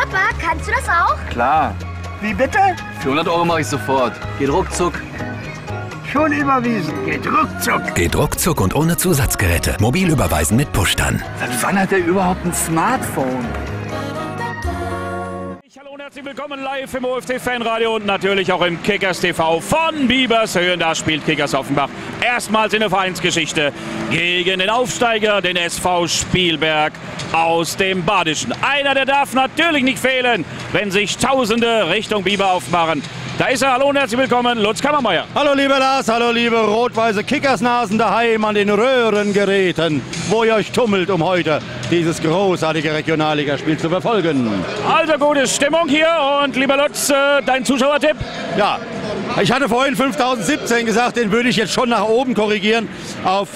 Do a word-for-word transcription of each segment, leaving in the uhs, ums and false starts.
Papa, kannst du das auch? Klar. Wie bitte? Für hundert Euro mache ich sofort. Geht ruckzuck. Schon überwiesen. Geht ruckzuck. Geht ruckzuck und ohne Zusatzgeräte. Mobil überweisen mit Push-Dann. Seit wann hat er überhaupt ein Smartphone? Hallo und herzlich willkommen live im O F C-Fanradio und natürlich auch im Kickers T V von Biebershöhen. Da spielt Kickers Offenbach erstmals in der Vereinsgeschichte gegen den Aufsteiger, den S V Spielberg aus dem Badischen. Einer, der darf natürlich nicht fehlen, wenn sich Tausende Richtung Biber aufmachen. Da ist er. Hallo und herzlich willkommen, Lutz Kammermeier. Hallo lieber Lars, hallo liebe rot-weiße Kickersnasen daheim an den Röhrengeräten, wo ihr euch tummelt, um heute dieses großartige Regionalligaspiel zu verfolgen. Also gute Stimmung hier und lieber Lutz, äh, dein Zuschauertipp? Ja, ich hatte vorhin fünftausendsiebzehn gesagt, den würde ich jetzt schon nach oben korrigieren auf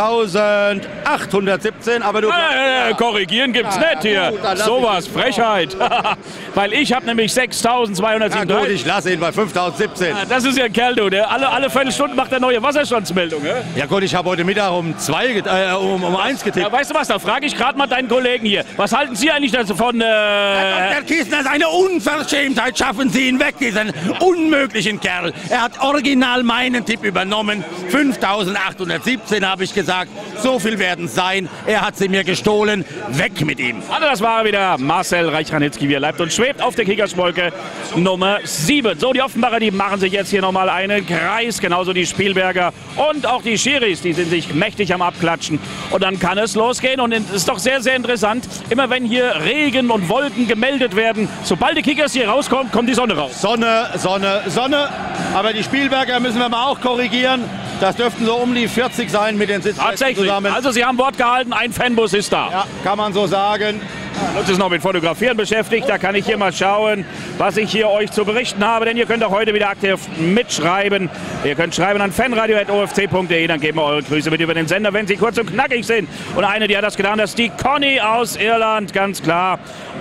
fünftausendachthundertsiebzehn, aber du... Äh, äh, korrigieren gibt's ja, nicht hier. Gut, sowas, Frechheit. Weil ich habe nämlich sechstausendzweihundertsiebenunddreißig. Ja gut, ich lasse ihn bei fünftausendsiebzehn. Ja, das ist ja ein Kerl, du. Der alle, alle Viertelstunden macht er neue Wasserstandsmeldung. Ne? Ja gut, ich habe heute Mittag um zwei, äh, um, um eins getippt. Ja, weißt du was, da frage ich gerade mal deinen Kollegen hier. Was halten Sie eigentlich davon? Äh Herr Kiesner, das ist eine Unverschämtheit. Schaffen Sie ihn weg, diesen unmöglichen Kerl. Er hat original meinen Tipp übernommen. fünftausendachthundertsiebzehn habe ich gesagt. So viel werden es sein. Er hat sie mir gestohlen. Weg mit ihm. Also das war wieder Marcel Reich-Ranitzky, wie er bleibt und schwebt auf der Kickerswolke Nummer sieben. So, die Offenbacher, die machen sich jetzt hier nochmal einen Kreis. Genauso die Spielberger und auch die Schiris. Die sind sich mächtig am Abklatschen. Und dann kann es losgehen. Und es ist doch sehr, sehr interessant. Immer wenn hier Regen und Wolken gemeldet werden, sobald die Kickers hier rauskommen, kommt die Sonne raus. Sonne, Sonne, Sonne. Aber die Spielberger müssen wir mal auch korrigieren. Das dürften so um die vierzig sein mit den Sitzplätzen zusammen. Also Sie haben Wort gehalten, ein Fanbus ist da. Ja, kann man so sagen. Lutz ist noch mit Fotografieren beschäftigt, da kann ich hier mal schauen, was ich hier euch zu berichten habe, denn ihr könnt auch heute wieder aktiv mitschreiben. Ihr könnt schreiben an fanradio at o f c punkt de, dann geben wir eure Grüße mit über den Sender, wenn sie kurz und knackig sind. Und eine, die hat das getan, das ist die Conny aus Irland, ganz klar.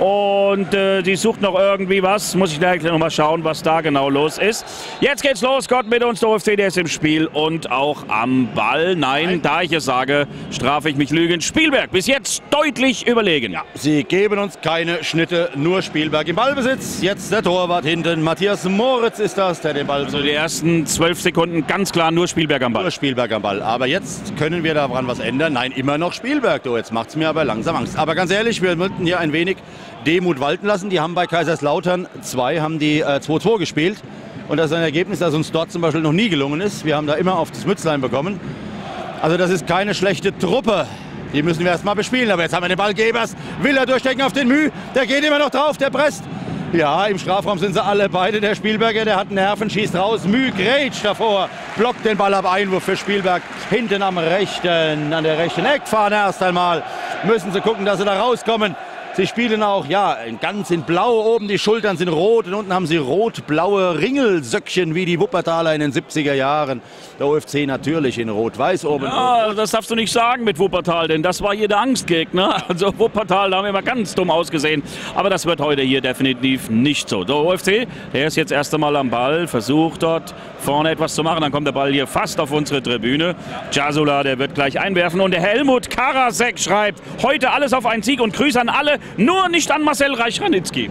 Und äh, die sucht noch irgendwie was, muss ich gleich noch mal schauen, was da genau los ist. Jetzt geht's los, Gott mit uns, der O F C, der ist im Spiel und auch am Ball. Nein, Nein. Da ich es sage, strafe ich mich Lügen. Spielberg bis jetzt deutlich überlegen. Ja, sie geben uns keine Schnitte, nur Spielberg im Ballbesitz. Jetzt der Torwart hinten, Matthias Moritz ist das, der den Ball... Also die ersten zwölf Sekunden ganz klar nur Spielberg am Ball. Nur Spielberg am Ball, aber jetzt können wir daran was ändern. Nein, immer noch Spielberg. Du, jetzt macht es mir aber langsam Angst. Aber ganz ehrlich, wir müssten hier ein wenig Demut walten lassen. Die haben bei Kaiserslautern zwei, haben die äh, zwei zwei gespielt. Und das ist ein Ergebnis, das uns dort zum Beispiel noch nie gelungen ist. Wir haben da immer auf das Mützlein bekommen. Also das ist keine schlechte Truppe. Die müssen wir erst mal bespielen. Aber jetzt haben wir den Ball. Gebers, will er durchstecken auf den Müh. Der geht immer noch drauf, der presst. Ja, im Strafraum sind sie alle beide. Der Spielberger, der hat Nerven, schießt raus. Müh grätscht davor, blockt den Ball ab. Einwurf für Spielberg. Hinten am rechten, an der rechten Eckfahne erst einmal. Müssen sie gucken, dass sie da rauskommen. Sie spielen auch, ja, ganz in Blau, oben die Schultern sind rot und unten haben sie rot-blaue Ringelsöckchen wie die Wuppertaler in den siebziger Jahren. Der O F C natürlich in rot-weiß oben. Ja, das darfst du nicht sagen mit Wuppertal, denn das war hier der Angstgegner. Also Wuppertal, da haben wir immer ganz dumm ausgesehen. Aber das wird heute hier definitiv nicht so. Der O F C, der ist jetzt erst einmal am Ball, versucht dort vorne etwas zu machen. Dann kommt der Ball hier fast auf unsere Tribüne. Jasula, der wird gleich einwerfen. Und der Helmut Karasek schreibt, heute alles auf einen Sieg und Grüße an alle. Nur nicht an Marcel Reich-Ranitzky.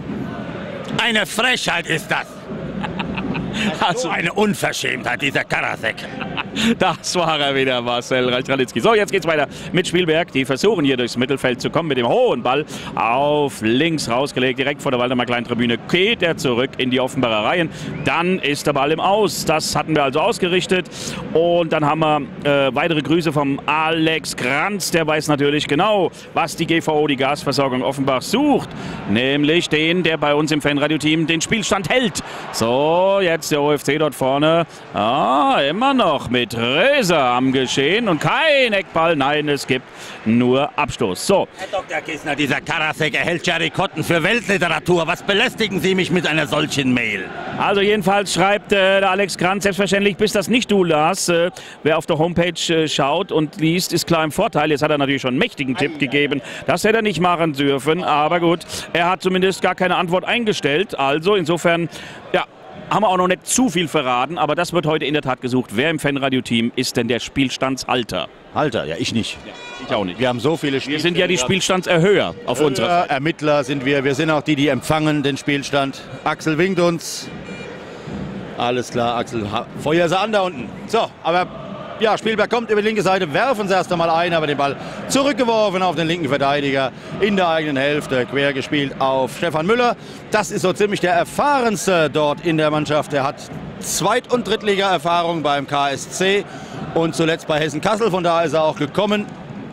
Eine Frechheit ist das. Also eine Unverschämtheit, dieser Karasek. Das war er wieder, Marcel Reich-Ranitzky. So, jetzt geht's weiter mit Spielberg. Die versuchen hier durchs Mittelfeld zu kommen mit dem hohen Ball auf links rausgelegt, direkt vor der Waldemar Kleintribüne. Geht er zurück in die Offenbarer Reihen. Dann ist der Ball im Aus. Das hatten wir also ausgerichtet. Und dann haben wir äh, weitere Grüße vom Alex Kranz. Der weiß natürlich genau, was die G V O, die Gasversorgung Offenbach, sucht. Nämlich den, der bei uns im Fanradio-Team den Spielstand hält. So, jetzt der O F C dort vorne. Ah, immer noch mit Röser am Geschehen und kein Eckball. Nein, es gibt nur Abstoß. So. Herr Doktor Kissner, dieser Karasek erhält Jerry Cotton für Weltliteratur. Was belästigen Sie mich mit einer solchen Mail? Also jedenfalls schreibt äh, der Alex Kranz, selbstverständlich bist das nicht du, Lars. Äh, wer auf der Homepage äh, schaut und liest, ist klar im Vorteil. Jetzt hat er natürlich schon einen mächtigen Tipp gegeben. Das hätte er nicht machen dürfen. Aber gut, er hat zumindest gar keine Antwort eingestellt. Also insofern, ja, haben wir auch noch nicht zu viel verraten, aber das wird heute in der Tat gesucht. Wer im Fanradio-Team ist denn der Spielstandshalter? Halter, ja, ich nicht. Ja, ich auch nicht. Wir haben so viele Spiele. Wir sind ja die Spielstandserhöher auf Erhöher, unserer Seite. Ermittler sind wir. Wir sind auch die, die empfangen den Spielstand. Axel winkt uns. Alles klar, Axel. Feuer sie an da unten. So, aber ja, Spielberg kommt über die linke Seite, werfen sie erst einmal ein, aber den Ball zurückgeworfen auf den linken Verteidiger in der eigenen Hälfte, quer gespielt auf Stefan Müller. Das ist so ziemlich der erfahrenste dort in der Mannschaft. Er hat Zweit- und Drittliga-Erfahrung beim K S C und zuletzt bei Hessen Kassel, von da ist er auch gekommen.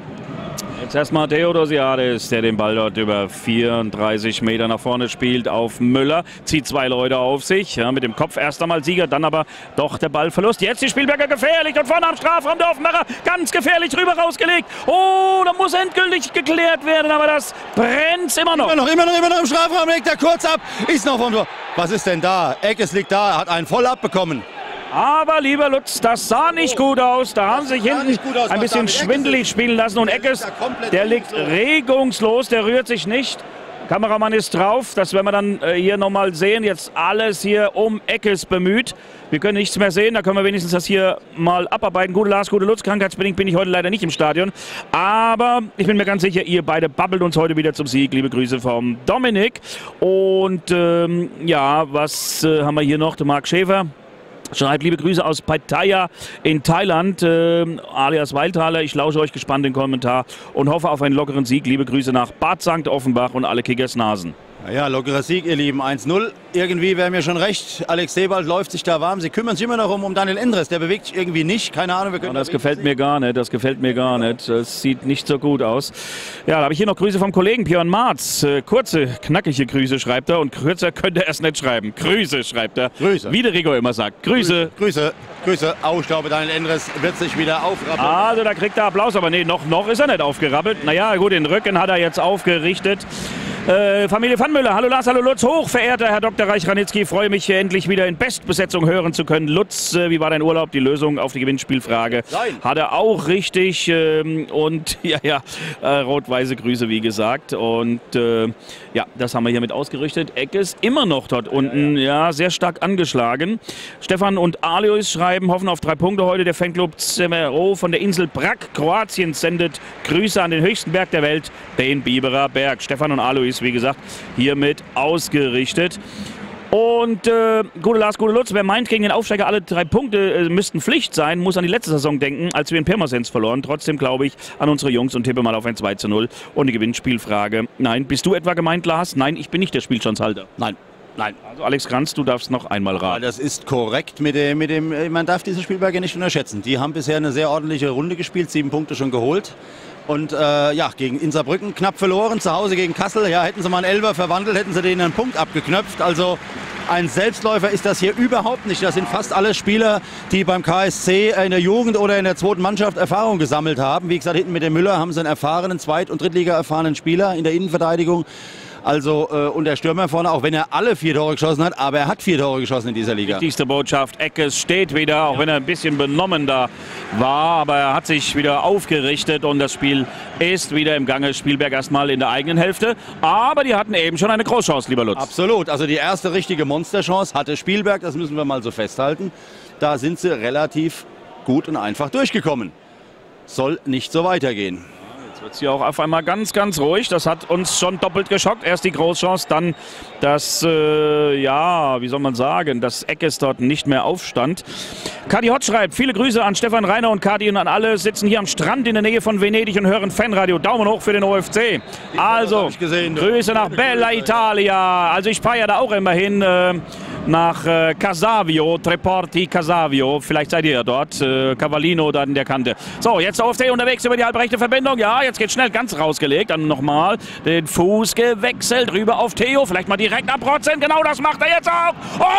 Jetzt erstmal Theodosiades, der den Ball dort über vierunddreißig Meter nach vorne spielt auf Müller. Zieht zwei Leute auf sich, ja, mit dem Kopf erst einmal Sieger, dann aber doch der Ballverlust. Jetzt die Spielberger gefährlich und vorne am Strafraum der Offenbacher ganz gefährlich rüber rausgelegt. Oh, da muss endgültig geklärt werden, aber das brennt immer noch. Immer noch, immer noch, immer noch im Strafraum, legt er kurz ab, ist noch vom Tor. Was ist denn da? Eckes liegt da, hat einen voll abbekommen. Aber lieber Lutz, das sah nicht gut aus. Da haben sie sich hinten aus, ein bisschen schwindelig spielen lassen. Und Eckes, der liegt regungslos, der rührt sich nicht. Kameramann ist drauf. Das werden wir dann äh, hier nochmal sehen. Jetzt alles hier um Eckes bemüht. Wir können nichts mehr sehen. Da können wir wenigstens das hier mal abarbeiten. Gute Lars, gute Lutz. Krankheitsbedingt bin ich heute leider nicht im Stadion. Aber ich bin mir ganz sicher, ihr beide babbelt uns heute wieder zum Sieg. Liebe Grüße vom Dominik. Und ähm, ja, was äh, haben wir hier noch? Der Marc Schäfer schreibt, liebe Grüße aus Pattaya in Thailand, äh, alias Waldhaler. Ich lausche euch gespannt den Kommentar und hoffe auf einen lockeren Sieg. Liebe Grüße nach Bad Sankt Offenbach und alle Kickersnasen. Ja, lockerer Sieg, ihr Lieben, eins null. Irgendwie wäre mir schon recht. Alex Sebald läuft sich da warm. Sie kümmern sich immer noch um, um Daniel Endres. Der bewegt sich irgendwie nicht. Keine Ahnung. Wir können ja, das gefällt mir gar nicht. Das gefällt mir gar nicht. Das sieht nicht so gut aus. Ja, da habe ich hier noch Grüße vom Kollegen Björn Marz. Äh, kurze, knackige Grüße schreibt er. Und kürzer könnte er es nicht schreiben. Grüße schreibt er. Grüße. Wie der Rico immer sagt. Grüße. Grüße. Grüße. Au, ich glaube, Daniel Endres wird sich wieder aufrappeln. Also da kriegt er Applaus. Aber nee, noch, noch ist er nicht aufgerappelt. Naja, gut, den Rücken hat er jetzt aufgerichtet. Äh, Familie Pfannmüller, hallo Lars, hallo Lutz, hochverehrter Herr Doktor Reich-Ranitzky, freue mich hier endlich wieder in Bestbesetzung hören zu können. Lutz, äh, wie war dein Urlaub? Die Lösung auf die Gewinnspielfrage Nein. Hat er auch richtig ähm, und ja, ja, äh, rot-weiße Grüße, wie gesagt. Und äh, ja, das haben wir hiermit ausgerichtet. Eckes immer noch dort unten, ja, sehr stark angeschlagen. Stefan und Alois schreiben, hoffen auf drei Punkte heute. Der Fanclub Cemero von der Insel Brac, Kroatien, sendet Grüße an den höchsten Berg der Welt, den Biberer Berg. Stefan und Alois, wie gesagt, hiermit ausgerichtet. Und äh, gute Lars, gute Lutz, wer meint, gegen den Aufsteiger alle drei Punkte äh, müssten Pflicht sein, muss an die letzte Saison denken, als wir in Pirmasens verloren. Trotzdem glaube ich an unsere Jungs und tippe mal auf ein zwei zu null und die Gewinnspielfrage. Nein, bist du etwa gemeint, Lars? Nein, ich bin nicht der Spielstandshalter. Nein. Nein. Also Alex Kranz, du darfst noch einmal raten. Das ist korrekt mit dem, mit dem, man darf diese Spielberger nicht unterschätzen. Die haben bisher eine sehr ordentliche Runde gespielt, sieben Punkte schon geholt. Und äh, ja, gegen Insabrücken knapp verloren, zu Hause gegen Kassel. Ja, hätten sie mal einen Elfer verwandelt, hätten sie denen einen Punkt abgeknöpft. Also ein Selbstläufer ist das hier überhaupt nicht. Das sind fast alle Spieler, die beim K S C in der Jugend oder in der zweiten Mannschaft Erfahrung gesammelt haben. Wie gesagt, hinten mit dem Müller haben sie einen erfahrenen Zweit- und Drittliga erfahrenen Spieler in der Innenverteidigung. Also äh, und der Stürmer vorne, auch wenn er alle vier Tore geschossen hat, aber er hat vier Tore geschossen in dieser Liga. Wichtigste Botschaft, Eckes steht wieder, auch wenn er ein bisschen benommen da war, aber er hat sich wieder aufgerichtet und das Spiel ist wieder im Gange. Spielberg erstmal in der eigenen Hälfte, aber die hatten eben schon eine Großchance, lieber Lutz. Absolut, also die erste richtige Monsterchance hatte Spielberg, das müssen wir mal so festhalten. Da sind sie relativ gut und einfach durchgekommen. Soll nicht so weitergehen. Jetzt wird es hier auch auf einmal ganz, ganz ruhig. Das hat uns schon doppelt geschockt. Erst die Großchance, dann das, äh, ja, wie soll man sagen, dass Eckes dort nicht mehr aufstand. Kadi Hott schreibt, viele Grüße an Stefan Reiner und Kadi und an alle, sitzen hier am Strand in der Nähe von Venedig und hören Fanradio. Daumen hoch für den O F C. Also, gesehen, Grüße nach Bella Italia. Also ich fahre ja da auch immer hin. Äh, nach äh, Casavio, Treporti Casavio. Vielleicht seid ihr ja dort. Äh, Cavallino da in der Kante. So, jetzt der O F C unterwegs über die halbrechte Verbindung. Ja, jetzt geht schnell ganz rausgelegt. Dann nochmal den Fuß gewechselt. Rüber auf Theo. Vielleicht mal direkt abrotzen. Genau das macht er jetzt auch.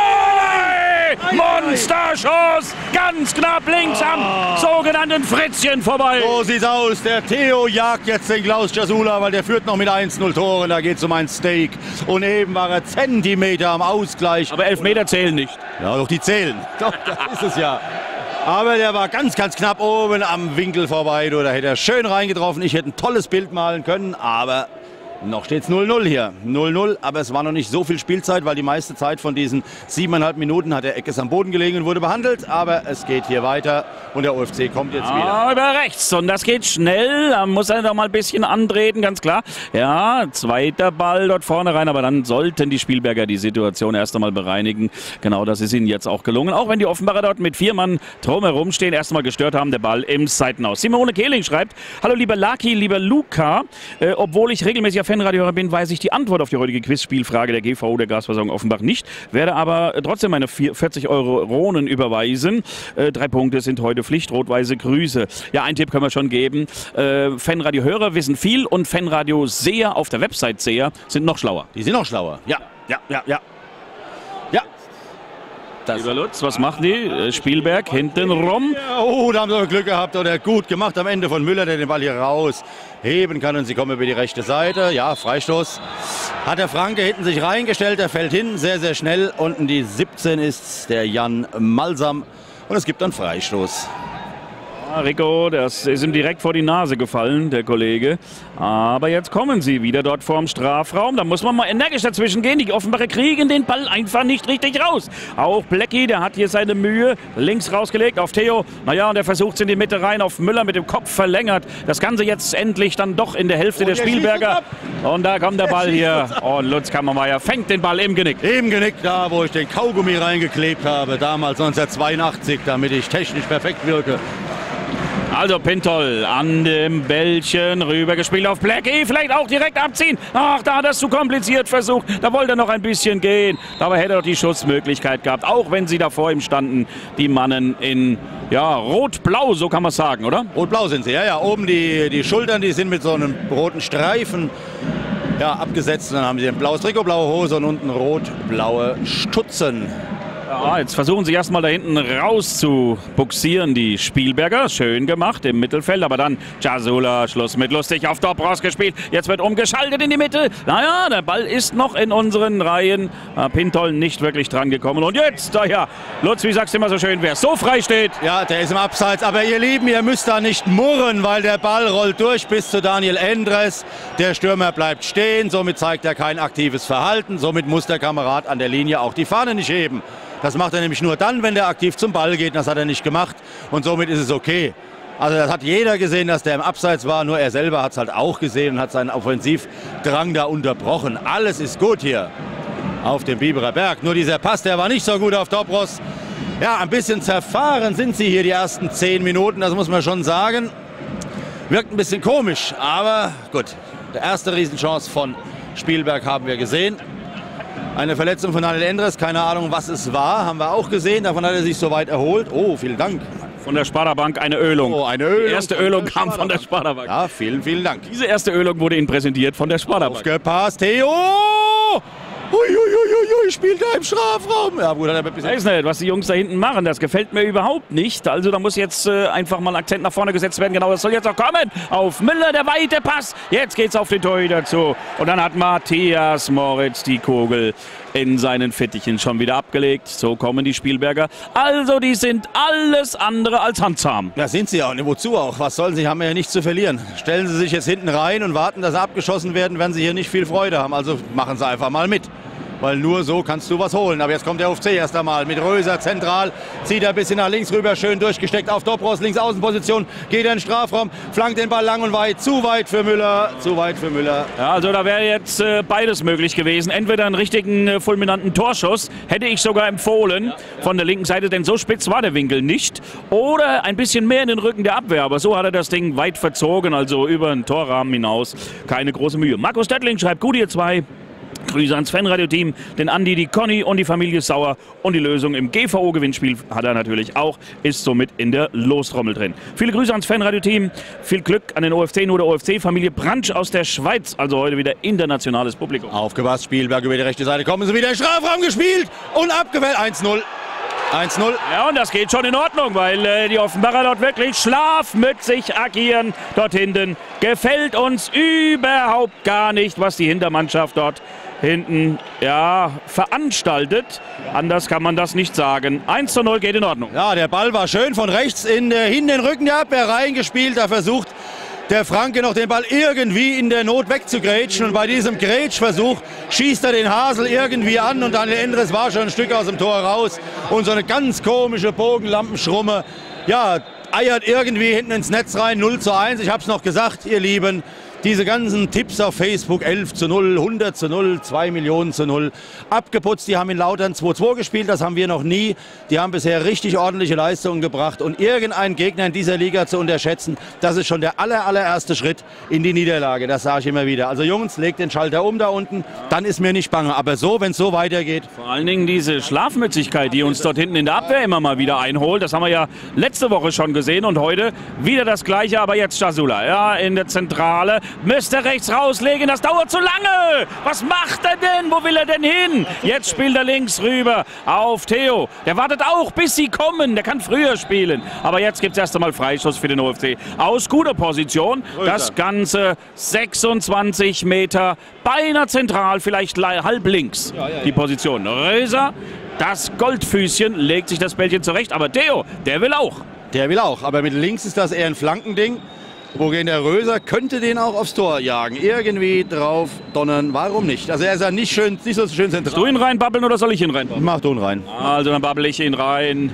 Oh! Monsterschuss! Ganz knapp links am sogenannten Fritzchen vorbei. So sieht's aus. Der Theo jagt jetzt den Klaus Jasula, weil der führt noch mit eins null Toren. Da geht's um ein Steak. Und eben war er Zentimeter am Ausgleich. Aber Elfmeter zählen nicht. Ja, doch, die zählen. Doch, das ist es ja. Aber der war ganz, ganz knapp oben am Winkel vorbei. Da hätte er schön reingetroffen. Ich hätte ein tolles Bild malen können, aber Noch steht es null null hier. null null, aber es war noch nicht so viel Spielzeit, weil die meiste Zeit von diesen siebeneinhalb Minuten hat der Eckes am Boden gelegen und wurde behandelt. Aber es geht hier weiter und der O F C kommt jetzt wieder. Ah, über rechts und das geht schnell. Da muss er doch mal ein bisschen antreten, ganz klar. Ja, zweiter Ball dort vorne rein, aber dann sollten die Spielberger die Situation erst einmal bereinigen. Genau, das ist ihnen jetzt auch gelungen. Auch wenn die Offenbarer dort mit vier Mann drumherum stehen, erst einmal gestört haben, der Ball im Seitenhaus. Simone Kehling schreibt: Hallo lieber Laki, lieber Luca, äh, obwohl ich regelmäßiger Fanradiohörer bin, weiß ich die Antwort auf die heutige Quizspielfrage der G V O der Gasversorgung Offenbach nicht, werde aber trotzdem meine vierzig Euro Ronen überweisen. Äh, drei Punkte sind heute Pflicht, rot-weiße Grüße. Ja, einen Tipp können wir schon geben. Äh, Fanradiohörer wissen viel und Fanradioseher auf der Website Seher sind noch schlauer. Die sind noch schlauer. Ja, ja, ja, ja. Ja. Das Lieber Lutz, was machen die? Äh, Spielberg hinten rum. Ja, oh, da haben sie Glück gehabt oder gut gemacht am Ende von Müller, der den Ball hier rausheben kann und sie kommen über die rechte Seite. Ja, Freistoß. Hat der Franke hinten sich reingestellt, der fällt hin, sehr, sehr schnell. Unten die siebzehn ist der Jan Malsam und es gibt dann Freistoß. Rico, das ist ihm direkt vor die Nase gefallen, der Kollege. Aber jetzt kommen sie wieder dort vorm Strafraum. Da muss man mal energisch dazwischen gehen. Die Offenbacher kriegen den Ball einfach nicht richtig raus. Auch Blecki, der hat hier seine Mühe. Links rausgelegt auf Theo. Naja, und der versucht es in die Mitte rein auf Müller mit dem Kopf verlängert. Das Ganze jetzt endlich dann doch in der Hälfte der Spielberger. Und da kommt der Ball hier. Und Lutz Kammermeier fängt den Ball im Genick. Im Genick, da wo ich den Kaugummi reingeklebt habe. Damals neunzehnhundertzweiundachtzig, damit ich technisch perfekt wirke. Also Pintol an dem Bällchen rübergespielt auf Blecki, vielleicht auch direkt abziehen. Ach, da hat er es zu kompliziert versucht. Da wollte er noch ein bisschen gehen. Dabei hätte er doch die Schussmöglichkeit gehabt, auch wenn sie da vor ihm standen. Die Mannen in, ja, rot-blau, so kann man sagen, oder? Rot-blau sind sie, ja, ja. Oben die, die Schultern, die sind mit so einem roten Streifen, ja, abgesetzt. Und dann haben sie ein blaues Trikot, blaue Hose und unten rot-blaue Stutzen. Ja, jetzt versuchen sie erstmal da hinten raus zu buxieren, die Spielberger. Schön gemacht im Mittelfeld, aber dann Jasula, Schluss mit lustig, auf Dobros gespielt. Jetzt wird umgeschaltet in die Mitte. Naja, der Ball ist noch in unseren Reihen. Pintol nicht wirklich dran gekommen. Und jetzt, da ja, Lutz, wie sagst du immer so schön, wer so frei steht. Ja, der ist im Abseits. Aber ihr Lieben, ihr müsst da nicht murren, weil der Ball rollt durch bis zu Daniel Endres. Der Stürmer bleibt stehen, somit zeigt er kein aktives Verhalten. Somit muss der Kamerad an der Linie auch die Fahne nicht heben. Das macht er nämlich nur dann, wenn der aktiv zum Ball geht. Das hat er nicht gemacht und somit ist es okay. Also das hat jeder gesehen, dass der im Abseits war. Nur er selber hat es halt auch gesehen und hat seinen Offensivdrang da unterbrochen. Alles ist gut hier auf dem Biberer Berg. Nur dieser Pass, der war nicht so gut auf Dobros. Ja, ein bisschen zerfahren sind sie hier die ersten zehn Minuten. Das muss man schon sagen. Wirkt ein bisschen komisch, aber gut. Die erste Riesenchance von Spielberg haben wir gesehen. Eine Verletzung von Daniel Endres, keine Ahnung, was es war, haben wir auch gesehen. Davon hat er sich soweit erholt. Oh, vielen Dank. Von der Sparda-Bank eine Ölung. Oh, eine Ölung. Die erste Ölung kam von der Sparda-Bank. Ja, vielen, vielen Dank. Diese erste Ölung wurde Ihnen präsentiert von der Sparda-Bank. Aufgepasst, Theo! Uiuiuiui, spielt er im Strafraum. Ja, gut, hat er ein bisschen. Ich weiß nicht, was die Jungs da hinten machen, das gefällt mir überhaupt nicht. Also da muss jetzt äh, einfach mal ein Akzent nach vorne gesetzt werden. Genau, das soll jetzt auch kommen. Auf Müller, der weite Pass. Jetzt geht's auf den Torhüter zu. Und dann hat Matthias Moritz die Kugel in seinen Fittichen schon wieder abgelegt. So kommen die Spielberger. Also die sind alles andere als handzahm. Ja, sind sie auch. Und wozu auch? Was sollen sie? Haben wir ja nichts zu verlieren. Stellen sie sich jetzt hinten rein und warten, dass sie abgeschossen werden, werden sie hier nicht viel Freude haben. Also machen sie einfach mal mit. Weil nur so kannst du was holen. Aber jetzt kommt der O F C erst einmal mit Röser zentral. Zieht er ein bisschen nach links rüber, schön durchgesteckt auf Dobros, links Außenposition. Geht er in den Strafraum, flankt den Ball lang und weit. Zu weit für Müller, zu weit für Müller. Ja, also da wäre jetzt äh, beides möglich gewesen. Entweder einen richtigen äh, fulminanten Torschuss, hätte ich sogar empfohlen von der linken Seite, denn so spitz war der Winkel nicht. Oder ein bisschen mehr in den Rücken der Abwehr. Aber so hat er das Ding weit verzogen, also über den Torrahmen hinaus. Keine große Mühe. Markus Döttling schreibt, gut ihr zwei. Grüße ans Fanradio-Team, den Andi, die Conny und die Familie Sauer. Und die Lösung im G V O-Gewinnspiel hat er natürlich auch, ist somit in der Lostrommel drin. Viele Grüße ans Fanradio-Team, viel Glück an den O F C, nur der O F C-Familie Branch aus der Schweiz. Also heute wieder internationales Publikum. Aufgepasst, Spielberg über die rechte Seite, kommen sie wieder in den Strafraum gespielt und abgewehrt. eins null. eins null. Ja, und das geht schon in Ordnung, weil äh, die Offenbarer dort wirklich schlafmützig agieren. Dort hinten gefällt uns überhaupt gar nicht, was die Hintermannschaft dort hinten, ja, veranstaltet. Anders kann man das nicht sagen. eins zu null geht in Ordnung. Ja, der Ball war schön von rechts in, äh, in den Rücken der Abwehr reingespielt. Da versucht der Franke noch den Ball irgendwie in der Not wegzugrätschen. Und bei diesem Grätschversuch schießt er den Hasel irgendwie an und Daniel Endres war schon ein Stück aus dem Tor raus. Und so eine ganz komische Bogenlampenschrumme, ja, eiert irgendwie hinten ins Netz rein, null zu eins. Ich habe es noch gesagt, ihr Lieben. Diese ganzen Tipps auf Facebook, elf zu null, hundert zu null, zwei Millionen zu null, abgeputzt. Die haben in Lautern zwei zwei gespielt, das haben wir noch nie. Die haben bisher richtig ordentliche Leistungen gebracht. Und irgendeinen Gegner in dieser Liga zu unterschätzen, das ist schon der aller, allererste Schritt in die Niederlage. Das sage ich immer wieder. Also Jungs, legt den Schalter um da unten, dann ist mir nicht bange. Aber so, wenn es so weitergeht. Vor allen Dingen diese Schlafmützigkeit, die uns dort hinten in der Abwehr immer mal wieder einholt. Das haben wir ja letzte Woche schon gesehen und heute wieder das Gleiche. Aber jetzt Jasula, ja, in der Zentrale. Müsste rechts rauslegen, das dauert zu lange. Was macht er denn? Wo will er denn hin? Jetzt spielt er links rüber auf Theo. Der wartet auch, bis sie kommen. Der kann früher spielen. Aber jetzt gibt es erst einmal Freistoß für den O F C. Aus guter Position. Das Ganze sechsundzwanzig Meter. Beinahe zentral, vielleicht halb links. Die Position. Röser, das Goldfüßchen, legt sich das Bällchen zurecht. Aber Theo, der will auch. Der will auch. Aber mit links ist das eher ein Flankending. Wogegen der Röser könnte den auch aufs Tor jagen. Irgendwie drauf donnern. Warum nicht? Also er ist ja nicht, schön, nicht so schön zentral. Willst du ihn reinbabbeln oder soll ich ihn reinbabbeln? Mach du ihn rein. Also dann babbel ich ihn rein.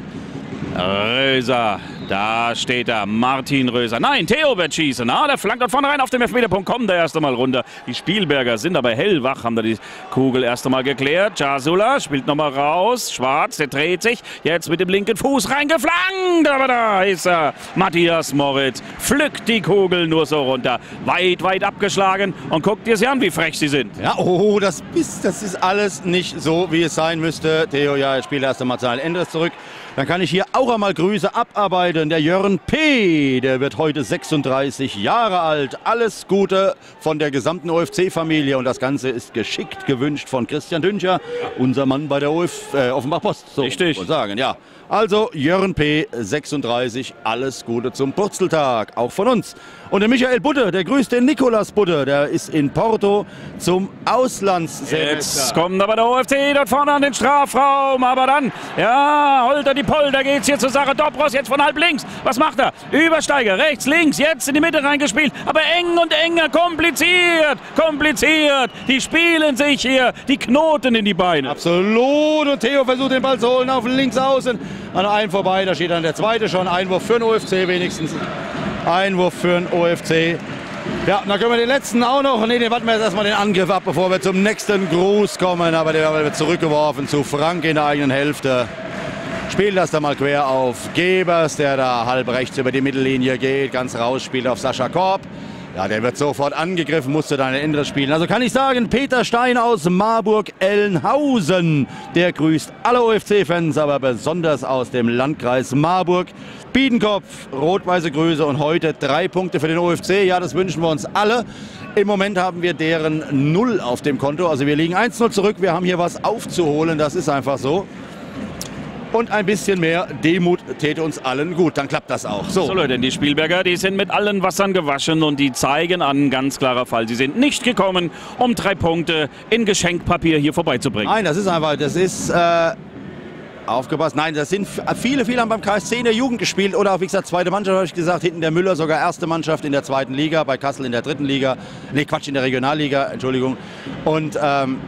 Röser. Da steht er, Martin Röser. Nein, Theo wird schießen. Na, der flankt dort vorne rein auf dem Elfmeterpunkt. Kommt der erste Mal runter. Die Spielberger sind aber hellwach, haben da die Kugel erst einmal geklärt. Jasula spielt nochmal raus. Schwarz, der dreht sich. Jetzt mit dem linken Fuß reingeflankt. Aber da ist er. Matthias Moritz pflückt die Kugel nur so runter. Weit, weit abgeschlagen. Und guckt dir sie an, wie frech sie sind. Ja, oh, das ist, das ist alles nicht so, wie es sein müsste. Theo, ja, spielt erst einmal Zahl Endres zurück. Dann kann ich hier auch einmal Grüße abarbeiten. Der Jörn P., der wird heute sechsunddreißig Jahre alt. Alles Gute von der gesamten O F C-Familie. Und das Ganze ist geschickt gewünscht von Christian Düncher, unser Mann bei der O F, äh, Offenbach Post. So, richtig. Sagen, ja. Also Jörn P., sechsunddreißig, alles Gute zum Purzeltag, auch von uns. Und der Michael Butte, der grüßt den Nikolaus Butte, der ist in Porto zum Auslandssemester. Jetzt kommt aber der O F C dort vorne an den Strafraum, aber dann, ja, Holter die Polter, geht's hier zur Sache. Dobros jetzt von halb links, was macht er? Übersteiger, rechts, links, jetzt in die Mitte reingespielt, aber eng und enger, kompliziert, kompliziert. Die spielen sich hier die Knoten in die Beine. Absolut, und Theo versucht den Ball zu holen auf links außen. An einem vorbei, da steht dann der zweite schon. Einwurf für den O F C wenigstens. Einwurf für den O F C. Ja, dann können wir den letzten auch noch. Ne, den warten wir jetzt erstmal den Angriff ab, bevor wir zum nächsten Gruß kommen. Aber der wird zurückgeworfen zu Frank in der eigenen Hälfte. Spielt das da mal quer auf Gebers, der da halb rechts über die Mittellinie geht. Ganz raus, spielt auf Sascha Korb. Ja, der wird sofort angegriffen, musste dann ein Endres spielen. Also kann ich sagen, Peter Stein aus Marburg-Elnhausen, der grüßt alle O F C-Fans, aber besonders aus dem Landkreis Marburg. Biedenkopf, rot-weiße Grüße und heute drei Punkte für den O F C. Ja, das wünschen wir uns alle. Im Moment haben wir deren Null auf dem Konto. Also wir liegen eins null zurück. Wir haben hier was aufzuholen, das ist einfach so. Und ein bisschen mehr Demut täte uns allen gut, dann klappt das auch. So, so Leute, die Spielberger, die sind mit allen Wassern gewaschen und die zeigen an, ganz klarer Fall, sie sind nicht gekommen, um drei Punkte in Geschenkpapier hier vorbeizubringen. Nein, das ist einfach, das ist, äh, aufgepasst, nein, das sind viele, viele haben beim K S C in der Jugend gespielt oder auch, wie gesagt, zweite Mannschaft, habe ich gesagt, hinten der Müller sogar erste Mannschaft in der zweiten Liga, bei Kassel in der dritten Liga, nee, Quatsch, in der Regionalliga, Entschuldigung, und, ähm,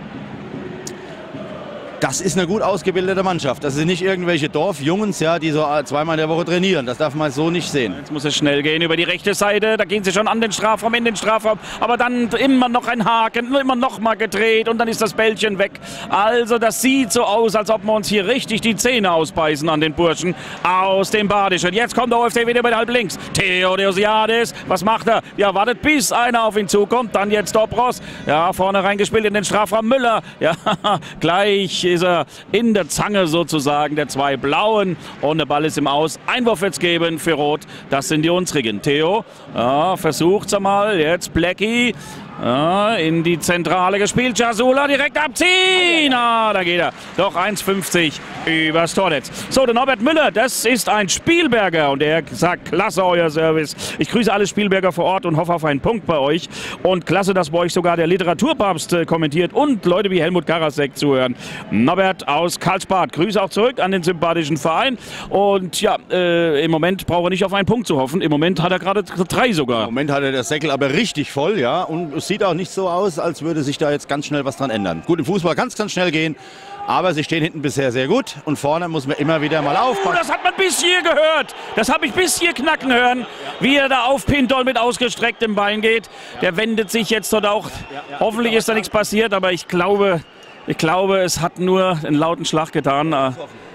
das ist eine gut ausgebildete Mannschaft. Das sind nicht irgendwelche Dorfjungens, ja, die so zweimal in der Woche trainieren. Das darf man so nicht sehen. Jetzt muss es schnell gehen über die rechte Seite. Da gehen sie schon an den Strafraum, in den Strafraum. Aber dann immer noch ein Haken, immer noch mal gedreht und dann ist das Bällchen weg. Also das sieht so aus, als ob wir uns hier richtig die Zähne ausbeißen an den Burschen aus dem Badischen. Jetzt kommt der O F C wieder bei halb links. Theo Deosiades, was macht er? Ja, wartet, bis einer auf ihn zukommt. Dann jetzt Dobros. Ja, vorne reingespielt in den Strafraum Müller. Ja, gleich ist er in der Zange sozusagen, der zwei Blauen. Und der Ball ist im Aus. Einwurf wird es geben für Rot. Das sind die unsrigen. Theo ja, versucht es einmal. Jetzt Blackie. Ja, in die Zentrale gespielt. Jasula direkt abziehen. Ah, da geht er. Doch eins fünfzig übers Tornetz. So, der Norbert Müller, das ist ein Spielberger. Und der sagt, klasse euer Service. Ich grüße alle Spielberger vor Ort und hoffe auf einen Punkt bei euch. Und klasse, dass bei euch sogar der Literaturpapst äh, kommentiert und Leute wie Helmut Karasek zuhören. Norbert aus Karlsbad. Grüße auch zurück an den sympathischen Verein. Und ja, äh, im Moment braucht er nicht auf einen Punkt zu hoffen. Im Moment hat er gerade drei sogar. Im Moment hat er das Säckel aber richtig voll, ja. Und es sieht auch nicht so aus, als würde sich da jetzt ganz schnell was dran ändern. Gut, im Fußball kann es ganz schnell gehen, aber sie stehen hinten bisher sehr gut und vorne muss man immer wieder mal aufpassen. Oh, das hat man bis hier gehört. Das habe ich bis hier knacken hören, wie er da auf Pintol mit ausgestrecktem Bein geht. Der wendet sich jetzt dort auch. Hoffentlich ist da nichts passiert, aber ich glaube, ich glaube, es hat nur einen lauten Schlag getan.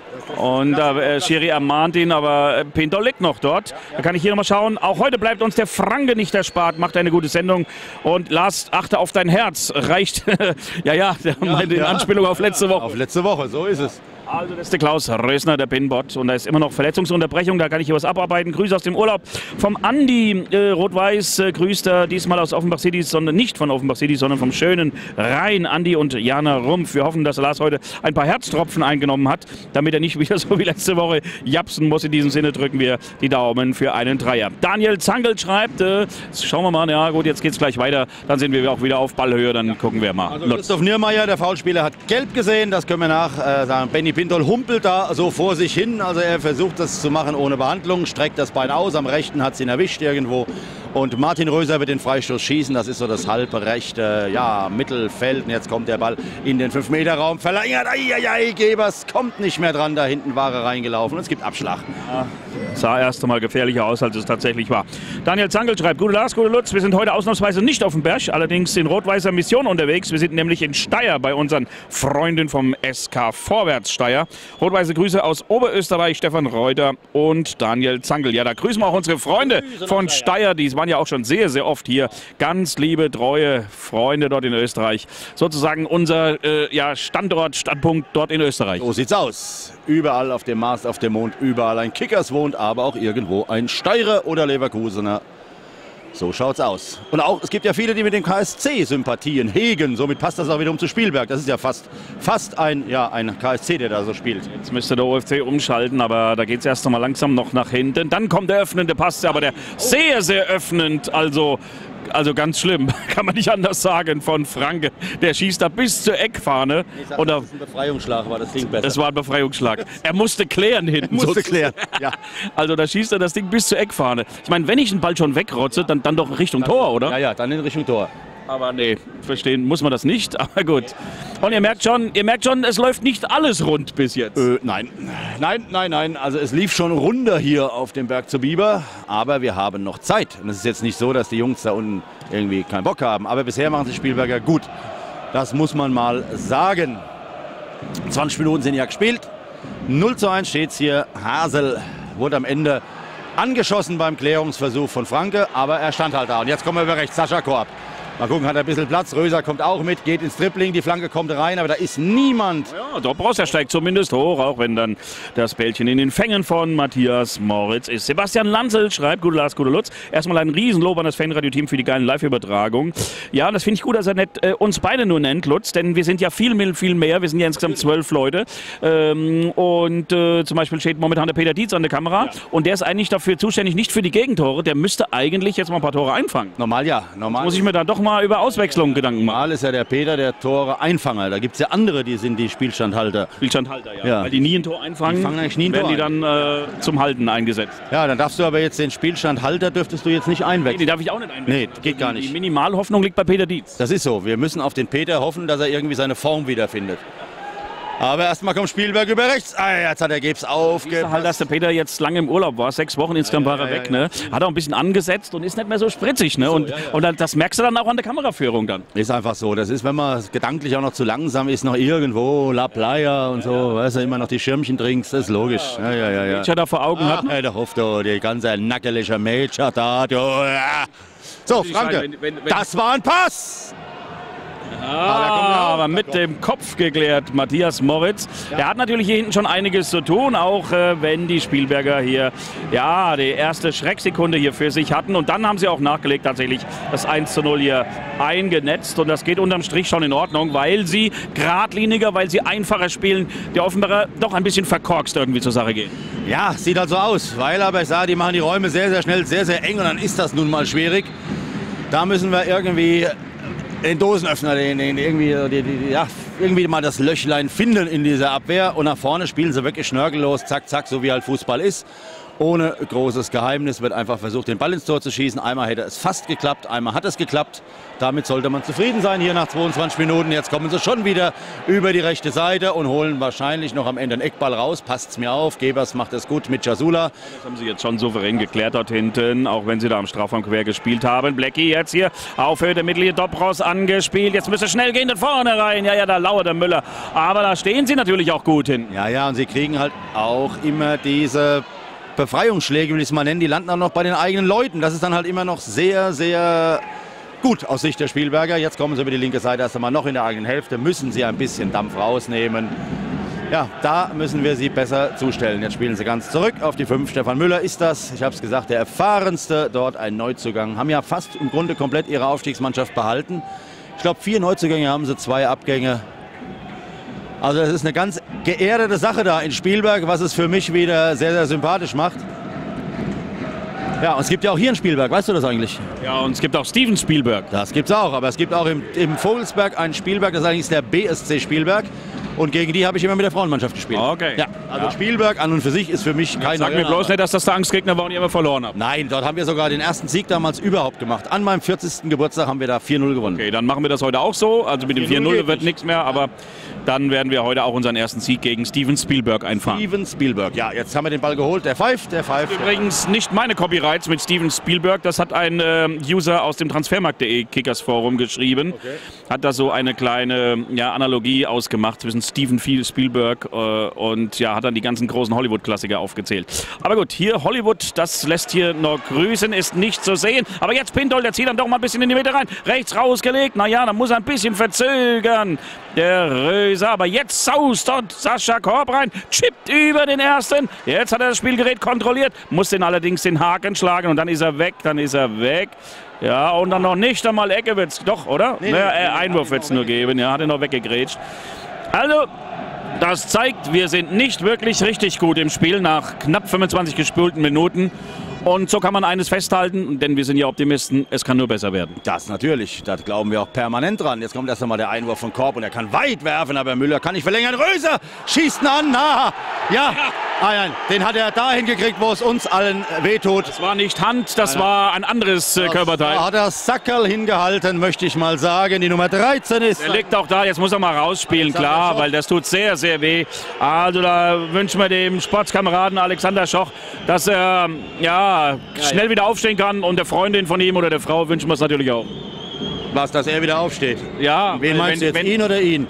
Und äh, Schiri ermahnt ihn, aber äh, Pintol liegt noch dort. Da kann ich hier nochmal schauen. Auch heute bleibt uns der Franke nicht erspart. Macht eine gute Sendung. Und Lars, achte auf dein Herz. Reicht, ja, ja, der ja, meinte in ja. Anspielung auf letzte Woche. Auf letzte Woche, so ist es. Also das ist der Klaus Rösner, der Pinbot. Und da ist immer noch Verletzungsunterbrechung. Da kann ich hier was abarbeiten. Grüße aus dem Urlaub vom Andi. Äh, Rot-Weiß äh, grüßt er diesmal aus Offenbach City, sondern nicht von Offenbach City, sondern vom schönen Rhein. Andi und Jana Rumpf. Wir hoffen, dass Lars heute ein paar Herztropfen eingenommen hat, damit er nicht wieder so wie letzte Woche japsen muss. In diesem Sinne drücken wir die Daumen für einen Dreier. Daniel Zangel schreibt, äh, schauen wir mal, ja gut, jetzt geht es gleich weiter. Dann sind wir auch wieder auf Ballhöhe, dann gucken wir mal. Also Christoph Niermeier, der Foulspieler, hat gelb gesehen. Das können wir nach äh, sagen. Benny Pintol humpelt da so vor sich hin. Also er versucht das zu machen ohne Behandlung, streckt das Bein aus. Am rechten hat es ihn erwischt irgendwo. Und Martin Röser wird den Freistoß schießen. Das ist so das halbe rechte ja, Mittelfeld. Und jetzt kommt der Ball in den fünf Meter Raum. Verlängert. Eieiei, Gebers kommt nicht mehr dran. Da hinten war er reingelaufen. Und es gibt Abschlag. Ja, sah erst einmal gefährlicher aus, als es tatsächlich war. Daniel Zangel schreibt, gute Lars, gute Lutz. Wir sind heute ausnahmsweise nicht auf dem Berg, allerdings in rot-weißer Mission unterwegs. Wir sind nämlich in Steyr bei unseren Freunden vom S K Vorwärts Steyr. Rot-weiße Grüße aus Oberösterreich, Stefan Reuter und Daniel Zangel. Ja, da grüßen wir auch unsere Freunde von Steyr. Die waren ja auch schon sehr, sehr oft hier. Ganz liebe, treue Freunde dort in Österreich. Sozusagen unser äh, ja, Standort, Standpunkt dort in Österreich. So sieht's aus. Überall auf dem Mars, auf dem Mond, überall ein Kickers wohnt, aber auch irgendwo ein Steirer oder Leverkusener. So schaut's aus. Und auch, es gibt ja viele, die mit dem K S C Sympathien hegen. Somit passt das auch wiederum zu Spielberg. Das ist ja fast, fast ein, ja, ein K S C, der da so spielt. Jetzt müsste der O F C umschalten, aber da geht es erst einmal langsam noch nach hinten. Dann kommt der öffnende Pass, aber der sehr, sehr öffnend. Also, also ganz schlimm, kann man nicht anders sagen, von Franke. Der schießt da bis zur Eckfahne. Ich sag, das ist ein Befreiungsschlag, war das Ding besser. Das war ein Befreiungsschlag. Er musste klären hinten. Er musste klären, ja. Also da schießt er das Ding bis zur Eckfahne. Ich meine, wenn ich den Ball schon wegrotze, dann, dann doch Richtung Tor, oder? Ja, ja, dann in Richtung Tor. Aber nee, verstehen muss man das nicht, aber gut. Und ihr merkt schon, ihr merkt schon, es läuft nicht alles rund bis jetzt. Äh, nein, nein, nein, nein. Also es lief schon runter hier auf dem Berg zu Biber, aber wir haben noch Zeit. Und es ist jetzt nicht so, dass die Jungs da unten irgendwie keinen Bock haben, aber bisher machen sie Spielberger gut. Das muss man mal sagen. zwanzig Minuten sind ja gespielt. null zu eins steht es hier. Hasel wurde am Ende angeschossen beim Klärungsversuch von Franke, aber er stand halt da. Und jetzt kommen wir über rechts, Sascha Korb. Mal gucken, hat er ein bisschen Platz. Röser kommt auch mit, geht ins Dribbling. Die Flanke kommt rein, aber da ist niemand. Ja, Dobros, er steigt zumindest hoch, auch wenn dann das Bällchen in den Fängen von Matthias Moritz ist. Sebastian Lanzel schreibt, gute Lars, gute Lutz. Erstmal ein Riesenlob an das Fanradio-Team für die geilen Live-Übertragungen. Ja, das finde ich gut, dass er nicht äh, uns beide nur nennt, Lutz, denn wir sind ja viel, viel mehr. Wir sind ja insgesamt zwölf Leute. Ähm, und äh, zum Beispiel steht momentan der Peter Dietz an der Kamera. Ja. Und der ist eigentlich dafür zuständig, nicht für die Gegentore. Der müsste eigentlich jetzt mal ein paar Tore einfangen. Normal ja. Normal. Jetzt muss ich mir da doch mal über Auswechslung Gedanken machen. Normal ist ja der Peter der Tore-Einfanger. Da gibt es ja andere, die sind die Spielstandhalter. Spielstandhalter, ja. Ja. Weil die nie ein Tor einfangen, die fangen eigentlich nie ein werden Tor die dann äh, zum Halten eingesetzt. Ja, dann darfst du aber jetzt den Spielstandhalter, dürftest du jetzt nicht einwechseln. Nee, den darf ich auch nicht einwechseln. Nee, geht gar nicht. Die Minimalhoffnung liegt bei Peter Dietz. Das ist so. Wir müssen auf den Peter hoffen, dass er irgendwie seine Form wiederfindet. Aber erstmal kommt Spielberg über rechts. Ah, jetzt hat er Gebs aufgepasst. Halt, dass der Peter jetzt lange im Urlaub war. Sechs Wochen insgesamt war er weg. Ne? Hat auch ein bisschen angesetzt und ist nicht mehr so spritzig. Ne? So, und ja, ja. und das merkst du dann auch an der Kameraführung dann. Ist einfach so. Das ist, wenn man gedanklich auch noch zu langsam ist, noch irgendwo La Playa und so, ja, ja. Weißt du, immer noch die Schirmchen trinkst, das ist logisch. Ja, ja, ja, ja. Mädchen da vor Augen ah, hat. Hey, der hofft doch, die ganze nackelige Mädchen da. Du, ja. So, Franke, wenn, wenn, wenn das war ein Pass. Ah, aber mit dem Kopf geklärt, Matthias Moritz. Ja. Der hat natürlich hier hinten schon einiges zu tun, auch äh, wenn die Spielberger hier ja die erste Schrecksekunde hier für sich hatten. Und dann haben sie auch nachgelegt, tatsächlich das eins zu null hier eingenetzt. Und das geht unterm Strich schon in Ordnung, weil sie geradliniger, weil sie einfacher spielen, der Offenbarer doch ein bisschen verkorkst irgendwie zur Sache gehen. Ja, sieht halt so aus, weil aber ich sage, die machen die Räume sehr, sehr schnell, sehr, sehr eng und dann ist das nun mal schwierig. Da müssen wir irgendwie den Dosenöffner, den, den irgendwie, die, die, ja, irgendwie mal das Löchlein finden in dieser Abwehr. Und nach vorne spielen sie wirklich schnörkellos, zack, zack, so wie halt Fußball ist. Ohne großes Geheimnis wird einfach versucht, den Ball ins Tor zu schießen. Einmal hätte es fast geklappt, einmal hat es geklappt. Damit sollte man zufrieden sein hier nach zweiundzwanzig Minuten. Jetzt kommen sie schon wieder über die rechte Seite und holen wahrscheinlich noch am Ende einen Eckball raus. Passt's mir auf. Gebers macht es gut mit Jasula. Das haben sie jetzt schon souverän geklärt dort hinten, auch wenn sie da am Strafraum quer gespielt haben. Blackie jetzt hier auf Höhe der Mittellinie, Dobros angespielt. Jetzt müsste schnell gehen, dort vorne rein. Ja, ja, da lauert der Müller. Aber da stehen sie natürlich auch gut hin. Ja, ja, und sie kriegen halt auch immer diese Befreiungsschläge, will ich es mal nennen, die landen auch noch bei den eigenen Leuten. Das ist dann halt immer noch sehr, sehr gut aus Sicht der Spielberger. Jetzt kommen sie über die linke Seite erst einmal noch in der eigenen Hälfte, müssen sie ein bisschen Dampf rausnehmen. Ja, da müssen wir sie besser zustellen. Jetzt spielen sie ganz zurück auf die fünf. Stefan Müller ist das, ich habe es gesagt, der erfahrenste dort, ein Neuzugang. Haben ja fast im Grunde komplett ihre Aufstiegsmannschaft behalten. Ich glaube, vier Neuzugänge haben sie, zwei Abgänge. Also das ist eine ganz geerdete Sache da in Spielberg, was es für mich wieder sehr, sehr sympathisch macht. Ja, und es gibt ja auch hier in Spielberg, weißt du das eigentlich? Ja, und es gibt auch Steven Spielberg. Das gibt es auch, aber es gibt auch im, im Vogelsberg einen Spielberg, das ist eigentlich der B S C Spielberg. Und gegen die habe ich immer mit der Frauenmannschaft gespielt. Okay. Ja, also ja. Spielberg an und für sich ist für mich kein Sag mir bloß nicht, dass das der Angstgegner war und ihr immer verloren habt. Nein, dort haben wir sogar den ersten Sieg damals überhaupt gemacht. An meinem vierzigsten Geburtstag haben wir da vier null gewonnen. Okay, dann machen wir das heute auch so. Also mit dem vier null wird nichts mehr, aber dann werden wir heute auch unseren ersten Sieg gegen Steven Spielberg einfahren. Steven Spielberg, ja, jetzt haben wir den Ball geholt. Der pfeift, der pfeift. Übrigens nicht meine Copyrights mit Steven Spielberg. Das hat ein äh, User aus dem Transfermarkt punkt de Kickers Forum geschrieben. Okay. Hat da so eine kleine ja, Analogie ausgemacht zwischen Steven Spielberg äh, und ja, hat dann die ganzen großen Hollywood-Klassiker aufgezählt. Aber gut, hier Hollywood, das lässt hier noch grüßen, ist nicht zu sehen. Aber jetzt Pindol, der zieht dann doch mal ein bisschen in die Mitte rein. Rechts rausgelegt, naja, dann muss er ein bisschen verzögern. Der Röser, aber jetzt saust dort Sascha Korb rein, chippt über den ersten. Jetzt hat er das Spielgerät kontrolliert, muss den allerdings den Haken schlagen und dann ist er weg, dann ist er weg. Ja, und dann noch nicht einmal Ecke wird's, doch, oder? Nee, naja, äh, Einwurf wird es nur geben, ja, hat er noch weggegrätscht. Also, das zeigt, wir sind nicht wirklich richtig gut im Spiel nach knapp fünfundzwanzig gespielten Minuten. Und so kann man eines festhalten, denn wir sind ja Optimisten, es kann nur besser werden. Das natürlich, da glauben wir auch permanent dran. Jetzt kommt erst einmal der Einwurf von Korb und er kann weit werfen, aber Müller kann nicht verlängern. Röser schießt ihn an, na, ja, ah, nein, den hat er dahin gekriegt, wo es uns allen wehtut. Das war nicht Hand, das war ein anderes äh, Körperteil. Da hat er Sackerl hingehalten, möchte ich mal sagen. Die Nummer dreizehn ist... Er liegt auch da, jetzt muss er mal rausspielen, klar, weil das tut sehr, sehr weh. Also da wünschen wir dem Sportskameraden Alexander Schoch, dass er, ja, schnell wieder aufstehen kann und der Freundin von ihm oder der Frau wünschen wir es natürlich auch. Was, dass er wieder aufsteht? Ja. Wen meinst du jetzt, wenn, ihn oder ihn?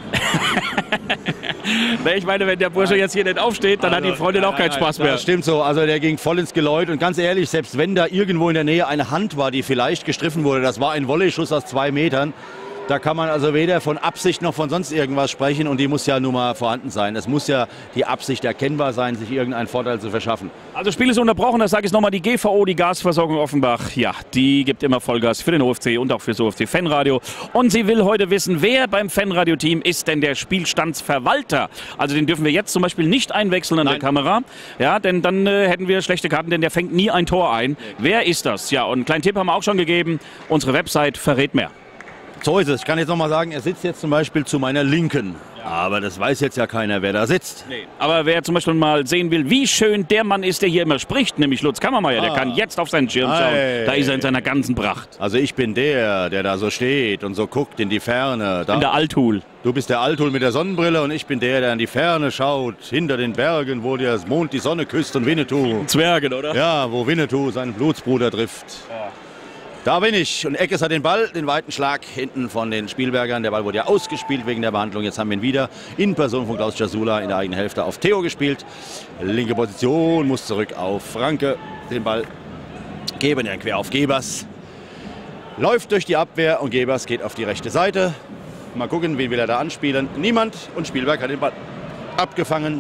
Ich meine, wenn der Bursche jetzt hier nicht aufsteht, dann also, hat die Freundin ja, auch keinen Spaß mehr. Das stimmt so, also der ging voll ins Geläut und ganz ehrlich, selbst wenn da irgendwo in der Nähe eine Hand war, die vielleicht gestriffen wurde, das war ein Volley-Schuss aus zwei Metern, da kann man also weder von Absicht noch von sonst irgendwas sprechen und die muss ja nun mal vorhanden sein. Es muss ja die Absicht erkennbar sein, sich irgendeinen Vorteil zu verschaffen. Also Spiel ist unterbrochen, das sage ich nochmal, die G V O, die Gasversorgung Offenbach, ja, die gibt immer Vollgas für den O F C und auch für das O F C Fanradio. Und sie will heute wissen, wer beim Fanradio-Team ist denn der Spielstandsverwalter? Also den dürfen wir jetzt zum Beispiel nicht einwechseln an Nein. der Kamera, ja, denn dann äh, hätten wir schlechte Karten, denn der fängt nie ein Tor ein. Ja. Wer ist das? Ja, und einen kleinen Tipp haben wir auch schon gegeben, unsere Website verrät mehr. So ist es. Ich kann jetzt noch mal sagen, er sitzt jetzt zum Beispiel zu meiner Linken. Ja. Aber das weiß jetzt ja keiner, wer da sitzt. Nee. Aber wer zum Beispiel mal sehen will, wie schön der Mann ist, der hier immer spricht, nämlich Lutz Kammermeier, ah. der kann jetzt auf seinen Schirm schauen. Hey. Da ist er in seiner ganzen Pracht. Also ich bin der, der da so steht und so guckt in die Ferne. Da. In der Althul. Du bist der Althul mit der Sonnenbrille und ich bin der, der in die Ferne schaut, hinter den Bergen, wo der Mond die Sonne küsst und Winnetou. Zwergen, oder? Ja, wo Winnetou seinen Blutsbruder trifft. Ja. Da bin ich und Eckes hat den Ball, den weiten Schlag hinten von den Spielbergern. Der Ball wurde ja ausgespielt wegen der Behandlung. Jetzt haben wir ihn wieder in Person von Klaus Jasula in der eigenen Hälfte auf Theo gespielt. Linke Position, muss zurück auf Franke. Den Ball geben, ja, quer auf Gebers. Läuft durch die Abwehr und Gebers geht auf die rechte Seite. Mal gucken, wen will er da anspielen. Niemand. Und Spielberg hat den Ball abgefangen.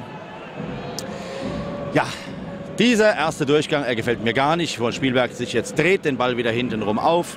Ja, dieser erste Durchgang, er gefällt mir gar nicht, wo Spielberg sich jetzt dreht, den Ball wieder hintenrum auf.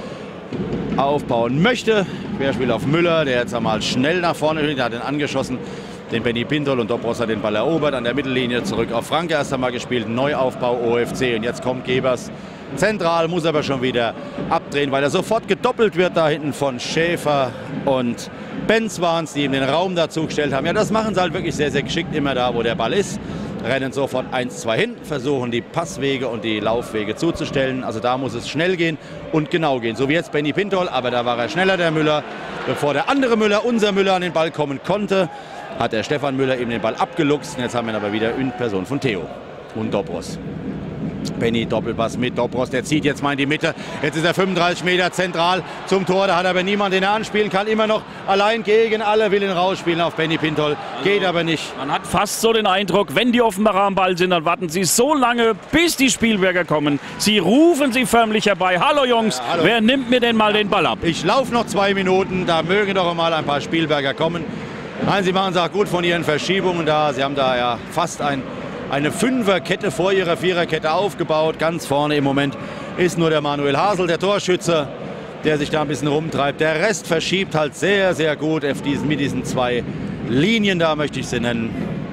Aufbauen möchte. Querspiel auf Müller, der jetzt einmal schnell nach vorne steht, der hat den angeschossen. Den Benny Pintol und Dobros hat den Ball erobert. An der Mittellinie zurück auf Franke erst einmal gespielt. Neuaufbau O F C und jetzt kommt Gebers. Zentral muss aber schon wieder abdrehen, weil er sofort gedoppelt wird da hinten von Schäfer und Benz waren es, die ihm den Raum dazu gestellt haben. Ja, das machen sie halt wirklich sehr, sehr geschickt immer da, wo der Ball ist. Rennen sofort eins zwei hin, versuchen die Passwege und die Laufwege zuzustellen. Also da muss es schnell gehen und genau gehen. So wie jetzt Benny Pintol, aber da war er schneller, der Müller. Bevor der andere Müller, unser Müller, an den Ball kommen konnte, hat der Stefan Müller eben den Ball abgeluchst. Und jetzt haben wir ihn aber wieder in Person von Theo und Dobros. Benny Doppelpass mit Dobros, der zieht jetzt mal in die Mitte. Jetzt ist er fünfunddreißig Meter zentral zum Tor. Da hat aber niemand, den er anspielen kann. Immer noch allein gegen alle, will ihn rausspielen auf Benny Pintol. Geht also, aber nicht. Man hat fast so den Eindruck, wenn die Offenbarer am Ball sind, dann warten sie so lange, bis die Spielberger kommen. Sie rufen sie förmlich herbei. Hallo Jungs, ja, hallo. Wer nimmt mir denn mal den Ball ab? Ich laufe noch zwei Minuten, da mögen doch mal ein paar Spielberger kommen. Nein, sie machen es auch gut von ihren Verschiebungen da. Sie haben da ja fast ein eine Fünferkette vor ihrer Viererkette aufgebaut. Ganz vorne im Moment ist nur der Manuel Hasel, der Torschütze, der sich da ein bisschen rumtreibt. Der Rest verschiebt halt sehr, sehr gut auf diesen, mit diesen zwei Linien da, möchte ich sie nennen.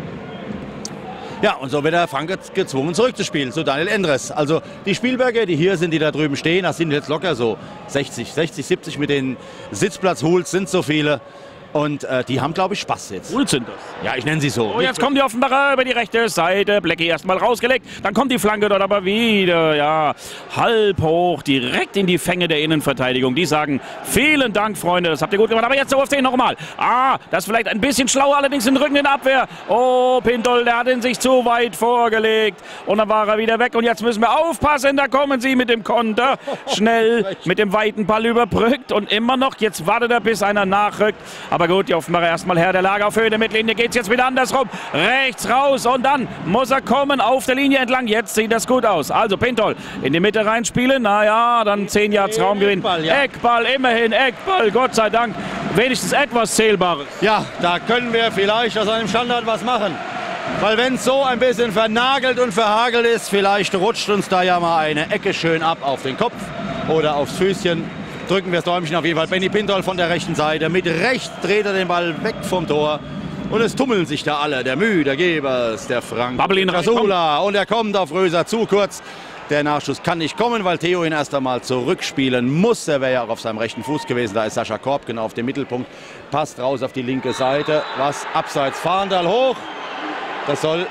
Ja, und so wird der Franke gezwungen zurückzuspielen zu Daniel Endres. Also die Spielberger, die hier sind, die da drüben stehen, das sind jetzt locker so sechzig, sechzig, siebzig mit den Sitzplatz-Hools, sind so viele. Und äh, die haben, glaube ich, Spaß jetzt. Cool sind das. Ja, ich nenne sie so. Oh, jetzt kommen die Offenbarer über die rechte Seite. Blackie erstmal rausgelegt. Dann kommt die Flanke dort aber wieder. Ja, halb hoch, direkt in die Fänge der Innenverteidigung. Die sagen, vielen Dank, Freunde, das habt ihr gut gemacht. Aber jetzt der O F C nochmal. Ah, das ist vielleicht ein bisschen schlau, allerdings in den Rücken in der Abwehr. Oh, Pintol, der hat ihn sich zu weit vorgelegt. Und dann war er wieder weg. Und jetzt müssen wir aufpassen, da kommen sie mit dem Konter. Schnell mit dem weiten Ball überbrückt. Und immer noch, jetzt wartet er, bis einer nachrückt. Aber Aber gut, die Offenbarer erstmal Herr der Lage auf Höhe der Mittellinie. Geht es jetzt wieder andersrum. Rechts raus und dann muss er kommen auf der Linie entlang. Jetzt sieht das gut aus. Also Pintol in die Mitte reinspielen. Naja, dann zehn Yards Raumgewinn. Eckball, ja. Eckball, immerhin Eckball. Gott sei Dank. Wenigstens etwas Zählbares. Ja, da können wir vielleicht aus einem Standard was machen. Weil wenn es so ein bisschen vernagelt und verhagelt ist, vielleicht rutscht uns da ja mal eine Ecke schön ab auf den Kopf oder aufs Füßchen. Drücken wir das Däumchen auf jeden Fall. Benny Pintol von der rechten Seite. Mit rechts dreht er den Ball weg vom Tor. Und es tummeln sich da alle. Der Müh, der Gebers, der Frank, der Jasula. Und er kommt auf Röser zu kurz. Der Nachschuss kann nicht kommen, weil Theo ihn erst einmal zurückspielen muss. Er wäre ja auch auf seinem rechten Fuß gewesen. Da ist Sascha Korb genau auf dem Mittelpunkt. Passt raus auf die linke Seite. Was abseits. Fahndal hoch. Das soll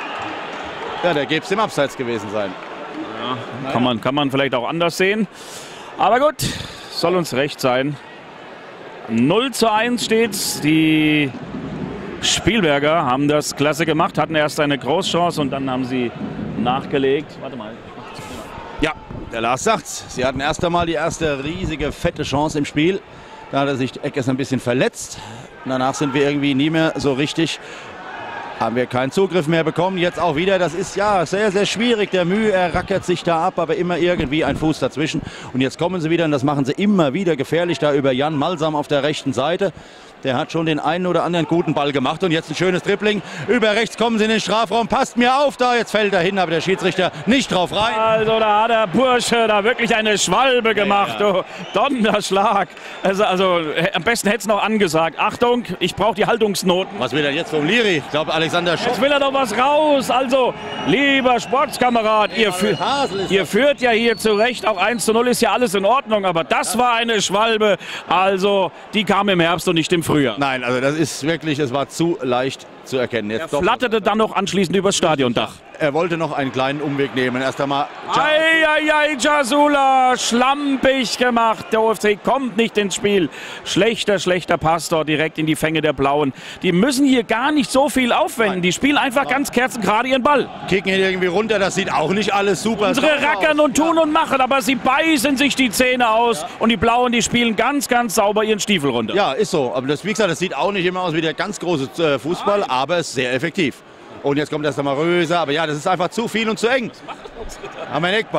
ja, der Gebs im Abseits gewesen sein. Ja, naja. kann, man, kann man vielleicht auch anders sehen. Aber gut. Soll uns recht sein. null zu eins steht's. Die Spielberger haben das klasse gemacht, hatten erst eine Großchance und dann haben sie nachgelegt. Warte mal. Ja, der Lars sagt's. Sie hatten erst einmal die erste riesige, fette Chance im Spiel. Da hat er sich Eckes ein bisschen verletzt. Danach sind wir irgendwie nie mehr so richtig. Haben wir keinen Zugriff mehr bekommen. Jetzt auch wieder. Das ist ja sehr, sehr schwierig. Der Mühe, er rackert sich da ab, aber immer irgendwie ein Fuß dazwischen. Und jetzt kommen sie wieder und das machen sie immer wieder gefährlich da über Jan Malsam auf der rechten Seite. Der hat schon den einen oder anderen guten Ball gemacht. Und jetzt ein schönes Dribbling. Über rechts kommen sie in den Strafraum. Passt mir auf da. Jetzt fällt er hin, aber der Schiedsrichter nicht drauf rein. Also da hat der Bursche da wirklich eine Schwalbe gemacht. Ja, ja. Oh, Donnerschlag. Also, also am besten hätte es noch angesagt. Achtung, ich brauche die Haltungsnoten. Was will er jetzt vom Liri? Ich glaube, Alexander Schopp. Jetzt will er doch was raus. Also, lieber Sportskamerad, hey, ihr, fü ihr führt ja hier zurecht. Auch eins zu null ist ja alles in Ordnung. Aber das war eine Schwalbe. Also, die kam im Herbst und nicht im Frühjahr. Nein, also das ist wirklich, es war zu leicht zu erkennen. Jetzt er flatterte dann noch anschließend übers Stadiondach. Er wollte noch einen kleinen Umweg nehmen. Erst einmal. Eieiei, Jasula, schlampig gemacht. Der O F C kommt nicht ins Spiel. Schlechter, schlechter Pass dort direkt in die Fänge der Blauen. Die müssen hier gar nicht so viel aufwenden. Die spielen einfach ganz kerzengerade ihren Ball. Kicken ihn irgendwie runter, das sieht auch nicht alles super aus. Unsere rackern und tun und machen, aber sie beißen sich die Zähne aus. Ja. Und die Blauen, die spielen ganz, ganz sauber ihren Stiefel runter. Ja, ist so. Aber das, wie gesagt, das sieht auch nicht immer aus wie der ganz große äh, Fußball, Nein. aber es ist sehr effektiv. Und jetzt kommt erst einmal Röser, aber ja, das ist einfach zu viel und zu eng. Haben wir einen Eckball.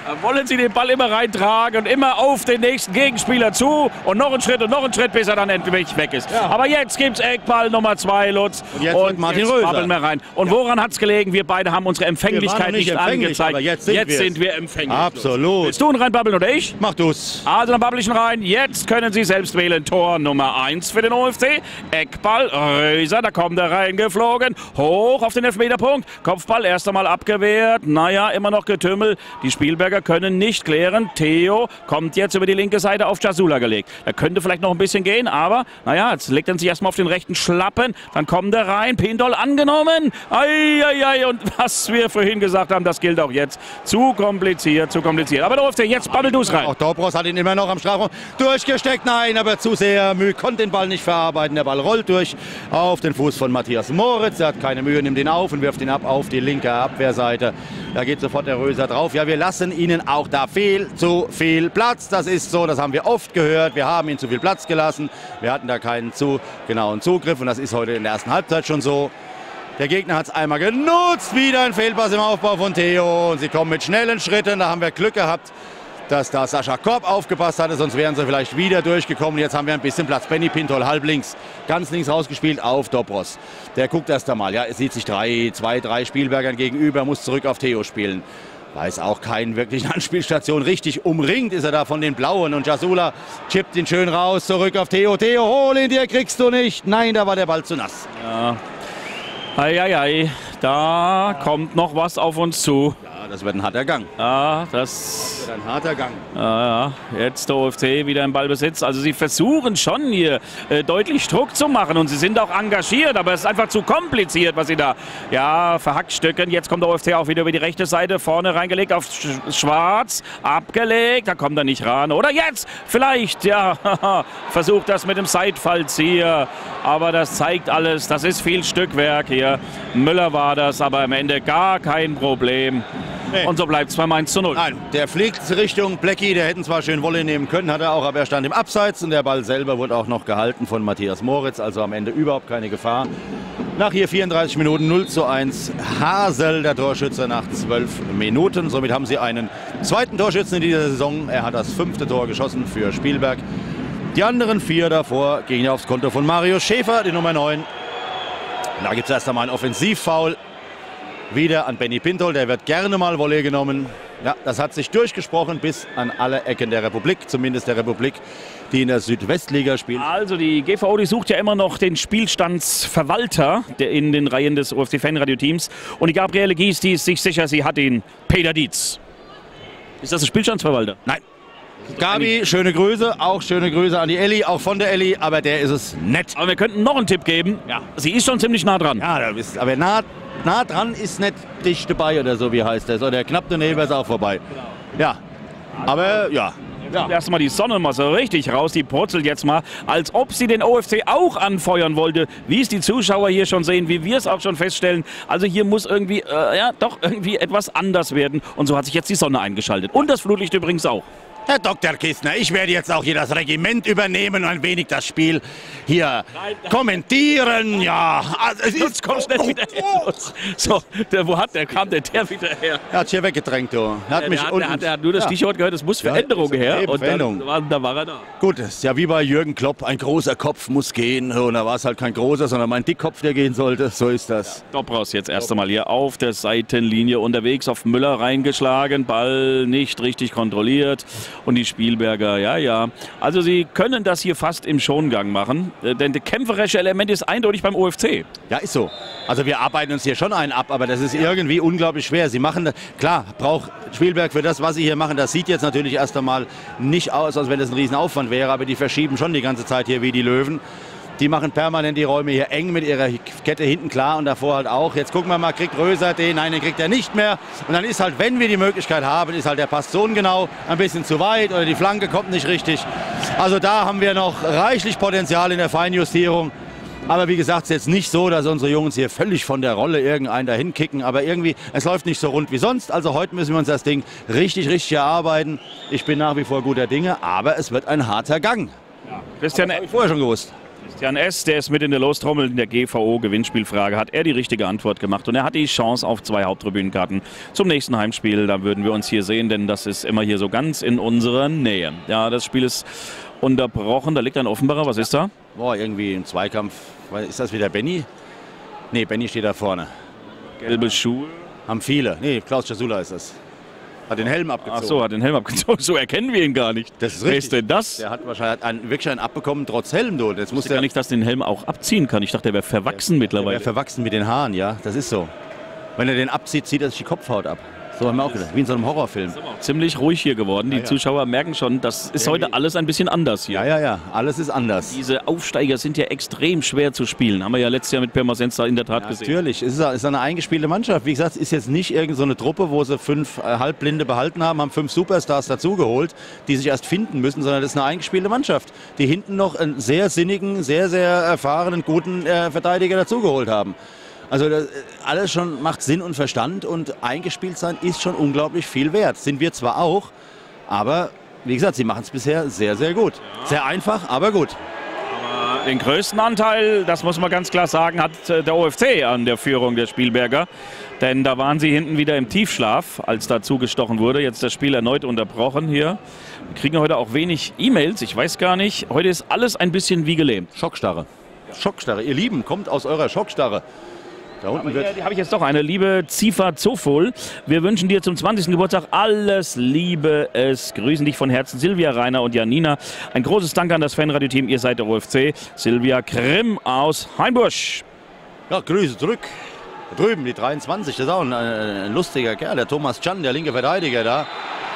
Da wollen sie den Ball immer reintragen und immer auf den nächsten Gegenspieler zu und noch einen Schritt und noch einen Schritt, bis er dann endlich weg ist. Ja. Aber jetzt gibt es Eckball Nummer zwei, Lutz. Und jetzt und Martin jetzt Röser. Wir rein. Und ja. woran hat es gelegen? Wir beide haben unsere Empfänglichkeit nicht, nicht angezeigt. Aber jetzt sind, jetzt sind wir empfänglich. Absolut. Willst du ihn reinbabbeln oder ich? Mach du's. Also dann babbel ich ihn rein. Jetzt können Sie selbst wählen. Tor Nummer eins für den O F C. Eckball, Röser, da kommt er reingeflogen. Hoch auf den Elfmeterpunkt. Kopfball erst einmal abgewehrt. Naja, immer noch Getümmel. Die Spielberger können nicht klären. Theo kommt jetzt über die linke Seite auf Jasula gelegt. Er könnte vielleicht noch ein bisschen gehen, aber naja, jetzt legt er sich erstmal auf den rechten Schlappen. Dann kommt er rein. Pindol angenommen. Eieiei. Und was wir vorhin gesagt haben, das gilt auch jetzt. Zu kompliziert, zu kompliziert. Aber der O F C, jetzt babbel du's rein. Auch Dobros hat ihn immer noch am Strafraum durchgesteckt. Nein, aber zu sehr Mühe, konnte den Ball nicht verarbeiten. Der Ball rollt durch auf den Fuß von Matthias Moritz. Er hat keine Mühe, nimmt ihn auf und wirft ihn ab auf die linke Abwehrseite. Da geht sofort der Röser drauf. Ja, wir lassen ihnen auch da viel zu viel Platz. Das ist so, das haben wir oft gehört. Wir haben ihnen zu viel Platz gelassen. Wir hatten da keinen zu genauen Zugriff und das ist heute in der ersten Halbzeit schon so. Der Gegner hat es einmal genutzt. Wieder ein Fehlpass im Aufbau von Theo. Und sie kommen mit schnellen Schritten. Da haben wir Glück gehabt, dass da Sascha Korb aufgepasst hatte. Sonst wären sie vielleicht wieder durchgekommen. Jetzt haben wir ein bisschen Platz. Benny Pintol halb links. Ganz links rausgespielt auf Dobros. Der guckt erst einmal. Ja, es sieht sich drei, zwei, drei Spielbergern gegenüber. Muss zurück auf Theo spielen. Weiß auch keinen wirklichen Anspielstation. Richtig umringt ist er da von den Blauen. Und Jasula chippt ihn schön raus. Zurück auf Theo. Theo, hol ihn dir, kriegst du nicht. Nein, da war der Ball zu nass. Ja. Eieiei, da kommt noch was auf uns zu. Ja, das wird ein harter Gang. Ja, das, das wird ein harter Gang. Ja, jetzt der O F C wieder im Ballbesitz. Also sie versuchen schon hier äh, deutlich Druck zu machen und sie sind auch engagiert, aber es ist einfach zu kompliziert, was sie da ja, verhackstücken. Jetzt kommt der O F C auch wieder über die rechte Seite, vorne reingelegt auf Schwarz, abgelegt, da kommt er nicht ran. Oder jetzt vielleicht, ja, versucht das mit dem Seitfallzieher, aber das zeigt alles, das ist viel Stückwerk hier. Müller war das, aber am Ende gar kein Problem. Nee. Und so bleibt es beim eins zu null. Nein, der fliegt Richtung Blecki, der hätten zwar schön Wolle nehmen können, hat er auch, aber er stand im Abseits und der Ball selber wurde auch noch gehalten von Matthias Moritz, also am Ende überhaupt keine Gefahr. Nach hier vierunddreißig Minuten null zu eins. Hasel, der Torschütze, nach zwölf Minuten. Somit haben sie einen zweiten Torschützen in dieser Saison. Er hat das fünfte Tor geschossen für Spielberg. Die anderen vier davor gingen aufs Konto von Mario Schäfer, die Nummer neun. Da gibt es erst einmal einen Offensivfoul. Wieder an Benny Pintol, der wird gerne mal Volley genommen. Ja, das hat sich durchgesprochen bis an alle Ecken der Republik, zumindest der Republik, die in der Südwestliga spielt. Also die G V O, die sucht ja immer noch den Spielstandsverwalter in den Reihen des O F C-Fanradio-Teams. Und die Gabriele Gies, die ist sich sicher, sie hat ihn. Peter Dietz. Ist das ein Spielstandsverwalter? Nein. Gabi, schöne Grüße, auch schöne Grüße an die Elli, auch von der Elli, aber der ist es nett. Aber wir könnten noch einen Tipp geben. Ja. Sie ist schon ziemlich nah dran. Ja, ist, aber nah, nah dran ist nicht dicht dabei oder so, wie heißt das. Oder knapp daneben ist auch vorbei. Genau. Ja, aber ja. Ja. Erstmal die Sonne mal so richtig raus, die purzelt jetzt mal, als ob sie den O F C auch anfeuern wollte, wie es die Zuschauer hier schon sehen, wie wir es auch schon feststellen. Also hier muss irgendwie, äh, ja, doch irgendwie etwas anders werden. Und so hat sich jetzt die Sonne eingeschaltet. Und das Flutlicht übrigens auch. Herr Doktor Kistner, ich werde jetzt auch hier das Regiment übernehmen und ein wenig das Spiel hier nein, nein. kommentieren. Ja, also es ist komm schnell oh, wieder her. Oh. So, der, wo hat der, kam der, der wieder her? Er hat hier weggedrängt, du. Er hat ja, mich der, hat, unten, der, hat, der hat nur das ja. Stichwort gehört, es muss Veränderung ja, her. Und Veränderung. dann war, da war er da. Gut, das ist ja wie bei Jürgen Klopp, ein großer Kopf muss gehen. Und da war es halt kein großer, sondern mein Dickkopf, der gehen sollte. So ist das. Ja, Dobros jetzt erst einmal hier auf der Seitenlinie unterwegs, auf Müller reingeschlagen, Ball nicht richtig kontrolliert und die Spielberger, ja, ja. Also sie können das hier fast im Schongang machen, denn das kämpferische Element ist eindeutig beim O F C. Ja, ist so. Also wir arbeiten uns hier schon einen ab, aber das ist irgendwie unglaublich schwer. Sie machen, klar, braucht Spielberg für das, was sie hier machen. Das sieht jetzt natürlich erst einmal nicht aus, als wenn das ein Riesenaufwand wäre, aber die verschieben schon die ganze Zeit hier wie die Löwen. Die machen permanent die Räume hier eng mit ihrer Kette hinten klar und davor halt auch. Jetzt gucken wir mal, kriegt Röser den? Nein, den kriegt er nicht mehr. Und dann ist halt, wenn wir die Möglichkeit haben, ist halt der Pass zonengenau ein bisschen zu weit oder die Flanke kommt nicht richtig. Also da haben wir noch reichlich Potenzial in der Feinjustierung. Aber wie gesagt, es ist jetzt nicht so, dass unsere Jungs hier völlig von der Rolle irgendeinen dahin kicken. Aber irgendwie, es läuft nicht so rund wie sonst. Also heute müssen wir uns das Ding richtig, richtig erarbeiten. Ich bin nach wie vor guter Dinge, aber es wird ein harter Gang. Ja. Christian, das habe ich vorher schon gewusst. Jan S., der ist mit in der Lostrommel in der G V O-Gewinnspielfrage, hat er die richtige Antwort gemacht und er hat die Chance auf zwei Haupttribünenkarten zum nächsten Heimspiel. Da würden wir uns hier sehen, denn das ist immer hier so ganz in unserer Nähe. Ja, das Spiel ist unterbrochen, da liegt ein Offenbarer, was ist da? Boah, irgendwie im Zweikampf, ist das wieder Benny? Nee, Benny steht da vorne. Gelbe Schuhe. Haben viele. Nee, Klaus Jasula ist das. Hat den Helm abgezogen. Ach so, hat den Helm abgezogen. So erkennen wir ihn gar nicht. Das ist Wer richtig. ist denn das? Der hat wahrscheinlich einen, wirklich einen abbekommen, trotz Helm. Du. Jetzt muss der gar nicht, dass den Helm auch abziehen kann. Ich dachte, der wäre verwachsen der, mittlerweile. Der wäre verwachsen mit den Haaren, ja. Das ist so. Wenn er den abzieht, zieht er sich die Kopfhaut ab. So haben wir auch gedacht. Wie in so einem Horrorfilm. Ziemlich ruhig hier geworden. Die ja, ja. Zuschauer merken schon, das ist heute alles ein bisschen anders hier. Ja, ja, ja. Alles ist anders. Diese Aufsteiger sind ja extrem schwer zu spielen. Haben wir ja letztes Jahr mit Pirmasens in der Tat ja, gesehen. Natürlich. Es ist, es ist eine eingespielte Mannschaft. Wie gesagt, es ist jetzt nicht irgendeine so eine Truppe, wo sie fünf äh, Halbblinde behalten haben, haben fünf Superstars dazugeholt, die sich erst finden müssen, sondern das ist eine eingespielte Mannschaft, die hinten noch einen sehr sinnigen, sehr, sehr erfahrenen, guten äh, Verteidiger dazugeholt haben. Also das, alles schon macht Sinn und Verstand und eingespielt sein ist schon unglaublich viel wert. Sind wir zwar auch, aber wie gesagt, sie machen es bisher sehr, sehr gut. Ja. Sehr einfach, aber gut. Aber den größten Anteil, das muss man ganz klar sagen, hat der O F C an der Führung der Spielberger. Denn da waren sie hinten wieder im Tiefschlaf, als da zugestochen wurde. Jetzt das Spiel erneut unterbrochen hier. Wir kriegen heute auch wenig E-Mails, ich weiß gar nicht. Heute ist alles ein bisschen wie gelähmt. Schockstarre. Schockstarre. Ihr Lieben, kommt aus eurer Schockstarre. Da unten Aber wird hier, die habe ich jetzt doch eine. Liebe Zifa Zofol, wir wünschen dir zum zwanzigsten Geburtstag alles Liebe. Es grüßen dich von Herzen Silvia, Rainer und Janina. Ein großes Dank an das Fanradio-Team. Ihr seid der O F C. Silvia Grimm aus Hainbusch. Ja, Grüße zurück. Da drüben, die dreiundzwanzig, das ist auch ein, ein lustiger Kerl. Der Thomas Can, der linke Verteidiger da.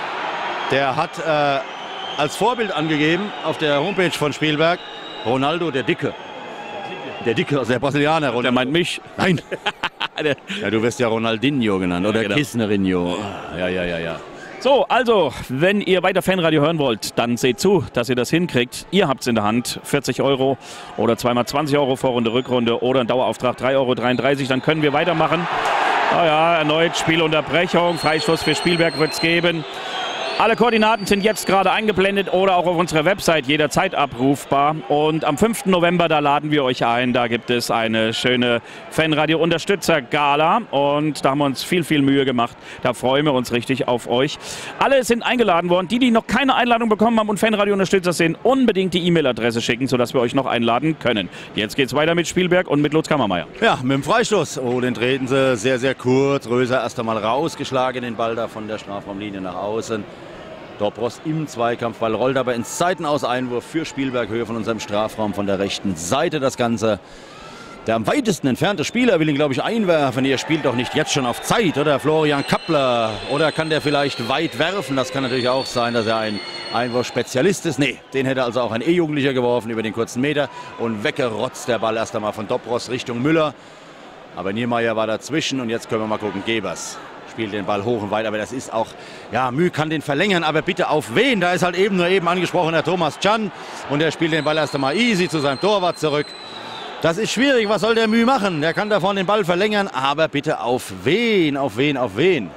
Der hat äh, als Vorbild angegeben auf der Homepage von Spielberg Ronaldo der Dicke. Der Dicke, also der Brasilianer. Der meint mich. Nein. Ja, du wirst ja Ronaldinho genannt oder ja, genau. Kissnerinho. Ja, ja, ja, ja. So, also, wenn ihr weiter Fanradio hören wollt, dann seht zu, dass ihr das hinkriegt. Ihr habt es in der Hand, vierzig Euro oder zweimal zwanzig Euro Vorrunde, Rückrunde oder ein Dauerauftrag drei Euro dreiunddreißig, dann können wir weitermachen. Ah ja, erneut Spielunterbrechung, Freistoß für Spielberg wird es geben. Alle Koordinaten sind jetzt gerade eingeblendet oder auch auf unserer Website jederzeit abrufbar. Und am fünften November, da laden wir euch ein. Da gibt es eine schöne Fanradio-Unterstützer-Gala. Und da haben wir uns viel, viel Mühe gemacht. Da freuen wir uns richtig auf euch. Alle sind eingeladen worden. Die, die noch keine Einladung bekommen haben und Fanradio-Unterstützer sind, unbedingt die E-Mail-Adresse schicken, sodass wir euch noch einladen können. Jetzt geht's weiter mit Spielberg und mit Lutz Kammermeier. Ja, mit dem Freistoß. Oh, den treten sie sehr, sehr kurz. Röser erst einmal rausgeschlagen, den Ball da von der Strafraumlinie nach außen. Dobros im Zweikampfball rollt aber ins Seitenaus Einwurf für Spielberg, Höhe von unserem Strafraum von der rechten Seite das Ganze. Der am weitesten entfernte Spieler will ihn, glaube ich, einwerfen. Ihr spielt doch nicht jetzt schon auf Zeit, oder? Florian Kappler. Oder kann der vielleicht weit werfen? Das kann natürlich auch sein, dass er ein Einwurfspezialist ist. Nee, den hätte also auch ein E-Jugendlicher geworfen über den kurzen Meter. Und weggerotzt der Ball erst einmal von Dobros Richtung Müller. Aber Niemeyer war dazwischen und jetzt können wir mal gucken. Gebers spielt den Ball hoch und weit, aber das ist auch, ja, Mühe kann den verlängern, aber bitte auf wen? Da ist halt eben nur eben angesprochen der Thomas Can und der spielt den Ball erst einmal easy zu seinem Torwart zurück. Das ist schwierig, was soll der Mühe machen? Der kann davon den Ball verlängern, aber bitte auf wen, auf wen, auf wen?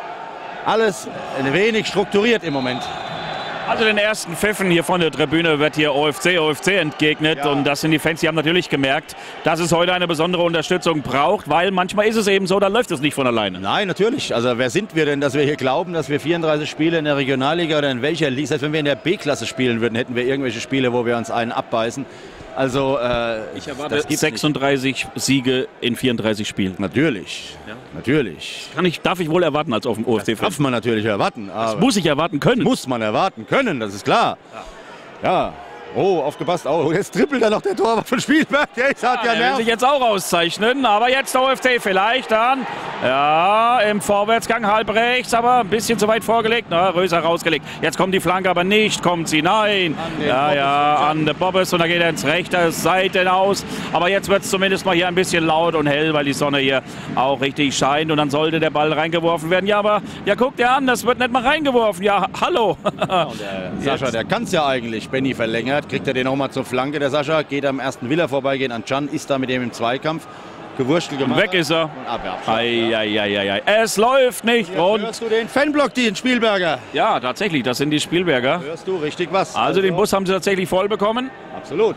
Alles ein wenig strukturiert im Moment. Also den ersten Pfiffen hier von der Tribüne wird hier O F C, O F C entgegnet. Ja. Und das sind die Fans, die haben natürlich gemerkt, dass es heute eine besondere Unterstützung braucht, weil manchmal ist es eben so, dann läuft es nicht von alleine. Nein, natürlich. Also wer sind wir denn, dass wir hier glauben, dass wir vierunddreißig Spiele in der Regionalliga oder in welcher Liga, selbst wenn wir in der B-Klasse spielen würden, hätten wir irgendwelche Spiele, wo wir uns einen abbeißen. Also äh, ich erwarte sechsunddreißig nicht. Siege in vierunddreißig Spielen. Natürlich, ja. natürlich. Kann ich, darf ich wohl erwarten als auf dem O F C. Das darf man natürlich erwarten. Das muss ich erwarten können. Muss man erwarten können, das ist klar. Ja. ja. Oh, aufgepasst. Oh, jetzt trippelt da noch der Torwart von Spielberg. Der ist, hat ja, ja der will sich jetzt auch auszeichnen. Aber jetzt der O F C vielleicht dann. Ja, im Vorwärtsgang halb rechts, aber ein bisschen zu weit vorgelegt. Na, Röser rausgelegt. Jetzt kommt die Flanke, aber nicht kommt sie. Nein. Ja, ja, an der Bobbes. Und da geht er ins rechte Seite aus. Aber jetzt wird es zumindest mal hier ein bisschen laut und hell, weil die Sonne hier auch richtig scheint. Und dann sollte der Ball reingeworfen werden. Ja, aber ja, guckt ihr an, das wird nicht mal reingeworfen. Ja, hallo. Ja, der Sascha, der kann es ja eigentlich. Benny verlängert. Kriegt er den nochmal zur Flanke, der Sascha, geht am ersten, will er vorbeigehen an Can, ist da mit dem im Zweikampf, gewurschtelt gemacht. Weg ist er. Und ab, ab, ei, ei, ei, ei, ei. Es läuft nicht Hier rund. Hörst du den Fanblock, den Spielberger? Ja, tatsächlich, das sind die Spielberger. Hörst du richtig was? Also, also den Bus haben sie tatsächlich voll bekommen. Absolut.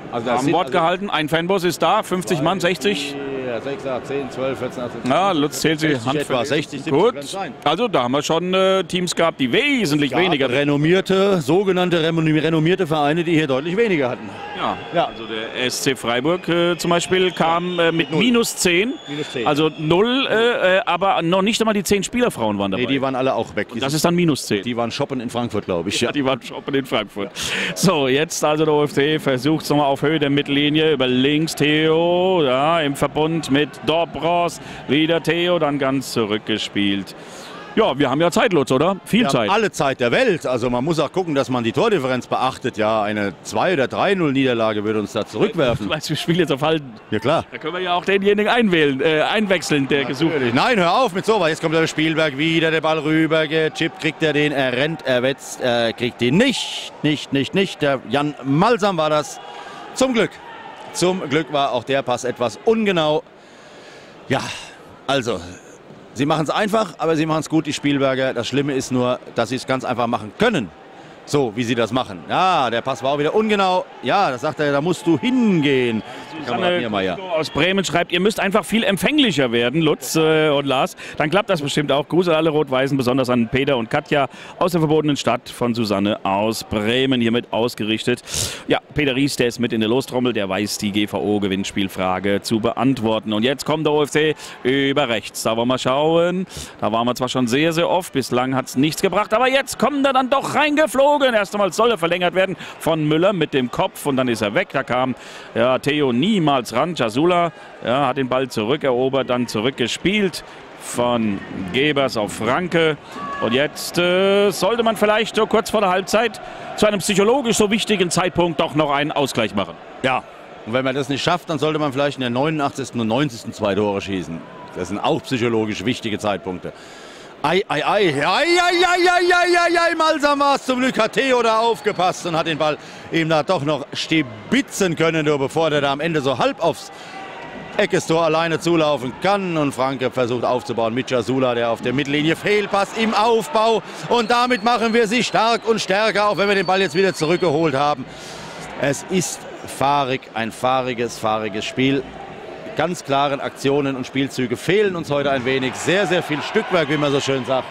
Also Am Wort gehalten, ein Fanbus ist da, fünfzig Mann, sechzig. sechs, acht, zehn, zwölf, vierzehn, achtzehn. Ja, Lutz zählt sie sechzig etwa, sechzig, siebzig Gut, kann's sein. also da haben wir schon äh, Teams gehabt, die wesentlich Ja, weniger. renommierte, sogenannte renommierte Vereine, die hier deutlich weniger hatten. Ja, Ja. also der S C Freiburg äh, zum Beispiel kam äh, mit Null. minus zehn, Minus zehn. also null, äh, äh, aber noch nicht einmal die zehn Spielerfrauen waren dabei. Nee, die waren alle auch weg. Die, das sind, ist dann minus zehn. die waren shoppen in Frankfurt, glaube ich. Ja. Ja, die waren shoppen in Frankfurt. So, jetzt also der O F C versucht es nochmal auf Höhe der Mittellinie über links Theo, ja, im Verbund mit Dobros, wieder Theo, dann ganz zurückgespielt. Ja, wir haben ja Zeit, Lutz, oder? Viel Wir Zeit. haben alle Zeit der Welt. Also man muss auch gucken, dass man die Tordifferenz beachtet. Ja, eine zwei oder drei null Niederlage würde uns da zurückwerfen. Du weißt, wir spielen jetzt auf Halten. Ja klar. Da können wir ja auch denjenigen einwählen, äh, einwechseln, der gesucht wird. Natürlich. Nein, hör auf mit sowas. Jetzt kommt der Spielberg wieder, der Ball rüber gechippt, kriegt er den, er rennt, er wetzt, er kriegt den nicht, nicht, nicht, nicht. Der Jan Malsam war das. Zum Glück. Zum Glück war auch der Pass etwas ungenau. Ja, also, sie machen es einfach, aber sie machen es gut, die Spielberger. Das Schlimme ist nur, dass sie es ganz einfach machen können. So, wie sie das machen. Ja, der Pass war auch wieder ungenau. Ja, das sagt er, da musst du hingehen. Kamerad Niermeier. Susanne aus Bremen schreibt, ihr müsst einfach viel empfänglicher werden, Lutz äh, und Lars. Dann klappt das bestimmt auch. Gruß an alle Rot-Weißen, besonders an Peter und Katja aus der verbotenen Stadt von Susanne aus Bremen, hiermit ausgerichtet. Ja, Peter Ries, der ist mit in der Lostrommel, der weiß die G V O-Gewinnspielfrage zu beantworten. Und jetzt kommt der O F C über rechts. Da wollen wir schauen. Da waren wir zwar schon sehr, sehr oft. Bislang hat es nichts gebracht, aber jetzt kommt er dann doch reingeflogen. Erst einmal soll er verlängert werden von Müller mit dem Kopf und dann ist er weg. Da kam ja, Theo niemals ran. Jasula ja, hat den Ball zurückerobert, dann zurückgespielt von Gebers auf Franke. Und jetzt äh, sollte man vielleicht so kurz vor der Halbzeit zu einem psychologisch so wichtigen Zeitpunkt doch noch einen Ausgleich machen. Ja, und wenn man das nicht schafft, dann sollte man vielleicht in der neunundachtzigsten und neunzigsten zwei Tore schießen. Das sind auch psychologisch wichtige Zeitpunkte. Ei, ei, ei, ei, ei, ei, ei, ei, ei, Malsam war es. Zum Glück hat Theo da aufgepasst und hat den Ball eben da doch noch stibitzen können, nur bevor der da am Ende so halb aufs Eckestor alleine zulaufen kann. Und Franke versucht aufzubauen mit Jasula, der auf der Mittellinie Fehlpass im Aufbau. Und damit machen wir sie stark und stärker, auch wenn wir den Ball jetzt wieder zurückgeholt haben. Es ist fahrig, ein fahriges, fahriges Spiel. Ganz klaren Aktionen und Spielzüge fehlen uns heute ein wenig. Sehr, sehr viel Stückwerk, wie man so schön sagt.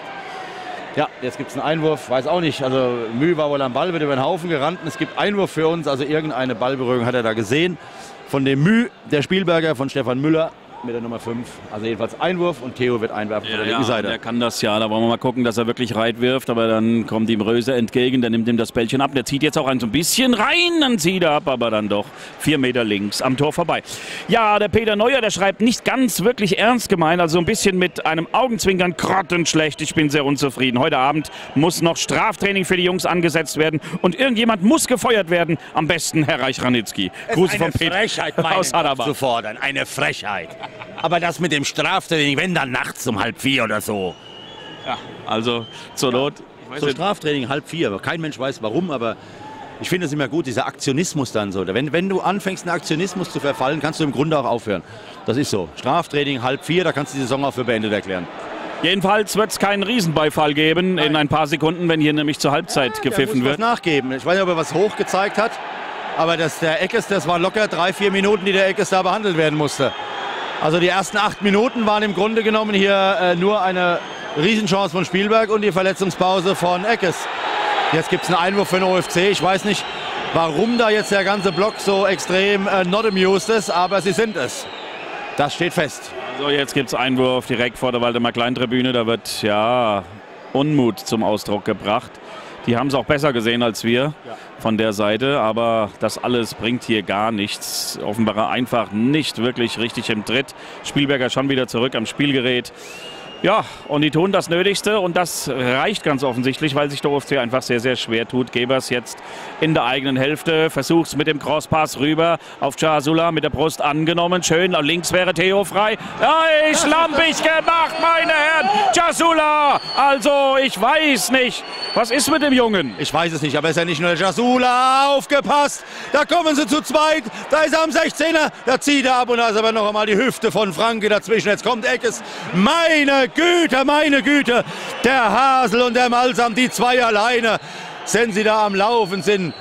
Ja, jetzt gibt es einen Einwurf, weiß auch nicht. Also Mühe war wohl am Ball, wird über den Haufen gerannt. Es gibt Einwurf für uns, also irgendeine Ballberührung hat er da gesehen. Von dem Mühe, der Spielberger von Stefan Müller mit der Nummer fünf. Also jedenfalls Einwurf und Theo wird einwerfen von der linken Seite. Er kann das ja, da wollen wir mal gucken, dass er wirklich reit wirft. Aber dann kommt ihm Röse entgegen, der nimmt ihm das Bällchen ab. Der zieht jetzt auch ein so ein bisschen rein, dann zieht er ab, aber dann doch vier Meter links am Tor vorbei. Ja, der Peter Neuer, der schreibt nicht ganz wirklich ernst gemeint, also ein bisschen mit einem Augenzwinkern, grottenschlecht. Ich bin sehr unzufrieden. Heute Abend muss noch Straftraining für die Jungs angesetzt werden und irgendjemand muss gefeuert werden. Am besten Herr Reich-Ranitzky. Grüße von Peter Frechheit, aus Hadamar. zu fordern. Eine Frechheit. Aber das mit dem Straftraining, wenn dann nachts um halb vier oder so. Ja, also zur Not. Ich weiß So nicht, Straftraining halb vier. Kein Mensch weiß warum, aber ich finde es immer gut, dieser Aktionismus dann so. Wenn, wenn du anfängst, in Aktionismus zu verfallen, kannst du im Grunde auch aufhören. Das ist so. Straftraining halb vier, da kannst du die Saison auch für beendet erklären. jedenfalls wird es keinen Riesenbeifall geben Nein. in ein paar Sekunden, wenn hier nämlich zur Halbzeit Ja, gepfiffen muss wird. was nachgeben. Ich weiß nicht, ob er was hoch gezeigt hat, aber das, der Eckes, das war locker drei, vier Minuten, die der Eckes da behandelt werden musste. Also die ersten acht Minuten waren im Grunde genommen hier äh, nur eine Riesenchance von Spielberg und die Verletzungspause von Eckes. Jetzt gibt es einen Einwurf für den O F C. Ich weiß nicht, warum da jetzt der ganze Block so extrem äh, not amused ist, aber sie sind es. Das steht fest. So, jetzt gibt es Einwurf direkt vor der Waldemar-Klein-Tribüne. Da wird ja Unmut zum Ausdruck gebracht. Die haben es auch besser gesehen als wir von der Seite, aber das alles bringt hier gar nichts. Offenbar einfach nicht wirklich richtig im Tritt. Spielberger schon wieder zurück am Spielgerät. Ja, und die tun das Nötigste und das reicht ganz offensichtlich, weil sich der O F C einfach sehr, sehr schwer tut. Gebers jetzt in der eigenen Hälfte, versucht es mit dem Crosspass rüber auf Jasula, mit der Brust angenommen, schön, links wäre Theo frei. Ja, schlampig gemacht, meine Herren, Jasula, also ich weiß nicht, was ist mit dem Jungen? Ich weiß es nicht, aber ist ja nicht nur der Jasula, aufgepasst, da kommen sie zu zweit, da ist er am sechzehner, da zieht er ab und da ist aber noch einmal die Hüfte von Franke dazwischen, jetzt kommt Eckes, meine Güte, meine Güte, der Hasel und der Malsam, die zwei alleine, wenn sie da am Laufen sind.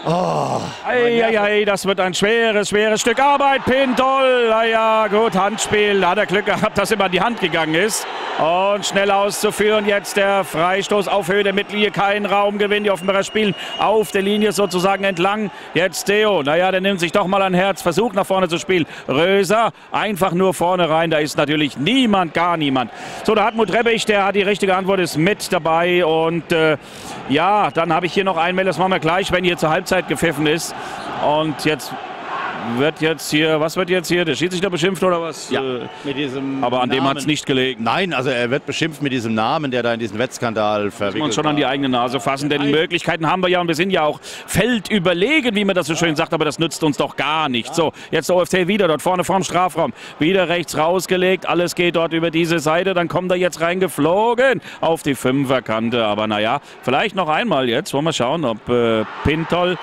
Oh, Eieiei, das wird ein schweres, schweres Stück Arbeit. Pintol, naja, gut, Handspiel. Da hat er Glück gehabt, dass immer in die Hand gegangen ist. Und schnell auszuführen, jetzt der Freistoß auf Höhe der Mittellinie. Kein Raumgewinn, die Offenbarer spielen auf der Linie sozusagen entlang. Jetzt Theo, naja, der nimmt sich doch mal ein Herz, versucht nach vorne zu spielen. Röser, einfach nur vorne rein, da ist natürlich niemand, gar niemand. So, der Hartmut Reppich, der hat die richtige Antwort, ist mit dabei. Und äh, ja, dann habe ich hier noch ein Mail, das machen wir gleich, wenn hier zur Halbzeit gepfiffen ist. Und jetzt wird jetzt hier, was wird jetzt hier, der Schiedsrichter beschimpft oder was? Ja, mit diesem Aber an Namen. dem hat es nicht gelegen. Nein, also er wird beschimpft mit diesem Namen, der da in diesen Wettskandal verwickelt Muss man schon an die eigene Nase fassen, denn Möglichkeiten haben wir ja und wir sind ja auch feldüberlegen, wie man das so schön sagt, aber das nützt uns doch gar nicht. So, jetzt der O F C wieder dort vorne vorm Strafraum, wieder rechts rausgelegt, alles geht dort über diese Seite, dann kommt er jetzt reingeflogen auf die Fünferkante, aber naja, vielleicht noch einmal jetzt, wollen wir schauen, ob äh, Pintol.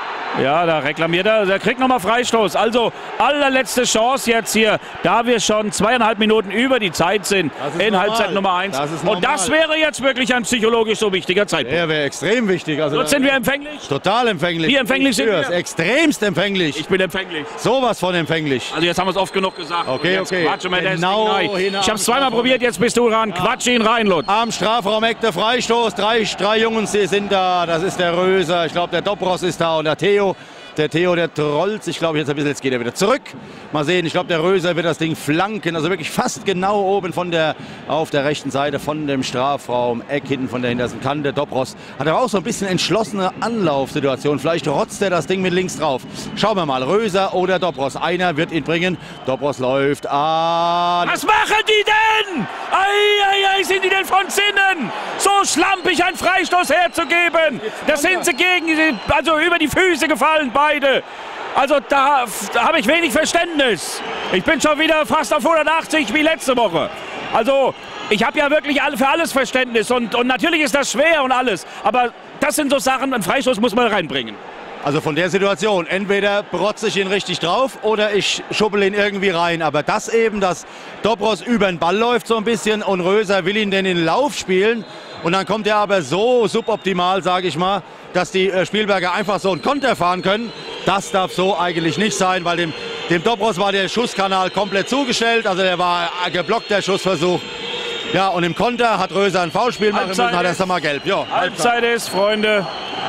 Ja, da reklamiert er. Der kriegt nochmal Freistoß. Also allerletzte Chance jetzt hier, da wir schon zweieinhalb Minuten über die Zeit sind in normal. Halbzeit Nummer eins. Das ist Und das wäre jetzt wirklich ein psychologisch so wichtiger Zeitpunkt. Er wäre extrem wichtig. Also Dort sind wir empfänglich? Total empfänglich. Wie empfänglich sind wir? Extremst empfänglich. Ich bin empfänglich. Sowas von empfänglich. Also jetzt haben wir es oft genug gesagt. Okay, Und jetzt okay. Quatschen wir Genau das Ding rein. hin am Ich habe es zweimal Strafraum. probiert, jetzt bist du dran. Quatsch ihn rein, Lutz. Am Strafraum-Eck der Freistoß. Drei, drei Jungs die sind da. Das ist der Röser. Ich glaube, der Dobros ist da und der Theo. Der Theo, der trollt sich, glaube ich, jetzt ein bisschen. Jetzt geht er wieder zurück. Mal sehen, ich glaube, der Röser wird das Ding flanken. Also wirklich fast genau oben von der, auf der rechten Seite von dem Strafraum. Eck hinten von der hintersten Kante. Dobros hat aber auch so ein bisschen entschlossene Anlaufsituation. Vielleicht rotzt er das Ding mit links drauf. Schauen wir mal, Röser oder Dobros. Einer wird ihn bringen. Dobros läuft an. Was machen die denn? Ei, ei, ei, sind die denn von Sinnen? So schlampig einen Freistoß herzugeben. Das sind sie gegen, also über die Füße gefallen, beide. Also da, da habe ich wenig Verständnis. Ich bin schon wieder fast auf hundertachtzig wie letzte Woche. Also ich habe ja wirklich für alles Verständnis und, und natürlich ist das schwer und alles. Aber das sind so Sachen, einen Freistoß muss man reinbringen. Also von der Situation, entweder brotze ich ihn richtig drauf oder ich schubbel ihn irgendwie rein. Aber das eben, dass Dobros über den Ball läuft so ein bisschen und Röser will ihn denn in den Lauf spielen. Und dann kommt er aber so suboptimal, sage ich mal, dass die Spielberger einfach so einen Konter fahren können. Das darf so eigentlich nicht sein, weil dem, dem Dobros war der Schusskanal komplett zugestellt. Also der war geblockt, der Schussversuch. Ja, und im Konter hat Röser ein Foulspiel machen müssen, hat er erst einmal gelb. Ja, Halbzeit ist, Freunde.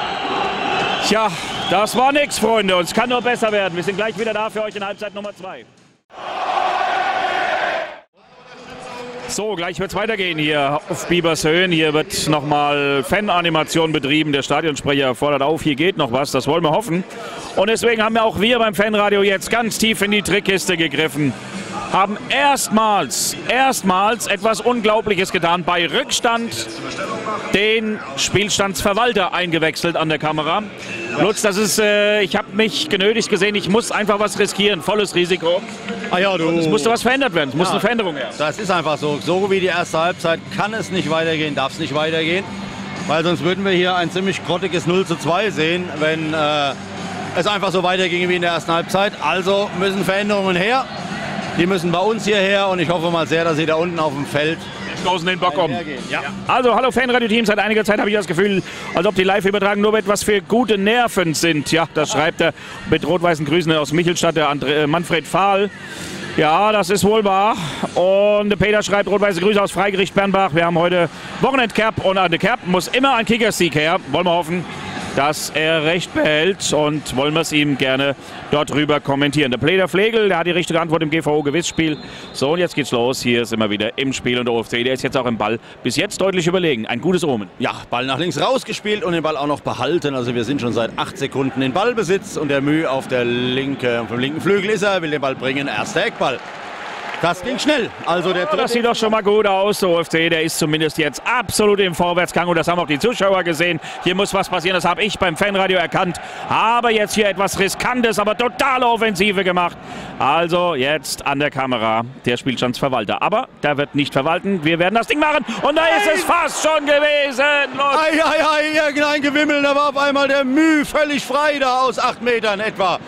Tja, das war nix, Freunde. Und es kann nur besser werden. Wir sind gleich wieder da für euch in Halbzeit Nummer zwei. So, gleich wird es weitergehen hier auf Biebershöhen. Hier wird nochmal Fananimation betrieben. Der Stadionsprecher fordert auf, hier geht noch was. Das wollen wir hoffen. Und deswegen haben wir auch wir beim Fanradio jetzt ganz tief in die Trickkiste gegriffen. Haben erstmals, erstmals etwas Unglaubliches getan. Bei Rückstand den Spielstandsverwalter eingewechselt an der Kamera. Lutz, das ist, äh, ich habe mich genötigt gesehen, ich muss einfach was riskieren, volles Risiko. Ah ja, du. Es musste was verändert werden, es muss Ja. eine Veränderung her. Das ist einfach so. So wie die erste Halbzeit kann es nicht weitergehen, darf es nicht weitergehen. Weil sonst würden wir hier ein ziemlich grottiges null zu zwei sehen, wenn äh, es einfach so weiterginge wie in der ersten Halbzeit. Also müssen Veränderungen her. Die müssen bei uns hierher und ich hoffe mal sehr, dass sie da unten auf dem Feld Stoßen den Bock um. Ja. Also, hallo Fanradio-Team. Seit einiger Zeit habe ich das Gefühl, als ob die Live-Übertragung nur etwas für gute Nerven sind. Ja, das schreibt er mit rot-weißen Grüßen aus Michelstadt, der André, äh, Manfred Fahl. Ja, das ist wohl wahr. Und der Peter schreibt rot-weiße Grüße aus Freigericht Bernbach. Wir haben heute Wochenend-Cap und an der Cap muss immer ein Kickersieg her. Wollen wir hoffen, dass er recht behält und wollen wir es ihm gerne dort rüber kommentieren. Der Peter Flegel, der hat die richtige Antwort im G V O-Gewissspiel. So, und jetzt geht's los. Hier sind wir wieder im Spiel und der O F C, der ist jetzt auch im Ball bis jetzt deutlich überlegen. Ein gutes Omen. Ja, Ball nach links rausgespielt und den Ball auch noch behalten. Also wir sind schon seit acht Sekunden in Ballbesitz und der Mühe auf der linke, vom linken Flügel ist er, will den Ball bringen. Erster Eckball. Das ging schnell. Also der Ja, das sieht doch schon mal gut aus. Der O F C, der ist zumindest jetzt absolut im Vorwärtsgang und das haben auch die Zuschauer gesehen. Hier muss was passieren, das habe ich beim Fanradio erkannt. Aber jetzt hier etwas Riskantes, aber totale Offensive gemacht. Also jetzt an der Kamera der Spielstandsverwalter. Aber der wird nicht verwalten. Wir werden das Ding machen und da ist es fast schon gewesen. Los. Ei, ei, ei, irgendein Gewimmel, da war auf einmal der Mühe völlig frei da aus acht Metern etwa.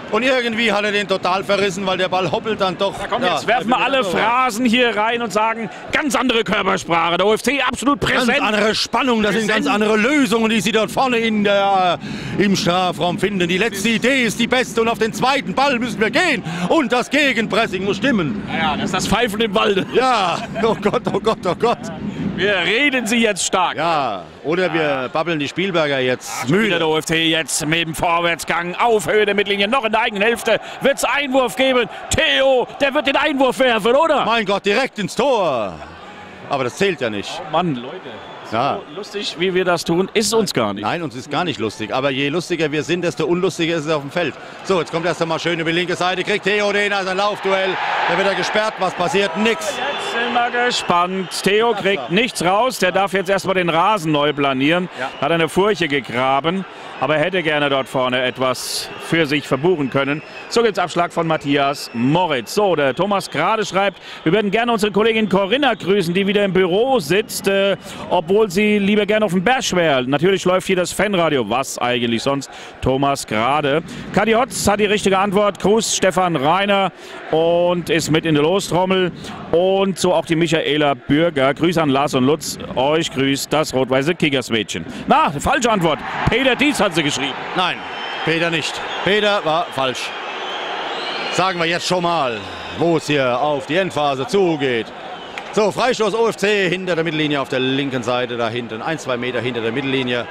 Und irgendwie hat er den total verrissen, weil der Ball hoppelt dann doch. Da komm, ja, jetzt werfen wir alle Phrasen hier rein und sagen, ganz andere Körpersprache. Der O F C absolut präsent. Ganz andere Spannung, das sind ganz Präsent. andere Lösungen, die sie dort vorne in der, im Strafraum finden. Die letzte Idee ist die beste und auf den zweiten Ball müssen wir gehen. Und das Gegenpressing muss stimmen. Ja, das ist das Pfeifen im Walde. Ja, oh Gott, oh Gott, oh Gott. Wir reden sie jetzt stark. Ja, oder wir babbeln die Spielberger jetzt Wieder müde. der O F C jetzt mit dem Vorwärtsgang auf Höhe der Mittellinie, noch in der eigenen Hälfte wird es Einwurf geben. Theo, der wird den Einwurf werfen, oder? Mein Gott, direkt ins Tor. Aber das zählt ja nicht. Mann, Leute, so Ja. lustig, wie wir das tun, ist uns gar nicht. Nein, uns ist gar nicht lustig. Aber je lustiger wir sind, desto unlustiger ist es auf dem Feld. So, jetzt kommt erst einmal schön über die linke Seite. Kriegt Theo den, also ein Laufduell. Da wird er gesperrt. Was passiert? Nix. Jetzt sind wir gespannt. Theo kriegt nichts raus. Der darf jetzt erstmal den Rasen neu planieren. Ja. Hat eine Furche gegraben. Aber er hätte gerne dort vorne etwas für sich verbuchen können. So gibt's Abschlag von Matthias Moritz. So, der Thomas gerade schreibt, wir würden gerne unsere Kollegin Corinna grüßen, die wieder im Büro sitzt, äh, obwohl sie lieber gerne auf dem Berg wäre. Natürlich läuft hier das Fanradio. Was eigentlich sonst? Thomas gerade. Kadi Hotz hat die richtige Antwort. Gruß Stefan Reiner und ist mit in der Lostrommel. Und so auch die Michaela Bürger. Grüße an Lars und Lutz. Euch grüßt das rot-weiße Kickersmädchen. Na, falsche Antwort. Peter Dietz hat sie geschrieben. Nein, Peter nicht. Peter war falsch. Sagen wir jetzt schon mal, wo es hier auf die Endphase zugeht. So, Freistoß O F C hinter der Mittellinie auf der linken Seite, da hinten, ein, zwei Meter hinter der Mittellinie.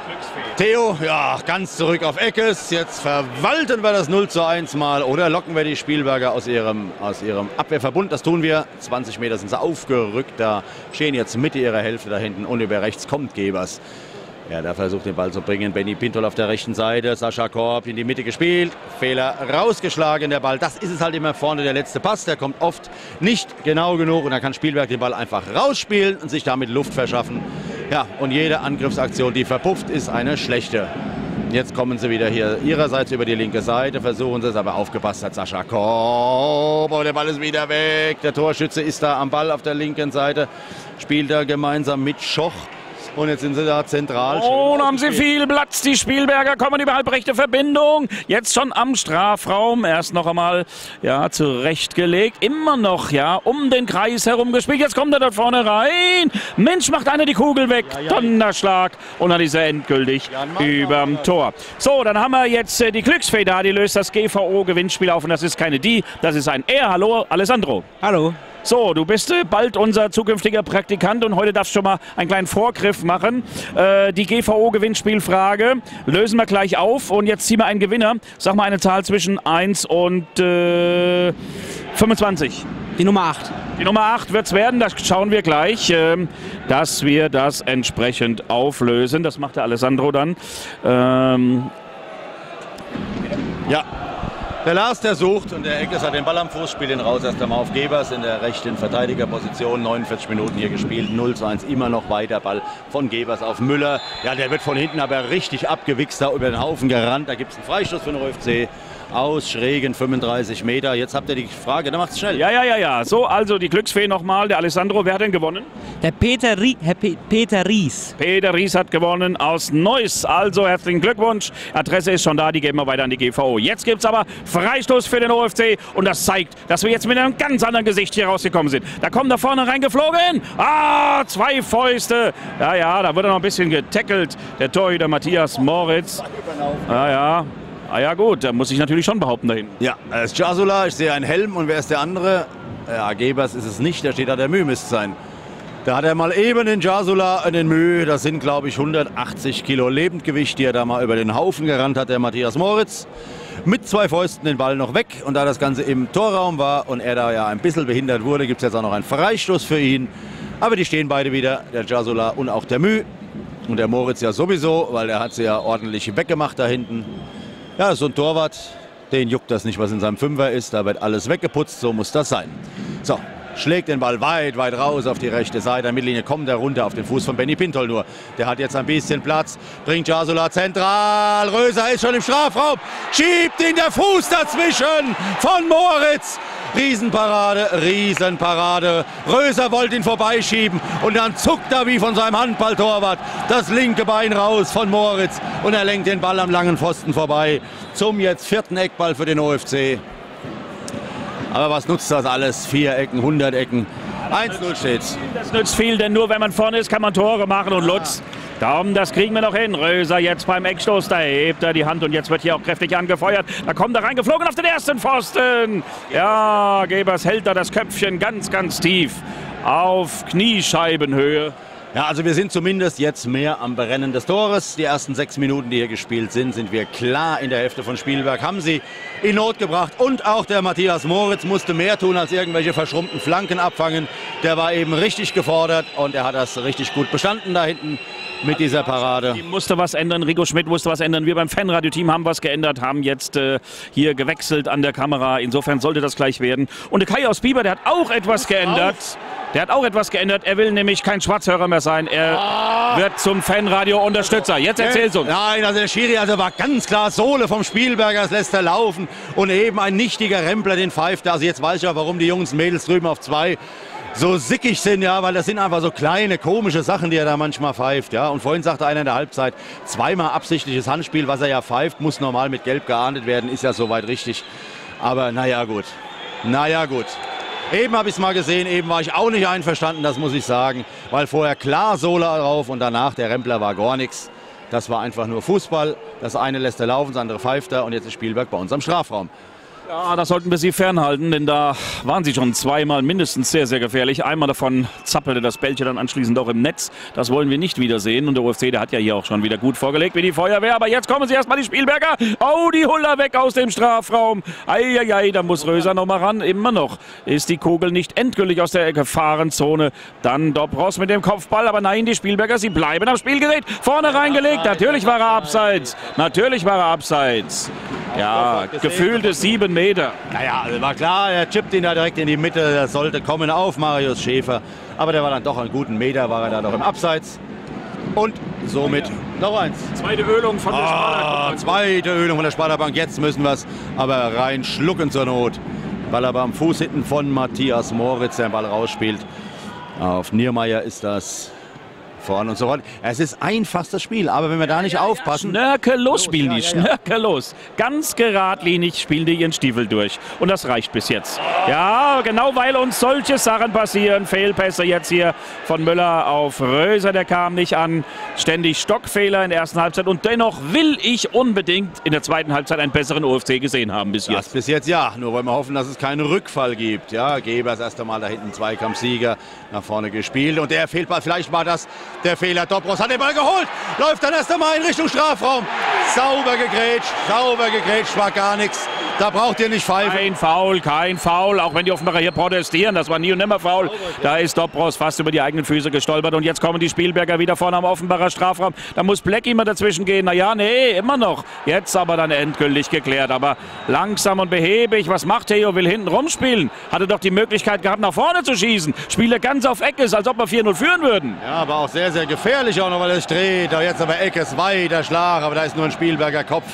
Theo, ja, ganz zurück auf Eckes. Jetzt verwalten wir das null zu eins mal oder locken wir die Spielberger aus ihrem, aus ihrem Abwehrverbund. Das tun wir. zwanzig Meter sind sie aufgerückt. Da stehen jetzt Mitte ihrer Hälfte da hinten und über rechts kommt Gebers. Ja, da versucht den Ball zu bringen. Benny Pintol auf der rechten Seite. Sascha Korb in die Mitte gespielt. Fehler rausgeschlagen, der Ball. Das ist es halt immer vorne, der letzte Pass. Der kommt oft nicht genau genug. Und da kann Spielberg den Ball einfach rausspielen und sich damit Luft verschaffen. Ja, und jede Angriffsaktion, die verpufft, ist eine schlechte. Jetzt kommen sie wieder hier ihrerseits über die linke Seite. Versuchen sie es, aber aufgepasst hat Sascha Korb. Oh, der Ball ist wieder weg. Der Torschütze ist da am Ball auf der linken Seite. Spielt er gemeinsam mit Schoch. Und jetzt sind sie da zentral. Oh, da haben sie viel Platz. Die Spielberger kommen über halbrechte Verbindung. Jetzt schon am Strafraum. Erst noch einmal ja, zurechtgelegt. Immer noch ja um den Kreis herum gespielt. Jetzt kommt er da vorne rein. Mensch, macht einer die Kugel weg. Ja, ja. Donnerschlag. Und dann ist er endgültig ja, überm Tor. So, dann haben wir jetzt äh, die Glücksfee da. Die löst das G V O-Gewinnspiel auf. Und das ist keine die, das ist ein Er. Hallo, Alessandro. Hallo. So, du bist äh, bald unser zukünftiger Praktikant und heute darfst du schon mal einen kleinen Vorgriff machen. Äh, die G V O-Gewinnspielfrage lösen wir gleich auf und jetzt ziehen wir einen Gewinner. Sag mal eine Zahl zwischen eins und äh, fünfundzwanzig. Die Nummer acht. Die Nummer acht wird es werden, das schauen wir gleich, äh, dass wir das entsprechend auflösen. Das macht der Alessandro dann. Ähm ja. Der Lars, der sucht und der Eckes hat den Ball am Fuß, spielt ihn raus erst einmal auf Gebers in der rechten Verteidigerposition. neunundvierzig Minuten hier gespielt, null zu eins, immer noch weiter Ball von Gebers auf Müller. Ja, der wird von hinten aber richtig abgewichst, da über den Haufen gerannt. Da gibt es einen Freistoß für den O F C aus schrägen fünfunddreißig Meter. Jetzt habt ihr die Frage, dann macht's schnell. Ja, ja, ja, ja. So, also die Glücksfee nochmal. Der Alessandro, wer hat denn gewonnen? Der Peter, Rie Herr Pe Peter Ries. Peter Ries hat gewonnen aus Neuss. Also herzlichen Glückwunsch. Adresse ist schon da, die geben wir weiter an die G V O. Jetzt gibt es aber Freistoß für den O F C und das zeigt, dass wir jetzt mit einem ganz anderen Gesicht hier rausgekommen sind. Da kommt da vorne reingeflogen. Ah, zwei Fäuste. Ja, ja, da wird er noch ein bisschen getackelt. Der Torhüter Matthias Moritz. Ja, ja. Ah ja gut, da muss ich natürlich schon behaupten dahin. Ja, er ist Jasula, ich sehe einen Helm und wer ist der andere? Ja, Gebers ist es nicht, der steht da, der Mühe müsste sein. Da hat er mal eben den Jasula und den Mühe, das sind glaube ich hundertachtzig Kilo Lebendgewicht, die er da mal über den Haufen gerannt hat, der Matthias Moritz. Mit zwei Fäusten den Ball noch weg und da das Ganze im Torraum war und er da ja ein bisschen behindert wurde, gibt es jetzt auch noch einen Freistoß für ihn. Aber die stehen beide wieder, der Jasula und auch der Mühe. Und der Moritz ja sowieso, weil er hat sie ja ordentlich weggemacht da hinten. Ja, so ein Torwart, den juckt das nicht, was in seinem Fünfer ist. Da wird alles weggeputzt, so muss das sein. So, schlägt den Ball weit, weit raus auf die rechte Seite. Der Mittellinie kommt er runter auf den Fuß von Benny Pintol nur. Der hat jetzt ein bisschen Platz, bringt Jasula zentral. Röser ist schon im Strafraum, schiebt ihn der Fuß dazwischen von Moritz. Riesenparade, Riesenparade. Röser wollte ihn vorbeischieben und dann zuckt er wie von seinem Handballtorwart das linke Bein raus von Moritz und er lenkt den Ball am langen Pfosten vorbei zum jetzt vierten Eckball für den O F C. Aber was nutzt das alles? Vier Ecken, hundert Ecken. eins null steht's. Das nützt viel, denn nur wenn man vorne ist, kann man Tore machen. Und Lutz, Daumen, das kriegen wir noch hin. Röser jetzt beim Eckstoß, da hebt er die Hand und jetzt wird hier auch kräftig angefeuert. Da kommt er reingeflogen auf den ersten Pfosten. Ja, Gebers hält da das Köpfchen ganz, ganz tief auf Kniescheibenhöhe. Ja, also wir sind zumindest jetzt mehr am Berennen des Tores. Die ersten sechs Minuten, die hier gespielt sind, sind wir klar in der Hälfte von Spielberg. Haben sie in Not gebracht. Und auch der Matthias Moritz musste mehr tun als irgendwelche verschrumpften Flanken abfangen. Der war eben richtig gefordert und er hat das richtig gut bestanden da hinten mit dieser Parade. Die musste was ändern, Rico Schmidt musste was ändern. Wir beim Fanradio-Team haben was geändert, haben jetzt äh, hier gewechselt an der Kamera. Insofern sollte das gleich werden. Und der Kai aus Biber, der hat auch etwas geändert. Der hat auch etwas geändert. Er will nämlich kein Schwarzhörer mehr sein. Er ah. wird zum Fanradio-Unterstützer. Jetzt erzähl's uns. Nein, also der Schiri also war ganz klar Sohle vom Spielberger. Das lässt er laufen. Und eben ein nichtiger Rempler, den pfeift. Also jetzt weiß ich auch, warum die Jungs und Mädels drüben auf zwei so sickig sind, ja, weil das sind einfach so kleine, komische Sachen, die er da manchmal pfeift, ja. Und vorhin sagte einer in der Halbzeit, zweimal absichtliches Handspiel, was er ja pfeift, muss normal mit Gelb geahndet werden, ist ja soweit richtig. Aber naja, gut. Naja, gut. Eben habe ich es mal gesehen, eben war ich auch nicht einverstanden, das muss ich sagen, weil vorher klar Sola drauf und danach der Rempler war gar nichts. Das war einfach nur Fußball. Das eine lässt er laufen, das andere pfeift er und jetzt ist Spielberg bei uns am Strafraum. Ja, das sollten wir sie fernhalten, denn da waren sie schon zweimal mindestens sehr, sehr gefährlich. Einmal davon zappelte das Bällchen dann anschließend auch im Netz. Das wollen wir nicht wiedersehen. Und der O F C, der hat ja hier auch schon wieder gut vorgelegt wie die Feuerwehr. Aber jetzt kommen sie erstmal die Spielberger. Oh, die Huller weg aus dem Strafraum. Eieiei, da muss Röser noch mal ran. Immer noch ist die Kugel nicht endgültig aus der Gefahrenzone. Dann Dobros mit dem Kopfball. Aber nein, die Spielberger, sie bleiben am Spielgerät. Vorne reingelegt. Natürlich war er abseits. Natürlich war er abseits. Ja, gefühlte sieben Meter. Naja, also war klar, er chippt ihn da direkt in die Mitte. Das sollte kommen auf Marius Schäfer. Aber der war dann doch einen guten Meter, war er da noch im Abseits. Und somit noch eins. Zweite Ölung von der Sparta. Ah, zweite Ölung von der Sparta Bank. Jetzt müssen wir es aber rein schlucken zur Not. Ball aber am Fuß hinten von Matthias Moritz, der den Ball rausspielt. Auf Niermeier ist das vorne und so fort. Es ist einfachstes Spiel, aber wenn wir da nicht ja, aufpassen... Ja, schnörkellos spielen die, ja, ja, ja. schnörkellos. Ganz geradlinig spielen die ihren Stiefel durch. Und das reicht bis jetzt. Ja, genau weil uns solche Sachen passieren. Fehlpässe jetzt hier von Müller auf Röser, der kam nicht an. Ständig Stockfehler in der ersten Halbzeit. Und dennoch will ich unbedingt in der zweiten Halbzeit einen besseren O F C gesehen haben bis jetzt. Das bis jetzt ja, nur wollen wir hoffen, dass es keinen Rückfall gibt. Ja, Geber das erste Mal da hinten Zweikampfsieger nach vorne gespielt. Und der Fehlpass, vielleicht war das der Fehler. Dobros hat den Ball geholt, läuft dann erst einmal in Richtung Strafraum. Sauber gegrätscht, sauber gegrätscht, war gar nichts. Da braucht ihr nicht pfeifen. Kein Foul, kein Foul, auch wenn die Offenbarer hier protestieren. Das war nie und nimmer Foul. Da ist Dobros fast über die eigenen Füße gestolpert und jetzt kommen die Spielberger wieder vorne am Offenbarer Strafraum. Da muss Black immer dazwischen gehen. Naja, nee, immer noch. Jetzt aber dann endgültig geklärt. Aber langsam und behäbig. Was macht Theo? Will hinten rumspielen. Hatte doch die Möglichkeit gehabt, nach vorne zu schießen. Spieler ganz auf Eckes, als ob wir vier null führen würden. Ja, aber auch sehr, sehr gefährlich auch noch, weil er sich dreht. Jetzt aber Eckes weiter Schlag, aber da ist nur ein Spielberger Kopf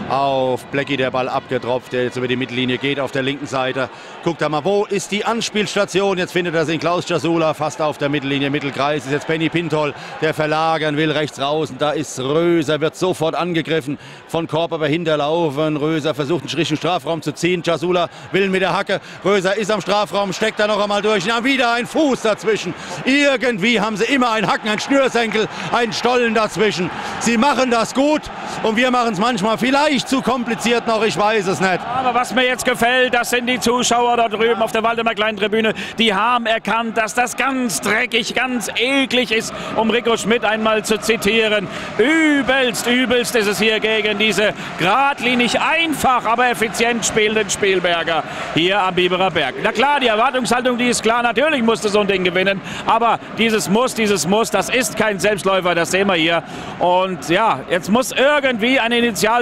auf Blecki, der Ball abgetropft, der jetzt über die Mittellinie geht auf der linken Seite. Guckt da mal, wo ist die Anspielstation? Jetzt findet er sich Klaus Jasula fast auf der Mittellinie, Mittelkreis. Ist jetzt Benny Pintol, der verlagern will rechts raus. Und da ist Röser, wird sofort angegriffen, von Korb aber hinterlaufen. Röser versucht einen Strich im Strafraum zu ziehen. Jasula will mit der Hacke. Röser ist am Strafraum, steckt da noch einmal durch. Na, wieder ein Fuß dazwischen. Irgendwie haben sie immer einen Hacken, einen Schnürsenkel, einen Stollen dazwischen. Sie machen das gut und wir machen es manchmal vielleicht zu kompliziert noch, ich weiß es nicht. Aber was mir jetzt gefällt, das sind die Zuschauer da drüben auf der Waldemar-Klein-Tribüne. Die haben erkannt, dass das ganz dreckig, ganz eklig ist, um Rico Schmidt einmal zu zitieren. Übelst, übelst ist es hier gegen diese geradlinig einfach, aber effizient spielenden Spielberger hier am Biberer Berg. Na klar, die Erwartungshaltung, die ist klar, natürlich musste so ein Ding gewinnen, aber dieses Muss, dieses Muss, das ist kein Selbstläufer, das sehen wir hier. Und ja, jetzt muss irgendwie eine Initialzündung kommen.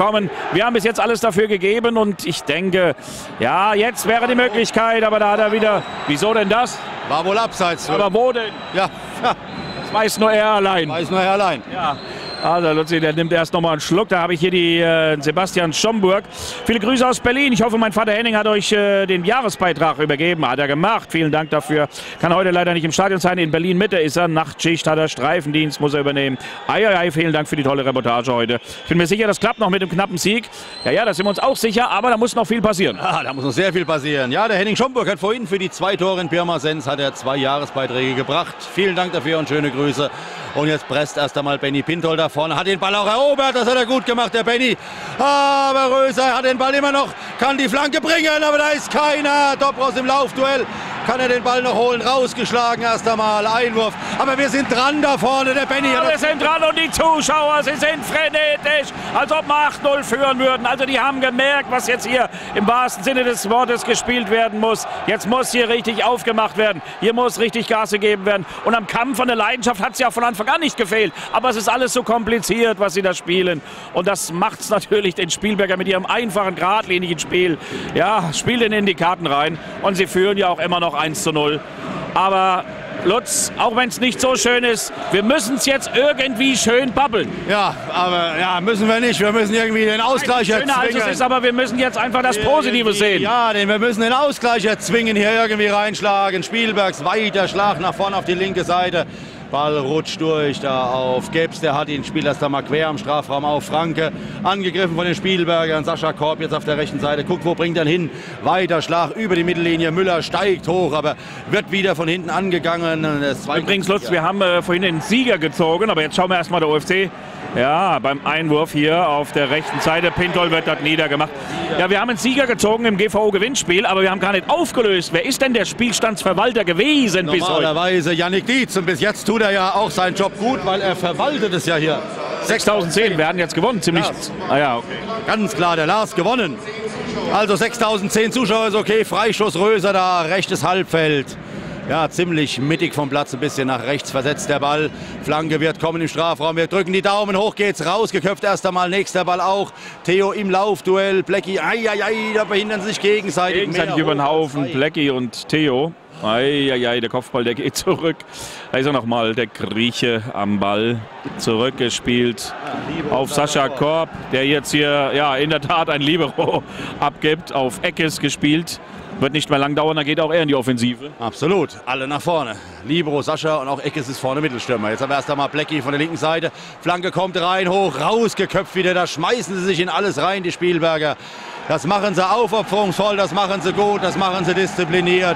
bekommen. Wir haben bis jetzt alles dafür gegeben und ich denke, ja, jetzt wäre die Möglichkeit, aber da hat er wieder, wieso denn das? War wohl abseits. Aber wo denn? Ja, ja. Das weiß nur er allein. Weiß nur er allein. Ja. Also Luzi, der nimmt erst noch mal einen Schluck. Da habe ich hier die äh, Sebastian Schomburg. Viele Grüße aus Berlin. Ich hoffe, mein Vater Henning hat euch äh, den Jahresbeitrag übergeben. Hat er gemacht. Vielen Dank dafür. Kann heute leider nicht im Stadion sein. In Berlin-Mitte ist er. Nachtschicht hat er. Streifendienst muss er übernehmen. Eieiei, vielen Dank für die tolle Reportage heute. Ich bin mir sicher, das klappt noch mit dem knappen Sieg. Ja, ja, da sind wir uns auch sicher. Aber da muss noch viel passieren. Ah, da muss noch sehr viel passieren. Ja, der Henning Schomburg hat vorhin für die zwei Tore in Pirmasens hat er zwei Jahresbeiträge gebracht. Vielen Dank dafür und schöne Grüße. Und jetzt presst erst einmal Benny Pintol da vorne. Hat den Ball auch erobert. Das hat er gut gemacht, der Benny. Aber Röser hat den Ball immer noch. Kann die Flanke bringen, aber da ist keiner. Dobros im Laufduell. Kann er den Ball noch holen? Rausgeschlagen erst einmal. Einwurf. Aber wir sind dran da vorne. Der Benny. Ja, wir sind dran und die Zuschauer, sie sind frenetisch. Als ob wir acht null führen würden. Also die haben gemerkt, was jetzt hier im wahrsten Sinne des Wortes gespielt werden muss. Jetzt muss hier richtig aufgemacht werden. Hier muss richtig Gas gegeben werden. Und am Kampf von der Leidenschaft hat es ja von Anfang an nicht gefehlt. Aber es ist alles so kompliziert, was sie da spielen. Und das macht es natürlich den Spielberger mit ihrem einfachen, geradlinigen Spiel. Ja, spielt ihnen in die Karten rein. Und sie führen ja auch immer noch eins zu null. Aber Lutz, auch wenn es nicht so schön ist, wir müssen es jetzt irgendwie schön babbeln. Ja, aber ja, müssen wir nicht. Wir müssen irgendwie den Ausgleich erzwingen. Als es ist, aber wir müssen jetzt einfach das Positive sehen. Ja, denn wir müssen den Ausgleich erzwingen, hier irgendwie reinschlagen. Spielbergs weiter Schlag nach vorne auf die linke Seite. Ball rutscht durch da auf Gebs, der hat ihn, spielt das da mal quer am Strafraum auf. Franke, angegriffen von den Spielbergern. Sascha Korb jetzt auf der rechten Seite. Guckt, wo bringt er ihn hin? Weiter Schlag über die Mittellinie. Müller steigt hoch, aber wird wieder von hinten angegangen. Übrigens, Lutz, wir haben äh, vorhin den Sieger gezogen, aber jetzt schauen wir erstmal der O F C. Ja, beim Einwurf hier auf der rechten Seite. Pintol wird dort niedergemacht. Ja, wir haben einen Sieger gezogen im G V O-Gewinnspiel, aber wir haben gar nicht aufgelöst. Wer ist denn der Spielstandsverwalter gewesen bis heute? Normalerweise Yannick Dietz. Und bis jetzt tut er ja auch seinen Job gut, weil er verwaltet es ja hier. sechstausendzehn, wir hatten jetzt gewonnen. Ziemlich. Lars. Ah ja, okay. Ganz klar, der Lars gewonnen. Also sechstausendzehn Zuschauer ist okay. Freistoß Röser da, rechtes Halbfeld. Ja, ziemlich mittig vom Platz, ein bisschen nach rechts versetzt der Ball. Flanke wird kommen im Strafraum, wir drücken die Daumen, hoch geht's, rausgeköpft erst einmal, nächster Ball auch. Theo im Laufduell, Blecki, ai, ai, ai, da behindern sie sich gegenseitig. Gegenseitig über den Haufen, Blecki und Theo. Eieiei, der Kopfball, der geht zurück. Da ist er nochmal, der Grieche am Ball. Zurückgespielt auf Sascha Korb, der jetzt hier ja, in der Tat ein Libero abgibt. Auf Eckes gespielt. Wird nicht mehr lang dauern, dann geht auch er in die Offensive. Absolut, alle nach vorne. Libero, Sascha und auch Eckes ist vorne Mittelstürmer. Jetzt aber erst einmal Blecki von der linken Seite. Flanke kommt rein, hoch, rausgeköpft wieder. Da schmeißen sie sich in alles rein, die Spielberger. Das machen sie aufopferungsvoll, das machen sie gut, das machen sie diszipliniert.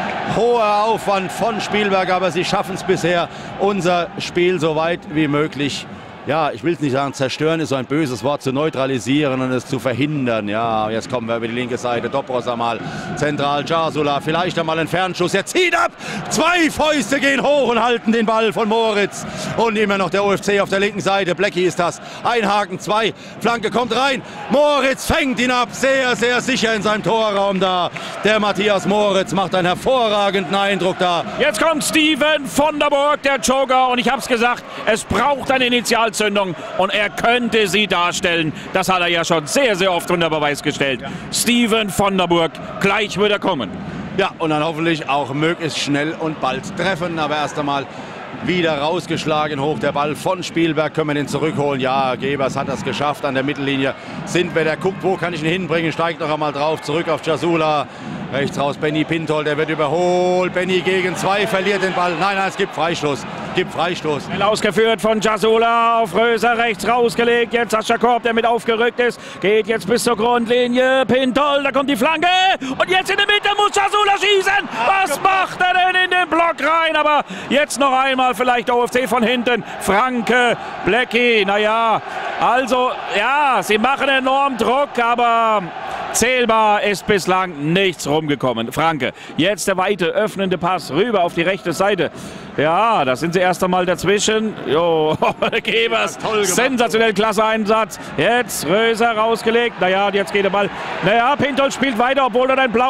Hoher Aufwand von Spielberg, aber sie schaffen es bisher, unser Spiel so weit wie möglich, ja, ich will es nicht sagen, zerstören ist so ein böses Wort, zu neutralisieren und es zu verhindern. Ja, jetzt kommen wir über die linke Seite, Dobros einmal, zentral Jasula, vielleicht einmal ein Fernschuss, er zieht ab, zwei Fäuste gehen hoch und halten den Ball von Moritz. Und immer noch der O F C auf der linken Seite, Blecki ist das, einhaken, zwei, Flanke kommt rein, Moritz fängt ihn ab, sehr, sehr sicher in seinem Torraum da. Der Matthias Moritz macht einen hervorragenden Eindruck da. Jetzt kommt Steven von der Burg, der Joker, und ich habe es gesagt, es braucht eine Initial und er könnte sie darstellen. Das hat er ja schon sehr, sehr oft unter Beweis gestellt. Ja. Steven von der Burg, gleich wird er kommen. Ja, und dann hoffentlich auch möglichst schnell und bald treffen. Aber erst einmal wieder rausgeschlagen, hoch der Ball von Spielberg. Können wir den zurückholen? Ja, Gebers hat das geschafft. An der Mittellinie sind wir. Der guckt, wo kann ich ihn hinbringen. Steigt noch einmal drauf, zurück auf Jasula. Rechts raus Benny Pintol, der wird überholt. Benny gegen zwei, verliert den Ball. Nein, nein, es gibt Freistoß. Gibt Freistoß. Ausgeführt von Jasula auf Röser, rechts rausgelegt. Jetzt Sascha Korb, der mit aufgerückt ist. Geht jetzt bis zur Grundlinie. Pintol, da kommt die Flanke. Und jetzt in der Mitte muss Jasula schießen. Was macht er denn in den Block rein? Aber jetzt noch einmal vielleicht der O F C von hinten. Franke, Blecki, naja. Also, ja, sie machen enorm Druck, aber zählbar ist bislang nichts rumgekommen. Franke, jetzt der weite, öffnende Pass rüber auf die rechte Seite. Ja, da sind sie erst einmal dazwischen. Jo, Gebers, sensationell klasse Einsatz. Jetzt Röser rausgelegt. Naja, jetzt geht der Ball. Naja, Pintol spielt weiter, obwohl da ein Blauer liegt.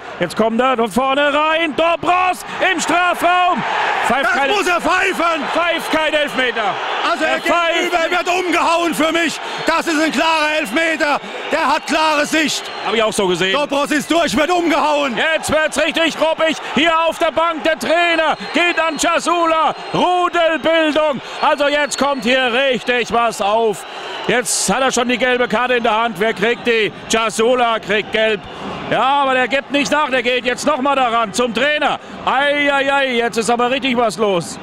Jetzt kommt er dort vorne rein. Dobros im Strafraum. Pfeift Das keine, muss er pfeifen! pfeift kein Elfmeter. Also er Er geht pfeift. über, er wird umgehauen für mich. Das ist ein klarer Elfmeter. Der hat klare Sicht. Habe ich auch so gesehen. Dobros ist durch, wird umgehauen. Jetzt wird's richtig ruppig. Hier auf der Bank der Trainer geht an Czasula. Rudelbildung. Also jetzt kommt hier richtig was auf. Jetzt hat er schon die gelbe Karte in der Hand. Wer kriegt die? Czasula kriegt gelb. Ja, aber der gibt nicht nach. Der geht jetzt noch mal daran zum Trainer. Eieiei, jetzt ist aber richtig was los.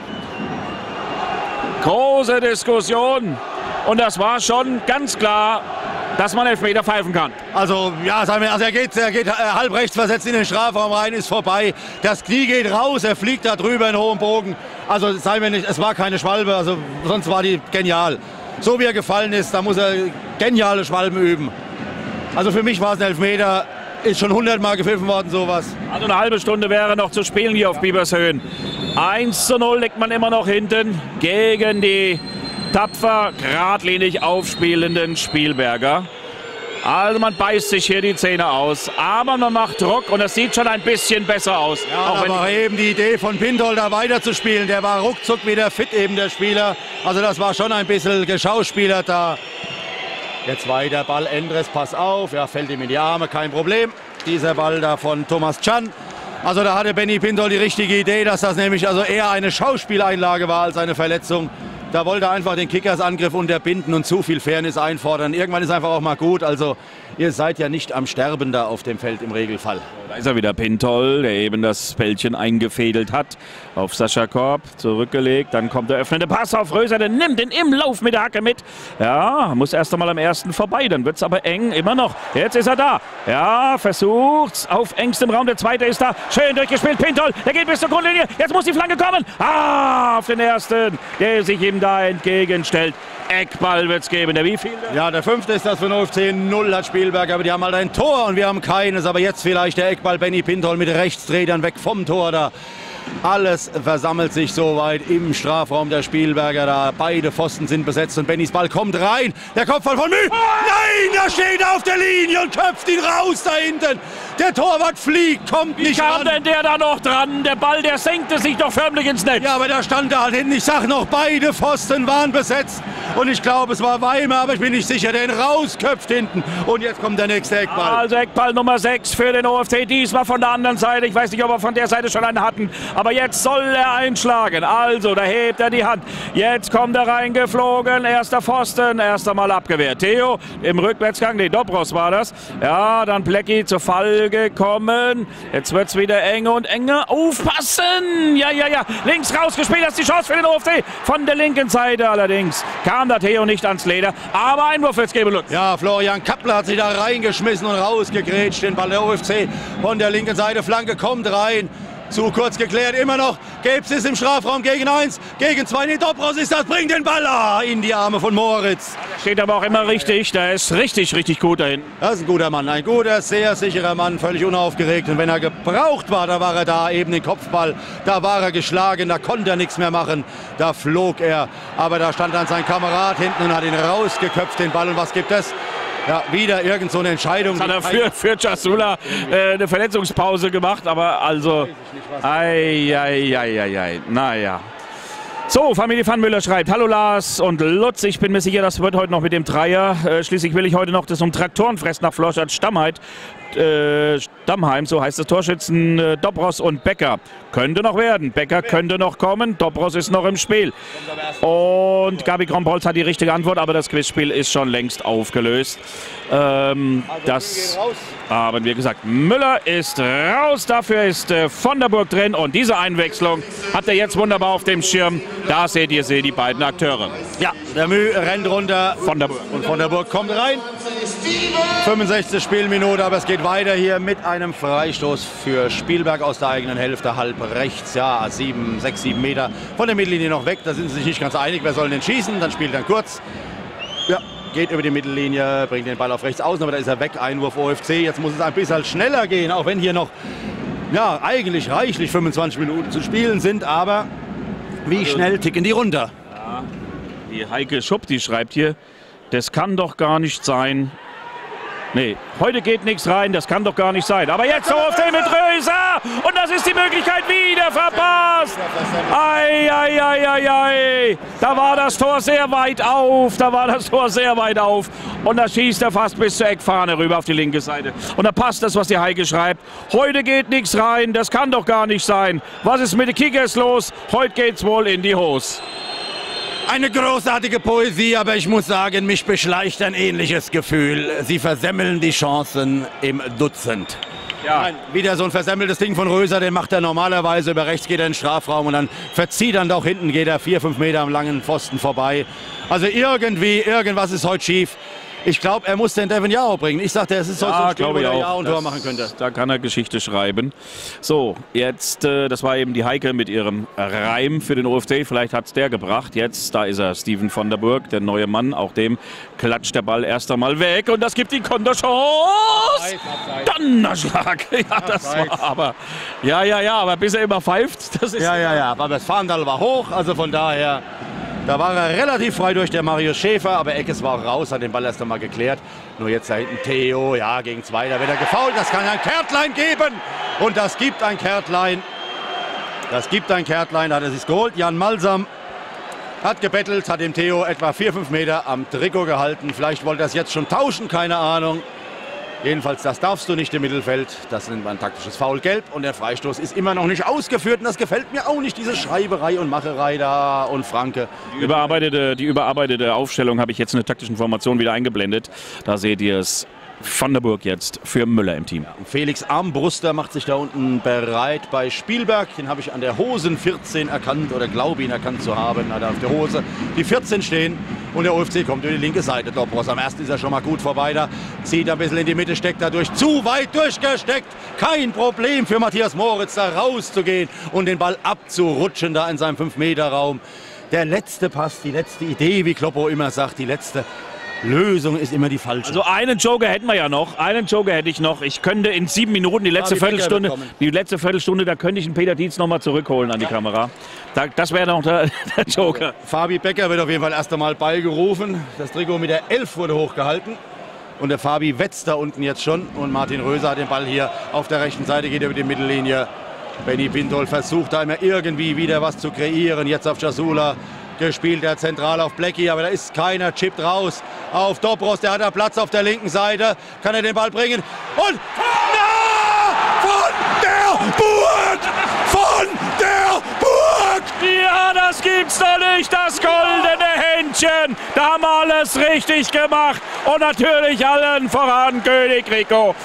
Große Diskussion. Und das war schon ganz klar, dass man Elfmeter pfeifen kann. Also, ja, sagen wir, also er geht, er geht äh, halb rechts versetzt in den Strafraum rein, ist vorbei. Das Knie geht raus, er fliegt da drüber in hohem Bogen. Also, seien wir nicht, es war keine Schwalbe, also sonst war die genial. So wie er gefallen ist, da muss er geniale Schwalben üben. Also für mich war es ein Elfmeter, ist schon hundertmal gepfiffen worden, sowas. Also eine halbe Stunde wäre noch zu spielen hier auf Biebershöhen. eins zu null liegt man immer noch hinten gegen die tapfer, geradlinig aufspielenden Spielberger. Also man beißt sich hier die Zähne aus, aber man macht Druck und es sieht schon ein bisschen besser aus. Ja, Auch wenn aber eben die Idee von Pintol da weiterzuspielen, der war ruckzuck wieder fit eben, der Spieler. Also das war schon ein bisschen geschauspielert da. Jetzt weiter Ball, Endres, pass auf, ja, fällt ihm in die Arme, kein Problem. Dieser Ball da von Thomas Can. Also da hatte Benny Pintol die richtige Idee, dass das nämlich also eher eine Schauspieleinlage war als eine Verletzung. Da wollte er einfach den Kickersangriff unterbinden und zu viel Fairness einfordern. Irgendwann ist einfach auch mal gut. Also ihr seid ja nicht am Sterben da auf dem Feld im Regelfall. Da ist er wieder, Pintol, der eben das Bällchen eingefädelt hat. Auf Sascha Korb, zurückgelegt. Dann kommt der öffnende Pass auf Röser, der nimmt den im Lauf mit der Hacke mit. Ja, muss erst einmal am ersten vorbei. Dann wird es aber eng, immer noch. Jetzt ist er da. Ja, versucht's auf engstem Raum. Der zweite ist da. Schön durchgespielt, Pintol. Der geht bis zur Grundlinie. Jetzt muss die Flanke kommen. Ah, auf den ersten, der sich ihm da entgegenstellt. Eckball wird es geben. Der wievielte? Ja, der fünfte ist das für den O F C. Null hat Spielberg, aber die haben halt ein Tor und wir haben keines. Aber jetzt vielleicht der Eckball Benny Pintol mit rechts, dreht dann weg vom Tor da. Alles versammelt sich soweit im Strafraum der Spielberger da. Beide Pfosten sind besetzt und Bennys Ball kommt rein. Der Kopfball von Müh. Nein, da steht er auf der Linie und köpft ihn raus da hinten. Der Torwart fliegt, kommt nicht Wie kam ran. denn der da noch dran? Der Ball, der senkte sich doch förmlich ins Netz. Ja, aber da stand er halt hinten. Ich sag noch, beide Pfosten waren besetzt. Und ich glaube, es war Weimar, aber ich bin nicht sicher, der ihn rausköpft hinten. Und jetzt kommt der nächste Eckball. Also Eckball Nummer sechs für den O F C, diesmal von der anderen Seite. Ich weiß nicht, ob wir von der Seite schon einen hatten, aber jetzt soll er einschlagen. Also, da hebt er die Hand. Jetzt kommt er reingeflogen. Erster Pfosten, erst einmal abgewehrt. Theo im Rückwärtsgang, nee, Dobros war das. Ja, dann Plecki zu Fall gekommen. Jetzt wird es wieder eng und enger. Aufpassen! Ja, ja, ja. Links rausgespielt, das ist die Chance für den O F C. Von der linken Seite allerdings kam da Theo nicht ans Leder. Aber Einwurf jetzt geben Lutz. Ja, Florian Kappler hat sich da reingeschmissen und rausgegrätscht. Den Ball der O F C von der linken Seite. Flanke kommt rein. Zu kurz geklärt, immer noch. Gebs ist im Strafraum gegen eins, gegen zwei. Nee, Dobros ist das, bringt den Ball ah, in die Arme von Moritz. Steht aber auch immer richtig, der ist richtig, richtig gut dahin. Das ist ein guter Mann, ein guter, sehr sicherer Mann, völlig unaufgeregt. Und wenn er gebraucht war, da war er da, eben den Kopfball. Da war er geschlagen, da konnte er nichts mehr machen. Da flog er, aber da stand dann sein Kamerad hinten und hat ihn rausgeköpft, den Ball. Und was gibt es? Ja, wieder irgend so eine Entscheidung. Jetzt hat er für, für Czasula äh, eine Verletzungspause gemacht, aber also, ei, ei, ei, ei, ei, naja. So, Familie Pfannmüller schreibt, hallo Lars und Lutz, ich bin mir sicher, das wird heute noch mit dem Dreier. Äh, schließlich will ich heute noch das um Traktorenfress nach Florstadt Stammheit, äh, Stammheim, so heißt es, Torschützen äh, Dobros und Becker. Könnte noch werden, Becker könnte noch kommen, Dobros ist noch im Spiel. Und Gabi Grompolz hat die richtige Antwort, aber das Quizspiel ist schon längst aufgelöst. Ähm, das haben wir gesagt. Müller ist raus, dafür ist äh, von der Burg drin und diese Einwechslung hat er jetzt wunderbar auf dem Schirm. Da seht ihr sie, die beiden Akteure. Ja, der Müh rennt runter Von der Burg. und von der Burg kommt rein. fünfundsechzigste Spielminute, aber es geht weiter hier mit einem Freistoß für Spielberg aus der eigenen Hälfte, halb rechts, ja, sieben, sechs, sieben Meter von der Mittellinie noch weg. Da sind sie sich nicht ganz einig, wer soll denn schießen, dann spielt er kurz. Ja, geht über die Mittellinie, bringt den Ball auf rechts außen, aber da ist er weg, Einwurf O F C. Jetzt muss es ein bisschen schneller gehen, auch wenn hier noch, ja, eigentlich reichlich fünfundzwanzig Minuten zu spielen sind, aber wie schnell ticken die runter? Ja, die Heike Schupp, die schreibt hier, das kann doch gar nicht sein. Nee, heute geht nichts rein, das kann doch gar nicht sein. Aber jetzt so auf den mit Röser und das ist die Möglichkeit wieder verpasst. Ei, ei, ei, ei, ei. Da war das Tor sehr weit auf, da war das Tor sehr weit auf. Und da schießt er fast bis zur Eckfahne rüber auf die linke Seite. Und da passt das, was die Heike schreibt. Heute geht nichts rein, das kann doch gar nicht sein. Was ist mit den Kickers los? Heute geht's wohl in die Hose. Eine großartige Poesie, aber ich muss sagen, mich beschleicht ein ähnliches Gefühl. Sie versemmeln die Chancen im Dutzend. Ja. Nein, wieder so ein versemmeltes Ding von Röser, den macht er normalerweise über rechts, geht er in den Strafraum und dann verzieht dann doch hinten, geht er vier, fünf Meter am langen Pfosten vorbei. Also irgendwie, irgendwas ist heute schief. Ich glaube, er muss den Devin Yao bringen. Ich sagte, es ist so ja, ein Spiel, wo er Yao ein Tor das, machen könnte. Da kann er Geschichte schreiben. So, jetzt, äh, das war eben die Heike mit ihrem Reim für den O F C. Vielleicht hat es der gebracht. Jetzt, da ist er, Steven von der Burg, der neue Mann. Auch dem klatscht der Ball erst einmal weg. Und das gibt die Konterchance. Donnerschlag. Ja, das war aber. Ja, ja, ja, aber bis er immer pfeift. Das ist ja, ja, ja. Aber das Fahndal war hoch. Also von daher. Da war er relativ frei durch der Marius Schäfer, aber Eckes war raus, hat den Ball erst einmal geklärt. Nur jetzt da hinten Theo, ja, gegen zwei, da wird er gefoult. Das kann ein Kärtlein geben. Und das gibt ein Kärtlein. Das gibt ein Kärtlein, da hat er sich geholt. Jan Malsam hat gebettelt, hat dem Theo etwa vier, fünf Meter am Trikot gehalten. Vielleicht wollte er es jetzt schon tauschen, keine Ahnung. Jedenfalls, das darfst du nicht im Mittelfeld. Das nennt man taktisches Foul gelb. Und der Freistoß ist immer noch nicht ausgeführt. Und das gefällt mir auch nicht, diese Schreiberei und Macherei da und Franke. Die überarbeitete, die überarbeitete Aufstellung habe ich jetzt in der taktischen Formation wieder eingeblendet. Da seht ihr es. Van der Burg jetzt für Müller im Team. Felix Armbruster macht sich da unten bereit bei Spielberg. Den habe ich an der Hosen vierzehn erkannt oder glaube ihn erkannt zu haben. Hat er auf der Hose die vierzehn stehen und der O F C kommt über die linke Seite. Dobros am ersten ist er schon mal gut vorbei da. Zieht ein bisschen in die Mitte, steckt dadurch zu weit durchgesteckt. Kein Problem für Matthias Moritz da rauszugehen und den Ball abzurutschen da in seinem fünf Meter Raum. Der letzte Pass, die letzte Idee, wie Kloppo immer sagt, die letzte Lösung ist immer die falsche. Also einen Joker hätten wir ja noch. Einen Joker hätte ich noch. Ich könnte in sieben Minuten, die letzte Fabi Viertelstunde, die letzte Viertelstunde, da könnte ich einen Peter Dietz noch mal zurückholen an die ja. Kamera. Da, das wäre noch der, der Joker. Also, Fabi Becker wird auf jeden Fall erst einmal beigerufen. Das Trikot mit der elf wurde hochgehalten. Und der Fabi wetzt da unten jetzt schon. Und Martin Röser hat den Ball hier auf der rechten Seite, geht über die Mittellinie. Benny Pintol versucht da immer irgendwie wieder was zu kreieren. Jetzt auf Jasula. Gespielt er zentral auf Blackie, aber da ist keiner, chippt raus auf Dobros, der hat da Platz auf der linken Seite, kann er den Ball bringen und na, von der Burg, von der Burg! Ja, das gibt's doch nicht, das goldene Händchen, da haben wir alles richtig gemacht und natürlich allen voran König Rico.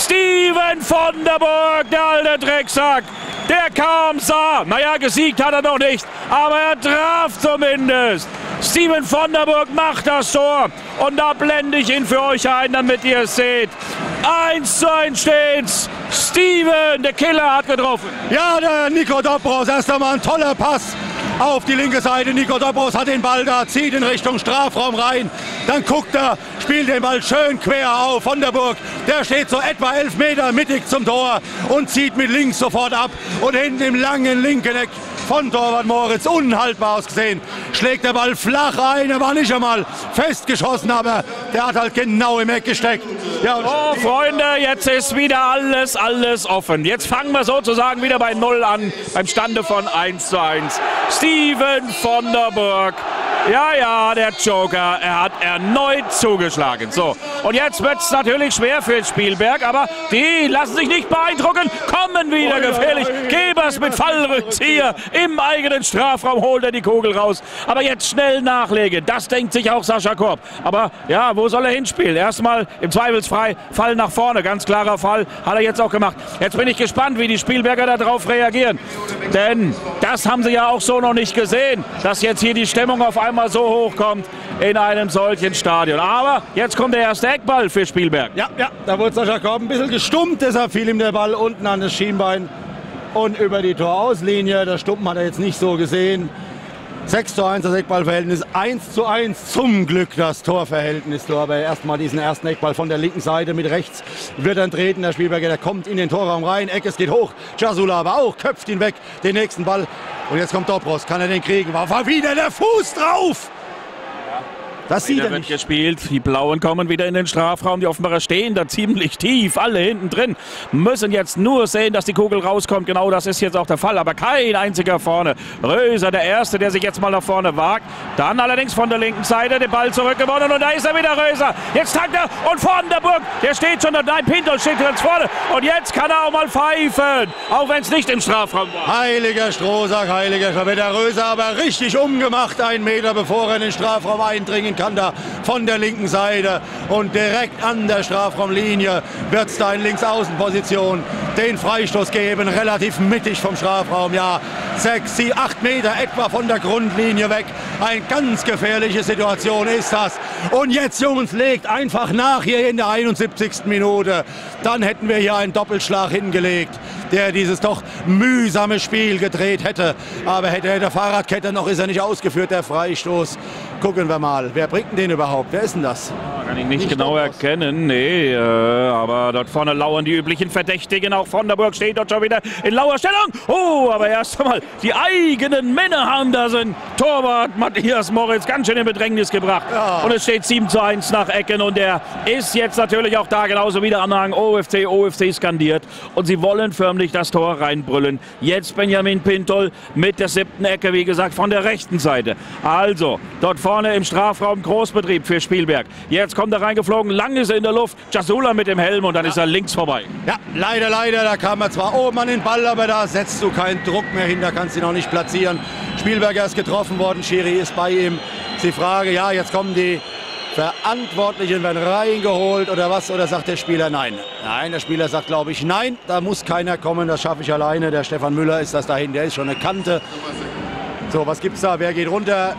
Steven von der Burg, der alte Drecksack. Der kam, sah, naja, gesiegt hat er noch nicht, aber er traf zumindest. Steven von der Burg macht das Tor und da blende ich ihn für euch ein, damit ihr es seht. eins zu eins steht's. Steven, der Killer, hat getroffen. Ja, der Nico Dobros, erst einmal ein toller Pass auf die linke Seite. Nico Dobros hat den Ball da, zieht in Richtung Strafraum rein. Dann guckt er, spielt den Ball schön quer auf von der Burg. Der steht so etwa elf Meter mittig zum Tor und zieht mit links sofort ab. Und hinten im langen linken Eck von Torwart Moritz, unhaltbar ausgesehen, schlägt der Ball flach ein. Er war nicht einmal festgeschossen, aber der hat halt genau im Eck gesteckt. Ja, oh, Freunde, jetzt ist wieder alles, alles offen. Jetzt fangen wir sozusagen wieder bei Null an, beim Stande von eins zu eins. Steven von der Burg. Ja, ja, der Joker, er hat erneut zugeschlagen. So, und jetzt wird es natürlich schwer für Spielberg, aber die lassen sich nicht beeindrucken, kommen wieder gefährlich. Gebers mit Fallrückzieher im eigenen Strafraum, holt er die Kugel raus. Aber jetzt schnell nachlegen, das denkt sich auch Sascha Korb. Aber ja, wo soll er hinspielen? Erstmal im Zweifelsfrei Fall nach vorne, ganz klarer Fall, hat er jetzt auch gemacht. Jetzt bin ich gespannt, wie die Spielberger darauf reagieren. Denn das haben sie ja auch so noch nicht gesehen, dass jetzt hier die Stimmung auf einmal so hoch kommt in einem solchen Stadion. Aber jetzt kommt der erste Eckball für Spielberg. Ja, ja, da wurde Sascha Korb ein bisschen gestummt, deshalb fiel ihm der Ball unten an das Schienbein und über die Torauslinie. Das Stumpen hat er jetzt nicht so gesehen. sechs zu eins das Eckballverhältnis, eins zu eins zum Glück das Torverhältnis. So, aber erstmal diesen ersten Eckball von der linken Seite mit rechts wird dann treten. Der Spielberger, der kommt in den Torraum rein. Eckes geht hoch. Jasula aber auch, köpft ihn weg. Den nächsten Ball. Und jetzt kommt Dobros. Kann er den kriegen? War, war wieder der Fuß drauf. Das sieht er wird nicht. gespielt. Die Blauen kommen wieder in den Strafraum. Die Offenbarer stehen da ziemlich tief. Alle hinten drin müssen jetzt nur sehen, dass die Kugel rauskommt. Genau das ist jetzt auch der Fall. Aber kein einziger vorne. Röser, der Erste, der sich jetzt mal nach vorne wagt. Dann allerdings von der linken Seite den Ball zurückgewonnen. Und da ist er wieder, Röser. Jetzt tankt er. Und vorne der Burg. Der steht schon da. Nein, Pintol steht ganz vorne. Und jetzt kann er auch mal pfeifen. Auch wenn es nicht im Strafraum war. Heiliger Strohsack, heiliger Strohsack. Der Röser aber richtig umgemacht. Einen Meter bevor er in den Strafraum eindringen kann, da von der linken Seite, und direkt an der Strafraumlinie wird es da in Linksaußenposition den Freistoß geben, relativ mittig vom Strafraum, ja, sechs, sieben, acht Meter etwa von der Grundlinie weg. Eine ganz gefährliche Situation ist das. Und jetzt, Jungs, legt einfach nach hier in der einundsiebzigsten Minute. Dann hätten wir hier einen Doppelschlag hingelegt, der dieses doch mühsame Spiel gedreht hätte. Aber hätte er der Fahrradkette noch, ist er nicht ausgeführt, der Freistoß. Gucken wir mal, wer bringt denn den überhaupt? Wer ist denn das? Kann ich nicht, nicht genau erkennen, nee, äh, aber dort vorne lauern die üblichen Verdächtigen. Auch von der Burg steht dort schon wieder in lauer Stellung. Oh, aber erst einmal die eigenen Männer haben da sind Torwart Matthias Moritz ganz schön in Bedrängnis gebracht. Ja. Und es steht sieben zu eins nach Ecken, und er ist jetzt natürlich auch da genauso wieder am Anhang. O F C, O F C skandiert, und sie wollen förmlich das Tor reinbrüllen. Jetzt Benjamin Pintol mit der siebten Ecke, wie gesagt, von der rechten Seite. Also, dort vorne im Strafraum Großbetrieb für Spielberg. Jetzt kommt er reingeflogen, lang ist er in der Luft. Jasula mit dem Helm, und dann ja. ist er links vorbei. Ja, leider, leider, da kam er zwar oben an den Ball, aber da setzt du keinen Druck mehr hin, da kannst du ihn auch nicht platzieren. Spielberger ist getroffen worden, Schiri ist bei ihm. Ist die Frage, ja, jetzt kommen die Verantwortlichen, werden reingeholt oder was, oder sagt der Spieler nein? Nein, der Spieler sagt, glaube ich, nein, da muss keiner kommen, das schaffe ich alleine. Der Stefan Müller ist das dahin, der ist schon eine Kante. So, was gibt's da? Wer geht runter?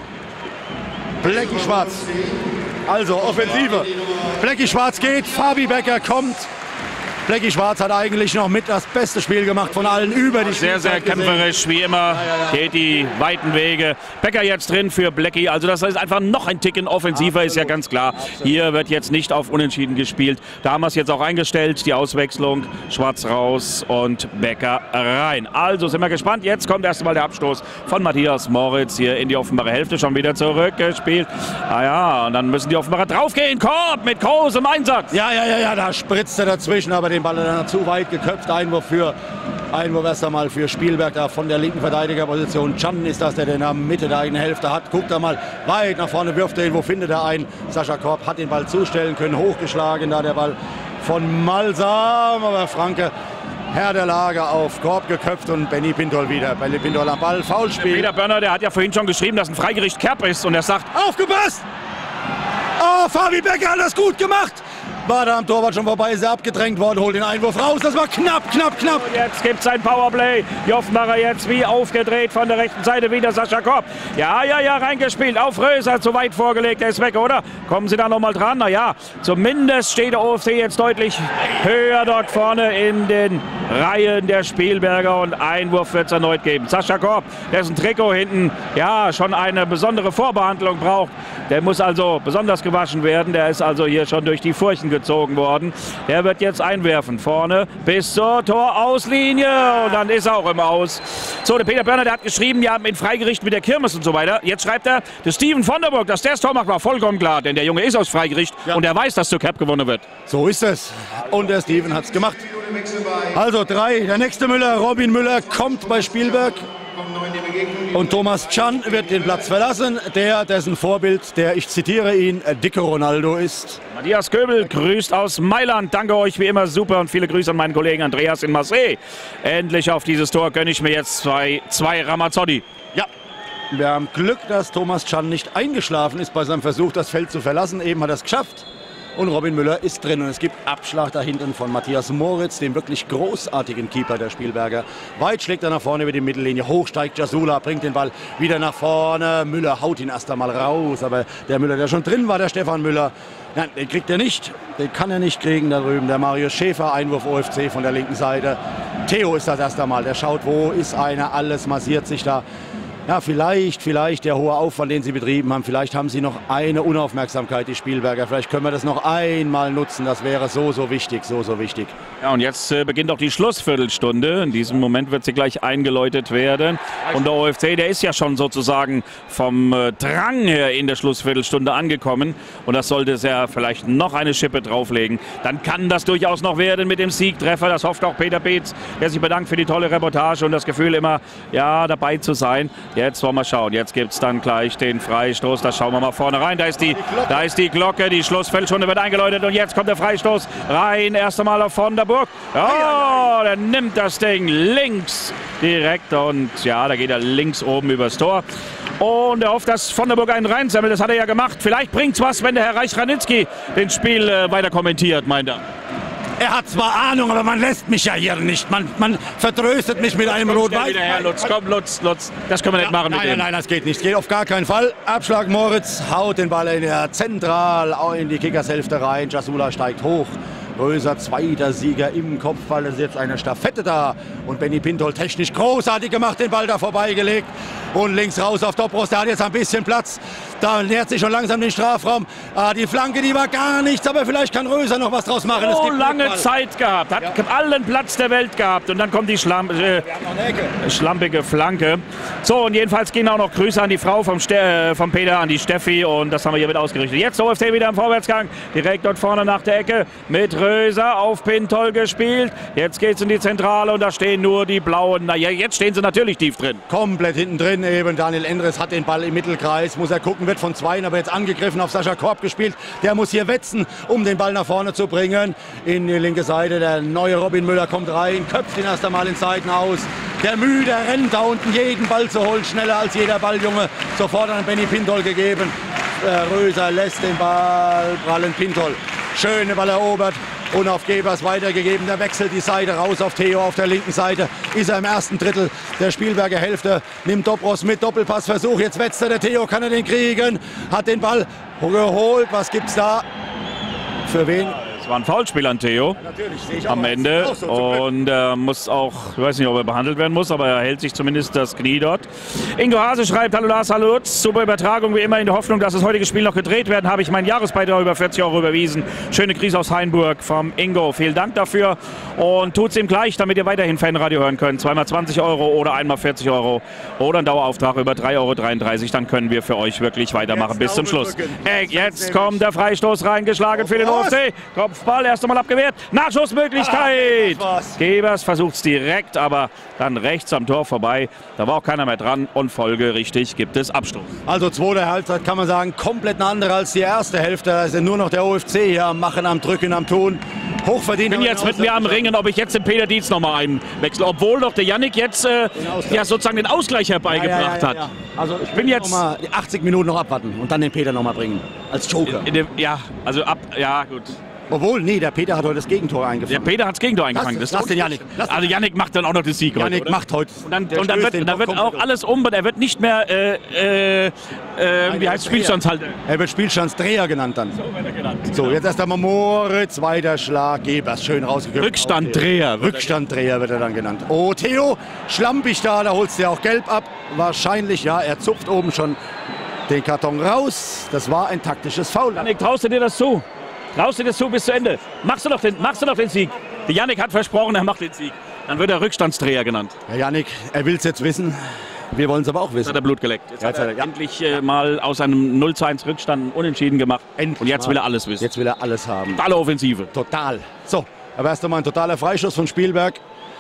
Blecki Schwarz. Also Offensive. Blecki Schwarz geht, Fabi Becker kommt. Blecki Schwarz hat eigentlich noch mit das beste Spiel gemacht von allen über die Sehr, sehr kämpferisch, wie immer. Ja, ja, ja. Geht die weiten Wege. Becker jetzt drin für Blecki. Also das ist einfach noch ein Ticken offensiver, Absolut. ist ja ganz klar. Absolut. Hier wird jetzt nicht auf Unentschieden gespielt. Da haben wir es jetzt auch eingestellt, die Auswechslung. Schwarz raus und Becker rein. Also sind wir gespannt. Jetzt kommt erst einmal der Abstoß von Matthias Moritz hier in die Offenbarer Hälfte. Schon wieder zurückgespielt. Ah ja, und dann müssen die Offenbarer draufgehen. Korb mit großem Einsatz. Ja, ja, ja, ja, da spritzt er dazwischen, aber den Ball dann zu weit geköpft. Einwurf für Einwurf erst einmal für Spielberg da von der linken Verteidigerposition. Can ist das, der den in der Mitte der eigenen Hälfte hat. Guckt er mal weit nach vorne, wirft er ihn, wo findet er ein? Sascha Korb hat den Ball zustellen können, hochgeschlagen da der Ball von Malsam, aber Franke Herr der Lage auf Korb geköpft, und Benny Pintol wieder. Benny Pintol am Ball, Foulspiel. Peter Börner, der hat ja vorhin schon geschrieben, dass ein Freigericht Kerb ist, und er sagt: Aufgepasst! Oh, Fabi Becker hat das gut gemacht! War da am Torwart schon vorbei, ist er abgedrängt worden, holt den Einwurf raus. Das war knapp, knapp, knapp. Und jetzt gibt es ein Powerplay. Die Offenbarer jetzt wie aufgedreht von der rechten Seite, wieder Sascha Korb. Ja, ja, ja, reingespielt auf Röser, zu weit vorgelegt, der ist weg, oder? Kommen sie da noch mal dran? Na zumindest steht der O F C jetzt deutlich höher dort vorne in den Reihen der Spielberger, und Einwurf wird es erneut geben. Sascha Korb, dessen Trikot hinten ja schon eine besondere Vorbehandlung braucht. Der muss also besonders gewaschen werden. Der ist also hier schon durch die Furchen gezogen worden. Der wird jetzt einwerfen. Vorne bis zur Torauslinie. Und dann ist er auch im Aus. So, der Peter Börner, der hat geschrieben, ja, in Freigericht mit der Kirmes und so weiter. Jetzt schreibt er, der Steven von der Burg, dass der das Tor macht, war vollkommen klar. Denn der Junge ist aus Freigericht, ja, und er weiß, dass zur Cap gewonnen wird. So ist es. Und der Steven hat es gemacht. Also drei. Der nächste Müller, Robin Müller, kommt bei Spielberg. Und Thomas Can wird den Platz verlassen, der, dessen Vorbild, der, ich zitiere ihn, dicke Ronaldo ist. Matthias Köbel grüßt aus Mailand. Danke euch wie immer, super, und viele Grüße an meinen Kollegen Andreas in Marseille. Endlich auf dieses Tor gönne ich mir jetzt zwei, zwei Ramazzotti. Ja, wir haben Glück, dass Thomas Can nicht eingeschlafen ist bei seinem Versuch, das Feld zu verlassen. Eben hat er es geschafft. Und Robin Müller ist drin, und es gibt Abschlag da hinten von Matthias Moritz, dem wirklich großartigen Keeper der Spielberger. Weit schlägt er nach vorne über die Mittellinie, hoch steigt Jasula, bringt den Ball wieder nach vorne. Müller haut ihn erst einmal raus, aber der Müller, der schon drin war, der Stefan Müller, nein, den kriegt er nicht, den kann er nicht kriegen da drüben. Der Marius Schäfer, Einwurf O F C von der linken Seite. Theo ist das erst einmal, der schaut, wo ist einer, alles massiert sich da. Ja, vielleicht, vielleicht der hohe Aufwand, den sie betrieben haben. Vielleicht haben sie noch eine Unaufmerksamkeit, die Spielberger. Vielleicht können wir das noch einmal nutzen. Das wäre so, so wichtig, so, so wichtig. Ja, und jetzt äh, beginnt auch die Schlussviertelstunde. In diesem Moment wird sie gleich eingeläutet werden. Und der O F C, der ist ja schon sozusagen vom äh, Drang her in der Schlussviertelstunde angekommen. Und das sollte es ja vielleicht noch eine Schippe drauflegen. Dann kann das durchaus noch werden mit dem Siegtreffer. Das hofft auch Peter Beetz, der sich bedankt für die tolle Reportage und das Gefühl immer, ja, dabei zu sein. Jetzt wollen wir schauen. Jetzt gibt es dann gleich den Freistoß. Da schauen wir mal vorne rein. Da ist die, da ist die Glocke. Die Schlussfeldstunde wird eingeläutet. Und jetzt kommt der Freistoß rein. Erst einmal auf Von der Burg. Oh, der nimmt das Ding links direkt. Und ja, da geht er links oben übers Tor. Und er hofft, dass Von der Burg einen reinsammelt. Das hat er ja gemacht. Vielleicht bringt es was, wenn der Herr Reich-Ranitzky den Spiel äh, weiter kommentiert, meint er. Er hat zwar Ahnung, aber man lässt mich ja hier nicht. Man, man vertröstet mich mit einem Rot-Weiß. Lutz, komm, Lutz, Lutz. Das können wir nicht machen nein, mit nein, dem. nein, das geht nicht. Das geht auf gar keinen Fall. Abschlag Moritz haut den Ball in der zentral in die Kickershälfte rein. Jasula steigt hoch. Röser, zweiter Sieger im Kopfball. Es ist jetzt eine Staffette da. Und Benny Pintol technisch großartig gemacht, den Ball da vorbeigelegt. Und links raus auf Dobros. Der hat jetzt ein bisschen Platz. Da nähert sich schon langsam den Strafraum. Ah, die Flanke, die war gar nichts. Aber vielleicht kann Röser noch was draus machen. So lange Zeit gehabt. Hat ja. allen Platz der Welt gehabt. Und dann kommt die Schlamm, äh, schlampige Flanke. So, und jedenfalls gehen auch noch Grüße an die Frau vom, Ste äh, vom Peter, an die Steffi. Und das haben wir hier mit ausgerichtet. Jetzt O F C wieder im Vorwärtsgang. Direkt dort vorne nach der Ecke mit Röser auf Pintol gespielt. Jetzt geht es in die Zentrale und da stehen nur die Blauen. Na ja, jetzt stehen sie natürlich tief drin. Komplett hinten drin eben. Daniel Endres hat den Ball im Mittelkreis. Muss er gucken, wird von Zweien aber jetzt angegriffen, auf Sascha Korb gespielt. Der muss hier wetzen, um den Ball nach vorne zu bringen. In die linke Seite. Der neue Robin Müller kommt rein, köpft ihn erst einmal in Seiten aus. Der Müde rennt da unten jeden Ball zu holen, schneller als jeder Balljunge. Sofort an Benny Pintol gegeben. Röser lässt den Ball prallen. Pintol. Schöne Ball erobert und auf Gebers weitergegeben. Der wechselt die Seite raus auf Theo auf der linken Seite. Ist er im ersten Drittel der Spielberger Hälfte. Nimmt Dobros mit, Doppelpassversuch. Jetzt wetzt er, der Theo kann er den kriegen. Hat den Ball geholt. Was gibt's da? Für wen? War ein Foulspiel an Theo ja, am Ende so, und er äh, muss auch, ich weiß nicht, ob er behandelt werden muss, aber er hält sich zumindest das Knie dott. Ingo Hase schreibt, hallo Lars, hallo Lutz, super Übertragung, wie immer in der Hoffnung, dass das heutige Spiel noch gedreht werden, habe ich meinen Jahresbeitrag über vierzig Euro überwiesen. Schöne Grüße aus Hainburg vom Ingo, vielen Dank dafür und tut's ihm gleich, damit ihr weiterhin Fanradio hören könnt. Zweimal zwanzig Euro oder einmal vierzig Euro oder ein Dauerauftrag über drei Euro dreiunddreißig, dann können wir für euch wirklich weitermachen jetzt bis zum Schluss. Äh, jetzt kommt der Freistoß reingeschlagen für den O F C, Kopfball erst einmal abgewehrt. Nachschussmöglichkeit. Ah, Gebers versucht es direkt, aber dann rechts am Tor vorbei. Da war auch keiner mehr dran und folgerichtig gibt es Abstoß. Also zweite Halbzeit kann man sagen, komplett eine andere als die erste Hälfte. Da ist nur noch der O F C hier am Machen, am Drücken, am Tun. Hochverdient. Ich bin jetzt mit mir am Ringen, ob ich jetzt den Peter Dietz noch mal einwechsle. Obwohl doch der Yannick jetzt äh, ja, sozusagen den Ausgleich herbeigebracht ja, ja, ja, ja. hat. Also ich bin jetzt noch mal achtzig Minuten noch abwarten und dann den Peter noch mal bringen. Als Joker. In, in dem, ja, also ab, ja gut. Obwohl, nee, der Peter hat heute das Gegentor eingefangen. Der Peter hat das Gegentor eingefangen. Lass, das lass den Yannick. Lass also Yannick macht dann auch noch den Sieg Yannick heute, macht heute. Und dann, und dann wird, dann wird auch alles um. Er wird nicht mehr, äh, äh, äh, wie heißt Spielstandshalter? Er wird Spielstandsdreher genannt dann. So wird er genannt. So, jetzt erst einmal Moritz, weiter Schlag, Gebers, schön rausgekommen. Rückstanddreher. Rückstanddreher wird er dann genannt. Oh, Theo, schlampig da, da holst du ja auch gelb ab. Wahrscheinlich, ja, er zupft oben schon den Karton raus. Das war ein taktisches Foul. Yannick, traust du dir das zu? Traust du dir das zu bis zu Ende? Machst du doch den, machst du doch den Sieg. Der Yannick hat versprochen, er macht den Sieg. Dann wird er Rückstandsdreher genannt. Der Yannick, er will es jetzt wissen. Wir wollen es aber auch wissen. Jetzt hat er Blut geleckt. Jetzt ja, hat er ja. endlich äh, mal aus einem null zu eins Rückstand unentschieden gemacht. Endlich und jetzt mal. will er alles wissen. Jetzt will er alles haben. Totale Offensive. Total. So, aber erst einmal ein totaler Freischuss von Spielberg.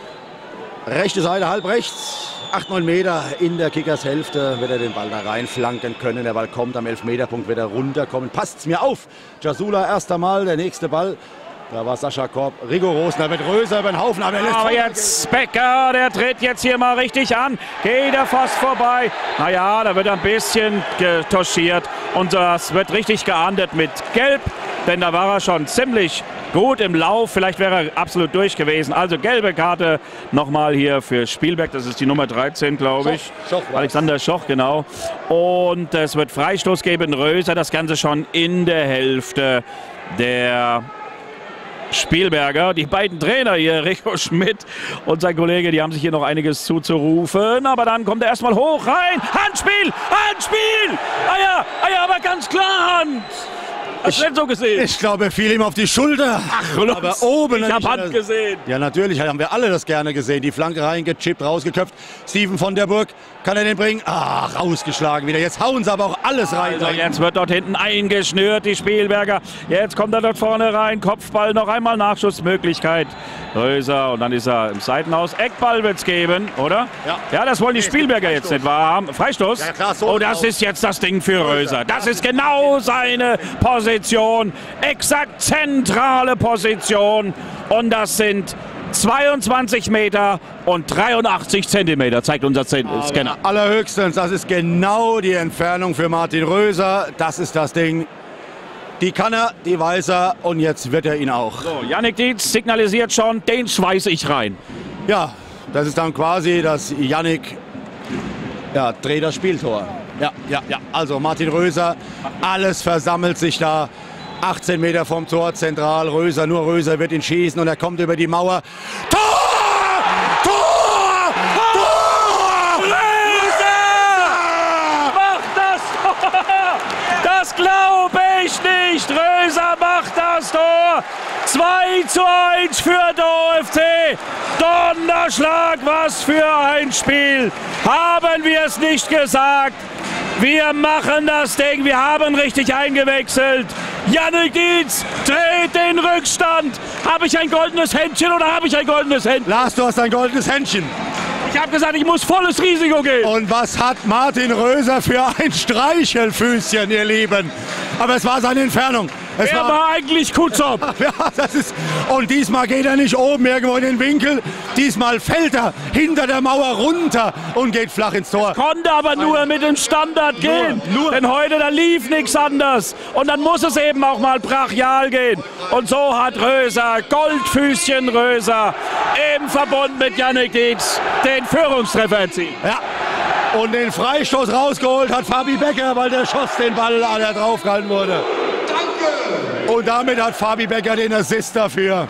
Rechte Seite, halb rechts. acht, neun Meter in der Kickershälfte wird er den Ball da reinflanken können. Der Ball kommt am Elfmeterpunkt, wird er runterkommen. Passt's mir auf. Jasula erst einmal, der nächste Ball. Da war Sascha Korb rigoros. Da wird Röser über den Haufen. Aber, er lässt aber jetzt Becker, der tritt jetzt hier mal richtig an. Geht er fast vorbei. Naja, da wird ein bisschen getoschiert. Und das wird richtig geahndet mit Gelb. Denn da war er schon ziemlich gut im Lauf. Vielleicht wäre er absolut durch gewesen. Also gelbe Karte nochmal hier für Spielberg. Das ist die Nummer dreizehn, glaube ich. Schoch, Schoch Alexander Schoch, genau. Und es wird Freistoß geben. Röser, das Ganze schon in der Hälfte der Spielberger. Die beiden Trainer hier, Rico Schmidt und sein Kollege, die haben sich hier noch einiges zuzurufen. Aber dann kommt er erstmal hoch, rein. Handspiel! Handspiel! Ah ja, ah ja, aber ganz klar Hand. Hast du denn so gesehen? Ich glaube, er fiel ihm auf die Schulter. Ach, aber oben. Ich habe Hand gesehen. Ja, natürlich haben wir alle das gerne gesehen. Die Flanke reingechippt, rausgeköpft. Steven von der Burg, kann er den bringen? Ach, rausgeschlagen wieder. Jetzt hauen sie aber auch alles rein. Also jetzt wird dort hinten eingeschnürt, die Spielberger. Jetzt kommt er dort vorne rein. Kopfball, noch einmal Nachschussmöglichkeit. Röser und dann ist er im Seitenhaus. Eckball wird es geben, oder? Ja. Ja, das wollen die Spielberger jetzt nicht wahr haben. Freistoß? Ja, klar, so oh, das ist jetzt das Ding für Röser. Das ist genau seine Position. Exakt zentrale Position. Und das sind zweiundzwanzig Meter und dreiundachtzig Zentimeter, zeigt unser Scanner. Allerhöchstens, das ist genau die Entfernung für Martin Röser. Das ist das Ding. Die kann er, die weiß er und jetzt wird er ihn auch. So, Yannick Dietz signalisiert schon, den schweiße ich rein. Ja, das ist dann quasi das Yannick, ja, dreht das Spieltor. Ja, ja, ja. Also Martin Röser, alles versammelt sich da. achtzehn Meter vom Tor, zentral. Röser, nur Röser wird ihn schießen und er kommt über die Mauer. Tor! Tor! Tor! Röser! Macht das Tor! Das glaube ich nicht! Röser macht das Tor! zwei zu eins für den O F C. Donnerschlag, was für ein Spiel. Haben wir es nicht gesagt? Wir machen das Ding. Wir haben richtig eingewechselt. Yannick Dietz dreht den Rückstand. Habe ich ein goldenes Händchen oder habe ich ein goldenes Händchen? Lars, du hast ein goldenes Händchen. Ich habe gesagt, ich muss volles Risiko gehen. Und was hat Martin Röser für ein Streichelfüßchen, ihr Lieben? Aber es war seine Entfernung. Es er war, war eigentlich Kutzop. Ja, das ist, und diesmal geht er nicht oben irgendwo in den Winkel. Diesmal fällt er hinter der Mauer runter und geht flach ins Tor. Konnte aber nur mit dem Standard gehen. Nur, nur. Denn heute, da lief nichts anders. Und dann muss es eben auch mal brachial gehen. Und so hat Röser, Goldfüßchen Röser, im Verbund mit Yannick Dietz, den Führungstreffer erzielt. Ja. Und den Freistoß rausgeholt hat Fabi Becker, weil der schoss den Ball, der draufgehalten wurde. Und damit hat Fabi Becker den Assist dafür.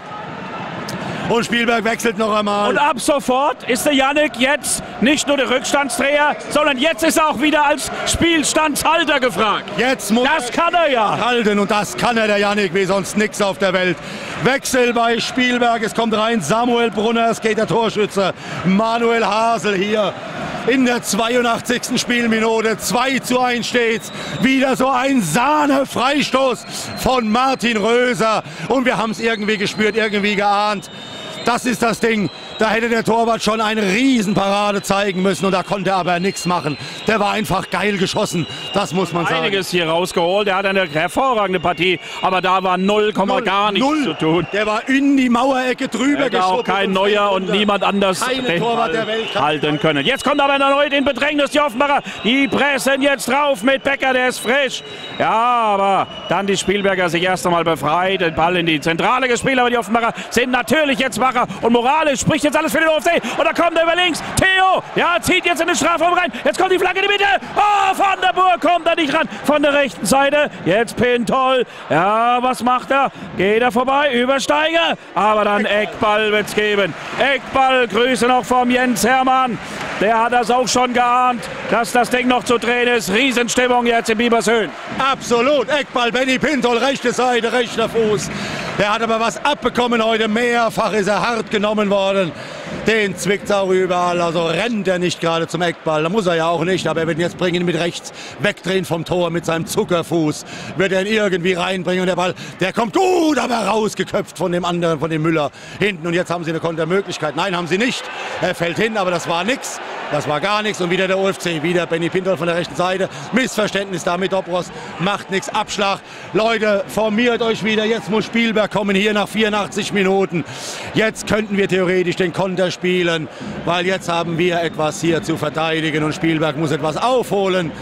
Und Spielberg wechselt noch einmal. Und ab sofort ist der Yannick jetzt nicht nur der Rückstandsdreher, sondern jetzt ist er auch wieder als Spielstandshalter gefragt. Jetzt muss das kann er ja. Halten und das kann er, der Yannick, wie sonst nichts auf der Welt. Wechsel bei Spielberg, es kommt rein Samuel Brunner, es geht der Torschütze. Manuel Hasel hier. In der zweiundachtzigsten Spielminute, zwei zu eins steht's. Wieder so ein Sahne-Freistoß von Martin Röser. Und wir haben es irgendwie gespürt, irgendwie geahnt. Das ist das Ding. Da hätte der Torwart schon eine Riesenparade zeigen müssen und da konnte er aber nichts machen. Der war einfach geil geschossen, das muss man sagen. Einiges hier rausgeholt, er hat eine hervorragende Partie, aber da war null, null gar nichts null. zu tun. Der war in die Mauerecke drüber geschoben. Auch kein Neuer und niemand anders den Torwart der Welt halten können. Jetzt kommt aber erneut in Bedrängnis die Offenbacher. Die pressen jetzt drauf mit Becker, der ist frisch. Ja, aber dann die Spielberger sich erst einmal befreit, den Ball in die Zentrale gespielt, aber die Offenbacher sind natürlich jetzt wacher und moralisch spricht jetzt alles für den O F C. Und da kommt er über links. Theo, ja, zieht jetzt in den Strafraum rein. Jetzt kommt die Flanke in die Mitte. Oh, von der Burg kommt er nicht ran. Von der rechten Seite. Jetzt Pintoll. Ja, was macht er? Geht er vorbei? Übersteiger. Aber dann Eckball wird es geben. Eckball, Grüße noch vom Jens Hermann. Der hat das auch schon geahnt, dass das Ding noch zu drehen ist. Riesenstimmung jetzt in Biebershöhen. Absolut. Eckball, Benny Pintoll, rechte Seite, rechter Fuß. Der hat aber was abbekommen heute. Mehrfach ist er hart genommen worden. Den zwickt er auch überall. Also rennt er nicht gerade zum Eckball. Da muss er ja auch nicht. Aber er wird ihn jetzt bringen mit rechts. Wegdrehen vom Tor mit seinem Zuckerfuß. Wird er ihn irgendwie reinbringen. Und der Ball, der kommt gut, aber rausgeköpft von dem anderen, von dem Müller hinten. Und jetzt haben sie eine Kontermöglichkeit. Nein, haben sie nicht. Er fällt hin, aber das war nichts. Das war gar nichts. Und wieder der O F C. Wieder Benny Pintoll von der rechten Seite. Missverständnis da mit Dobros. Macht nichts. Abschlag. Leute, formiert euch wieder. Jetzt muss Spielberg kommen hier nach vierundachtzig Minuten. Jetzt könnten wir theoretisch den Konter spielen, weil jetzt haben wir etwas hier zu verteidigen und Spielberg muss etwas aufholen.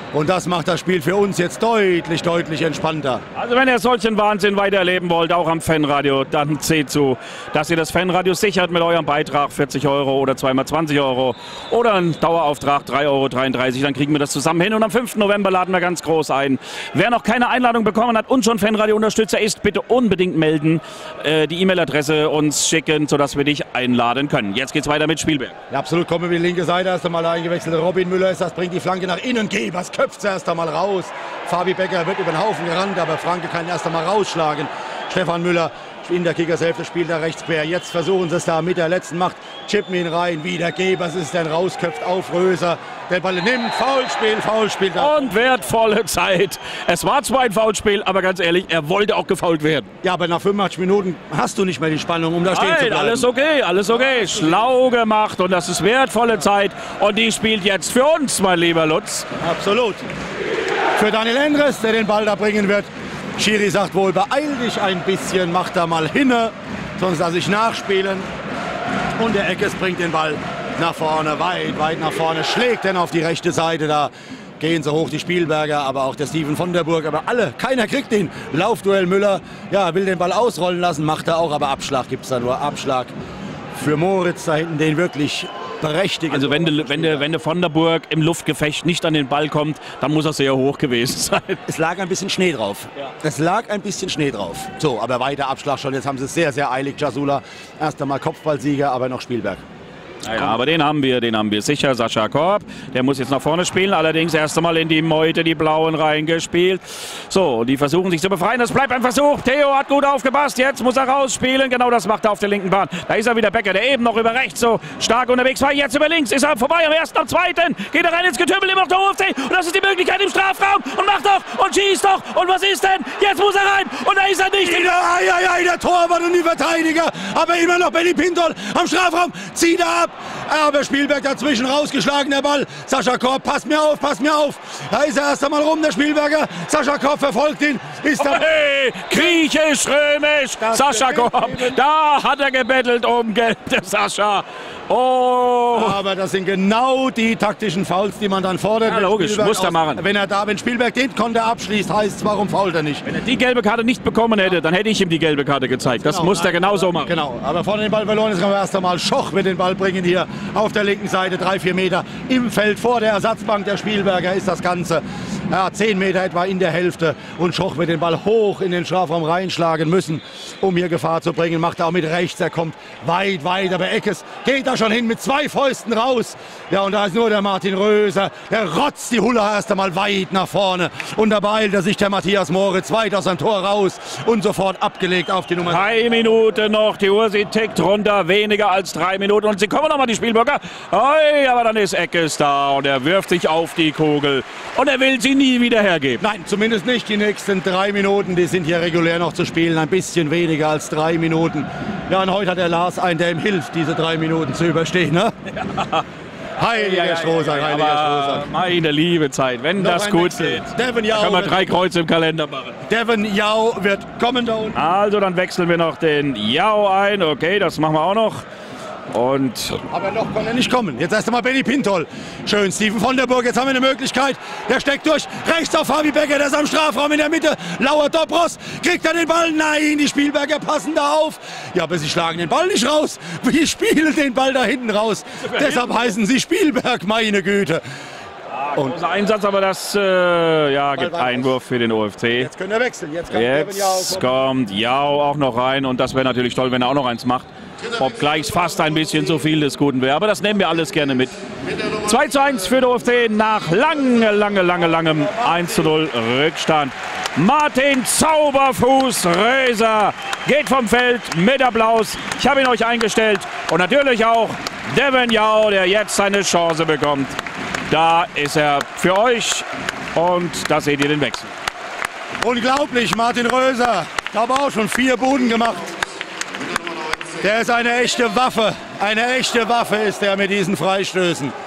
Und das macht das Spiel für uns jetzt deutlich, deutlich entspannter. Also wenn ihr solchen Wahnsinn weitererleben wollt, auch am Fanradio, dann seht zu, dass ihr das Fanradio sichert mit eurem Beitrag vierzig Euro oder zweimal zwanzig Euro oder ein Dauerauftrag drei Euro dreiunddreißig. Dann kriegen wir das zusammen hin und am fünften November laden wir ganz groß ein. Wer noch keine Einladung bekommen hat und schon Fanradio-Unterstützer ist, bitte unbedingt melden, äh, die E-Mail-Adresse uns schicken, sodass wir dich einladen können. Jetzt geht's weiter mit Spielberg. Ja, absolut, kommen wir die linke Seite, erst einmal der eingewechselte Robin Müller ist das, bringt die Flanke nach innen, Gebers köpft erst einmal raus. Fabi Becker wird über den Haufen gerannt, aber Franke kann erst einmal rausschlagen. Stefan Müller in der Kickershälfte spielt er rechts quer. Jetzt versuchen sie es da mit der letzten Macht. Chippen ihn rein, wieder Gebers ist dann rausköpft auf Röser. Der Ball nimmt, Foulspiel, Foulspiel. Und wertvolle Zeit. Es war zwar ein Foulspiel, aber ganz ehrlich, er wollte auch gefoult werden. Ja, aber nach fünfundachtzig Minuten hast du nicht mehr die Spannung, um da stehen Nein, zu bleiben. alles okay, alles okay. Schlau gemacht und das ist wertvolle Zeit. Und die spielt jetzt für uns, mein lieber Lutz. Absolut. Für Daniel Endres, der den Ball da bringen wird. Schiri sagt wohl, beeil dich ein bisschen, mach da mal hinne, sonst lasse ich nachspielen. Und der Eckes bringt den Ball nach vorne, weit, weit nach vorne, schlägt dann auf die rechte Seite. Da gehen so hoch die Spielberger, aber auch der Steven von der Burg. Aber alle, keiner kriegt ihn. Laufduell Müller, ja, will den Ball ausrollen lassen, macht er auch, aber Abschlag gibt es da nur. Abschlag für Moritz da hinten, den wirklich berechtigt. Also wenn der wenn de, wenn de von der Burg im Luftgefecht nicht an den Ball kommt, dann muss er sehr hoch gewesen sein. Es lag ein bisschen Schnee drauf. Ja. Es lag ein bisschen Schnee drauf. So, aber weiter Abschlag schon. Jetzt haben sie es sehr, sehr eilig. Jasula, erst einmal Kopfballsieger, aber noch Spielberg. Naja, aber den haben wir, den haben wir sicher. Sascha Korb, der muss jetzt nach vorne spielen. Allerdings erst einmal in die Meute, die Blauen reingespielt. So, die versuchen sich zu befreien. Das bleibt ein Versuch. Theo hat gut aufgepasst. Jetzt muss er rausspielen. Genau das macht er auf der linken Bahn. Da ist er wieder, Becker, der eben noch über rechts so stark unterwegs war. Jetzt über links ist er vorbei. Am ersten, am zweiten geht er rein ins Getümmel. Immer noch der O F C. Und das ist die Möglichkeit im Strafraum. Und macht doch und schießt doch. Und was ist denn? Jetzt muss er rein. Und da ist er nicht. Ja, ja, ja, der Torwart und die Verteidiger. Aber immer noch Benny Pintol am Strafraum. Zieht er ab. Aber Spielberg dazwischen rausgeschlagen, der Ball. Sascha Korb, pass mir auf, pass mir auf. Da ist er erst einmal rum, der Spielberger. Sascha Korb verfolgt ihn. Ist oh, hey, griechisch, römisch. Sascha Korb, da hat er gebettelt um Geld, der Sascha. Oh. Aber das sind genau die taktischen Fouls, die man dann fordert. Ja, logisch, muss er machen. Wenn er da, wenn Spielberg den Konter abschließt, heißt es, warum fault er nicht? Wenn er die gelbe Karte nicht bekommen hätte, dann hätte ich ihm die gelbe Karte gezeigt. Das genau, muss er genau so machen. Genau, aber vorne den Ball verloren ist, aber erst einmal Schoch wird den Ball bringen hier auf der linken Seite, drei, vier Meter im Feld vor der Ersatzbank der Spielberger ist das Ganze. Ja, zehn Meter etwa in der Hälfte und Schoch wird den Ball hoch in den Strafraum reinschlagen müssen, um hier Gefahr zu bringen. Macht er auch mit rechts, er kommt weit, weit, aber Eckes geht da schon hin mit zwei Fäusten raus. Ja, und da ist nur der Martin Röser, der rotzt die Hulla erst einmal weit nach vorne und da beeilt er sich der Matthias Moritz weit aus seinem Tor raus und sofort abgelegt auf die Nummer. Drei Minuten noch, die Uhr, sie tickt runter, weniger als drei Minuten und sie kommen nochmal, die Spielbürger. Oi, aber dann ist Eckes da und er wirft sich auf die Kugel und er will sie nie wieder hergeben. Nein, zumindest nicht die nächsten drei Minuten. Die sind hier regulär noch zu spielen. Ein bisschen weniger als drei Minuten. Ja, und heute hat der Lars einen, der ihm hilft, diese drei Minuten zu überstehen. Ne? Ja. Heiliger ja, ja, Strohsack, ja, ja, heiliger Strohsack. Meine liebe Zeit, wenn noch das gut geht, Devin Yao kann man drei Kreuze im Kalender machen. Devin Yao wird kommen da unten. Also, dann wechseln wir noch den Yao ein. Okay, das machen wir auch noch. Und aber noch kann er nicht kommen. Jetzt erst einmal Benny Pintol. Schön, Steven von der Burg. Jetzt haben wir eine Möglichkeit. Der steckt durch. Rechts auf Fabi Becker. Der ist am Strafraum in der Mitte. Lauer Dobros. Kriegt er den Ball? Nein, die Spielberger passen da auf. Ja, aber sie schlagen den Ball nicht raus. Wir spielen den Ball da hinten raus. Deshalb heißen sie Spielberg, meine Güte. Und großer Einsatz, aber das äh, ja, gibt Einwurf für den O F C. Jetzt können wir wechseln. Jetzt, kann Jetzt kommt Yao auch noch rein und das wäre natürlich toll, wenn er auch noch eins macht. Obgleich es fast ein bisschen zu viel des Guten wäre. Aber das nehmen wir alles gerne mit. zwei zu eins für den O F C nach lange, lange, lange, langem eins zu null Rückstand. Martin Zauberfuß Röser geht vom Feld mit Applaus. Ich habe ihn euch eingestellt. Und natürlich auch Devin Yao, der jetzt seine Chance bekommt. Da ist er für euch und da seht ihr den Wechsel. Unglaublich, Martin Röser. Da habe auch schon vier Buden gemacht. Der ist eine echte Waffe. Eine echte Waffe ist er mit diesen Freistößen.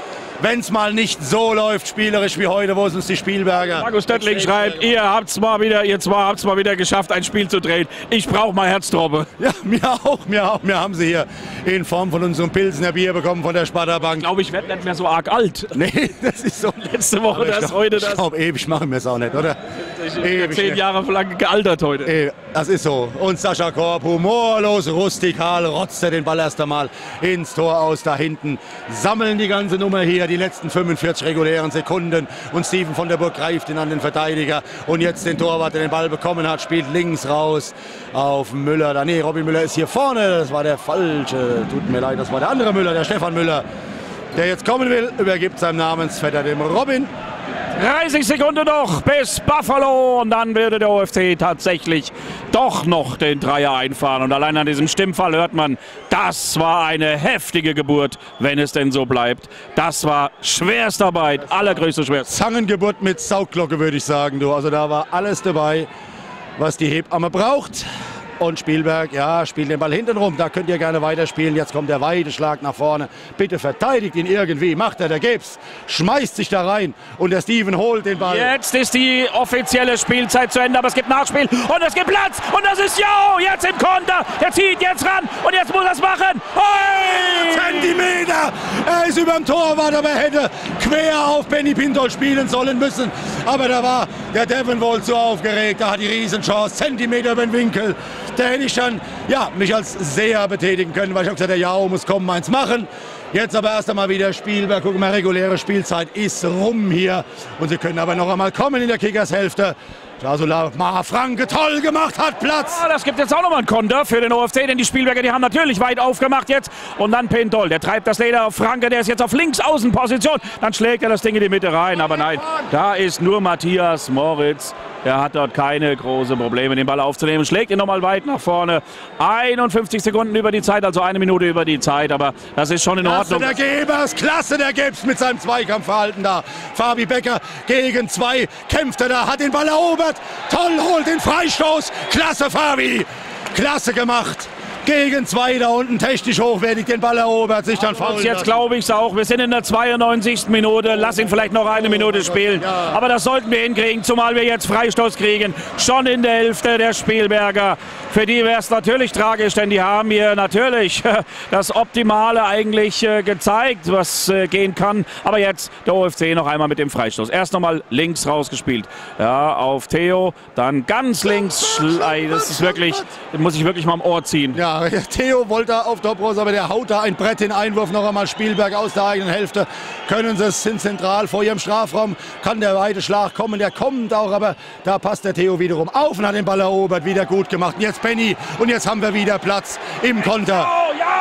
wenn es mal nicht so läuft, spielerisch wie heute, wo es uns die Spielberger... Markus Döttling schreibt, ihr habt's mal wieder, ihr zwei habt's mal wieder geschafft, ein Spiel zu drehen. Ich brauche mal Herztropfe. Ja, mir auch, mir auch. Wir haben sie hier in Form von unserem Pilsner Bier bekommen von der Sparta Bank. Ich glaube, ich werde nicht mehr so arg alt. Nee, das ist so. Letzte Woche das, glaub, heute das. Ich glaube, ewig machen wir es auch nicht, oder? Ich bin zehn Jahre lang gealtert heute. Ey, das ist so. Und Sascha Korb, humorlos, rustikal, rotzt er den Ball erst einmal ins Tor aus. Da hinten sammeln die ganze Nummer hier, die letzten fünfundvierzig regulären Sekunden. Und Steven von der Burg greift ihn an den Verteidiger. Und jetzt den Torwart, der den Ball bekommen hat, spielt links raus auf Müller. Da, nee, Robin Müller ist hier vorne. Das war der falsche. Tut mir leid, das war der andere Müller, der Stefan Müller, der jetzt kommen will. Übergibt seinem Namensvetter dem Robin. dreißig Sekunden noch bis Buffalo und dann würde der O F C tatsächlich doch noch den Dreier einfahren. Und allein an diesem Stimmfall hört man, das war eine heftige Geburt, wenn es denn so bleibt. Das war Schwerstarbeit, allergrößte Schwerst. Zangengeburt mit Saugglocke, würde ich sagen. Du. Also da war alles dabei, was die Hebamme braucht. Und Spielberg, ja, spielt den Ball hinten rum. Da könnt ihr gerne weiterspielen. Jetzt kommt der Weideschlag nach vorne. Bitte verteidigt ihn irgendwie. Macht er, der Gebs. Schmeißt sich da rein. Und der Steven holt den Ball. Jetzt ist die offizielle Spielzeit zu Ende. Aber es gibt Nachspiel. Und es gibt Platz. Und das ist Jau. Jetzt im Konter. Der zieht jetzt ran. Und jetzt muss er es machen. Hoi! Zentimeter. Er ist über dem Torwart, aber er hätte quer auf Benny Pintol spielen sollen müssen. Aber da war der Devon wohl zu aufgeregt. Da hat die Riesenchance. Zentimeter über den Winkel. Da hätte ich dann ja, mich als Seher betätigen können, weil ich habe gesagt, der Jau muss kommen, eins machen. Jetzt aber erst einmal wieder Spielberg. Gucken mal, reguläre Spielzeit ist rum hier. Und sie können aber noch einmal kommen in der Kickershälfte. Jasula Franke toll gemacht, hat Platz. Ja, das gibt jetzt auch nochmal einen Konter für den O F C, denn die Spielberger, die haben natürlich weit aufgemacht jetzt. Und dann Pintol, der treibt das Leder auf Franke, der ist jetzt auf Linksaußenposition. Dann schlägt er das Ding in die Mitte rein, aber nein, da ist nur Matthias Moritz. Der hat dort keine großen Probleme, den Ball aufzunehmen. Schlägt ihn nochmal weit nach vorne. einundfünfzig Sekunden über die Zeit, also eine Minute über die Zeit. Aber das ist schon in Ordnung. Klasse der Gebers, klasse der Gebs mit seinem Zweikampfverhalten da. Fabi Becker gegen zwei kämpft er da, hat den Ball erobert. Toll, holt den Freistoß. Klasse Fabi, klasse gemacht. Gegen zwei da unten, technisch hochwertig, den Ball erobert, sich dann faul. Jetzt glaube ich es auch. Wir sind in der zweiundneunzigsten Minute. Lass ihn vielleicht noch eine Minute spielen. Aber das sollten wir hinkriegen, zumal wir jetzt Freistoß kriegen. Schon in der Hälfte der Spielberger. Für die wäre es natürlich tragisch, denn die haben hier natürlich das Optimale eigentlich gezeigt, was gehen kann. Aber jetzt der O F C noch einmal mit dem Freistoß. Erst nochmal links rausgespielt. Ja, auf Theo, dann ganz links. Das ist wirklich, das muss ich wirklich mal am Ohr ziehen. Ja. Theo wollte auf Dobros, aber der haut da ein Brett in Einwurf noch einmal. Spielberg aus der eigenen Hälfte. Können sie es, sind zentral vor ihrem Strafraum. Kann der weite Schlag kommen, der kommt auch, aber da passt der Theo wiederum auf und hat den Ball erobert. Wieder gut gemacht. Und jetzt Benny und jetzt haben wir wieder Platz im Konter. Oh, ja!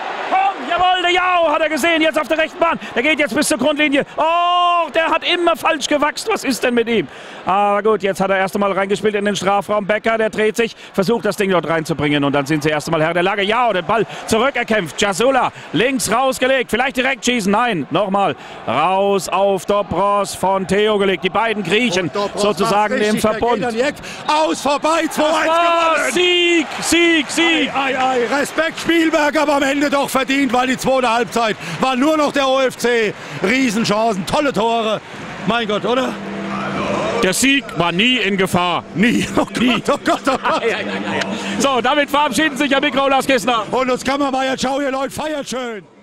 Jawohl, der Jau hat er gesehen, jetzt auf der rechten Bahn. Der geht jetzt bis zur Grundlinie. Oh, der hat immer falsch gewachst. Was ist denn mit ihm? Aber gut, jetzt hat er erst einmal reingespielt in den Strafraum. Becker, der dreht sich, versucht das Ding dort reinzubringen. Und dann sind sie erst einmal Herr der Lage. Jau, den Ball zurückerkämpft. Jasula, links rausgelegt. Vielleicht direkt schießen. Nein, nochmal. Raus auf Dobros von Theo gelegt. Die beiden Griechen sozusagen im Verbund. Aus, vorbei, zwei eins gewonnen. Sieg, Sieg, Sieg. Ei, ei, ei. Respekt Spielberg, aber am Ende doch verdient, weil die zweite Halbzeit war nur noch der O F C. Riesenchancen, tolle Tore. Mein Gott, oder? Der Sieg war nie in Gefahr. Nie. Oh Gott, nie. Oh Gott, oh Gott. So, damit verabschieden sich Herr Mikro Lars Kissner. Und uns Kammermeier, ciao ihr Leute, feiert schön.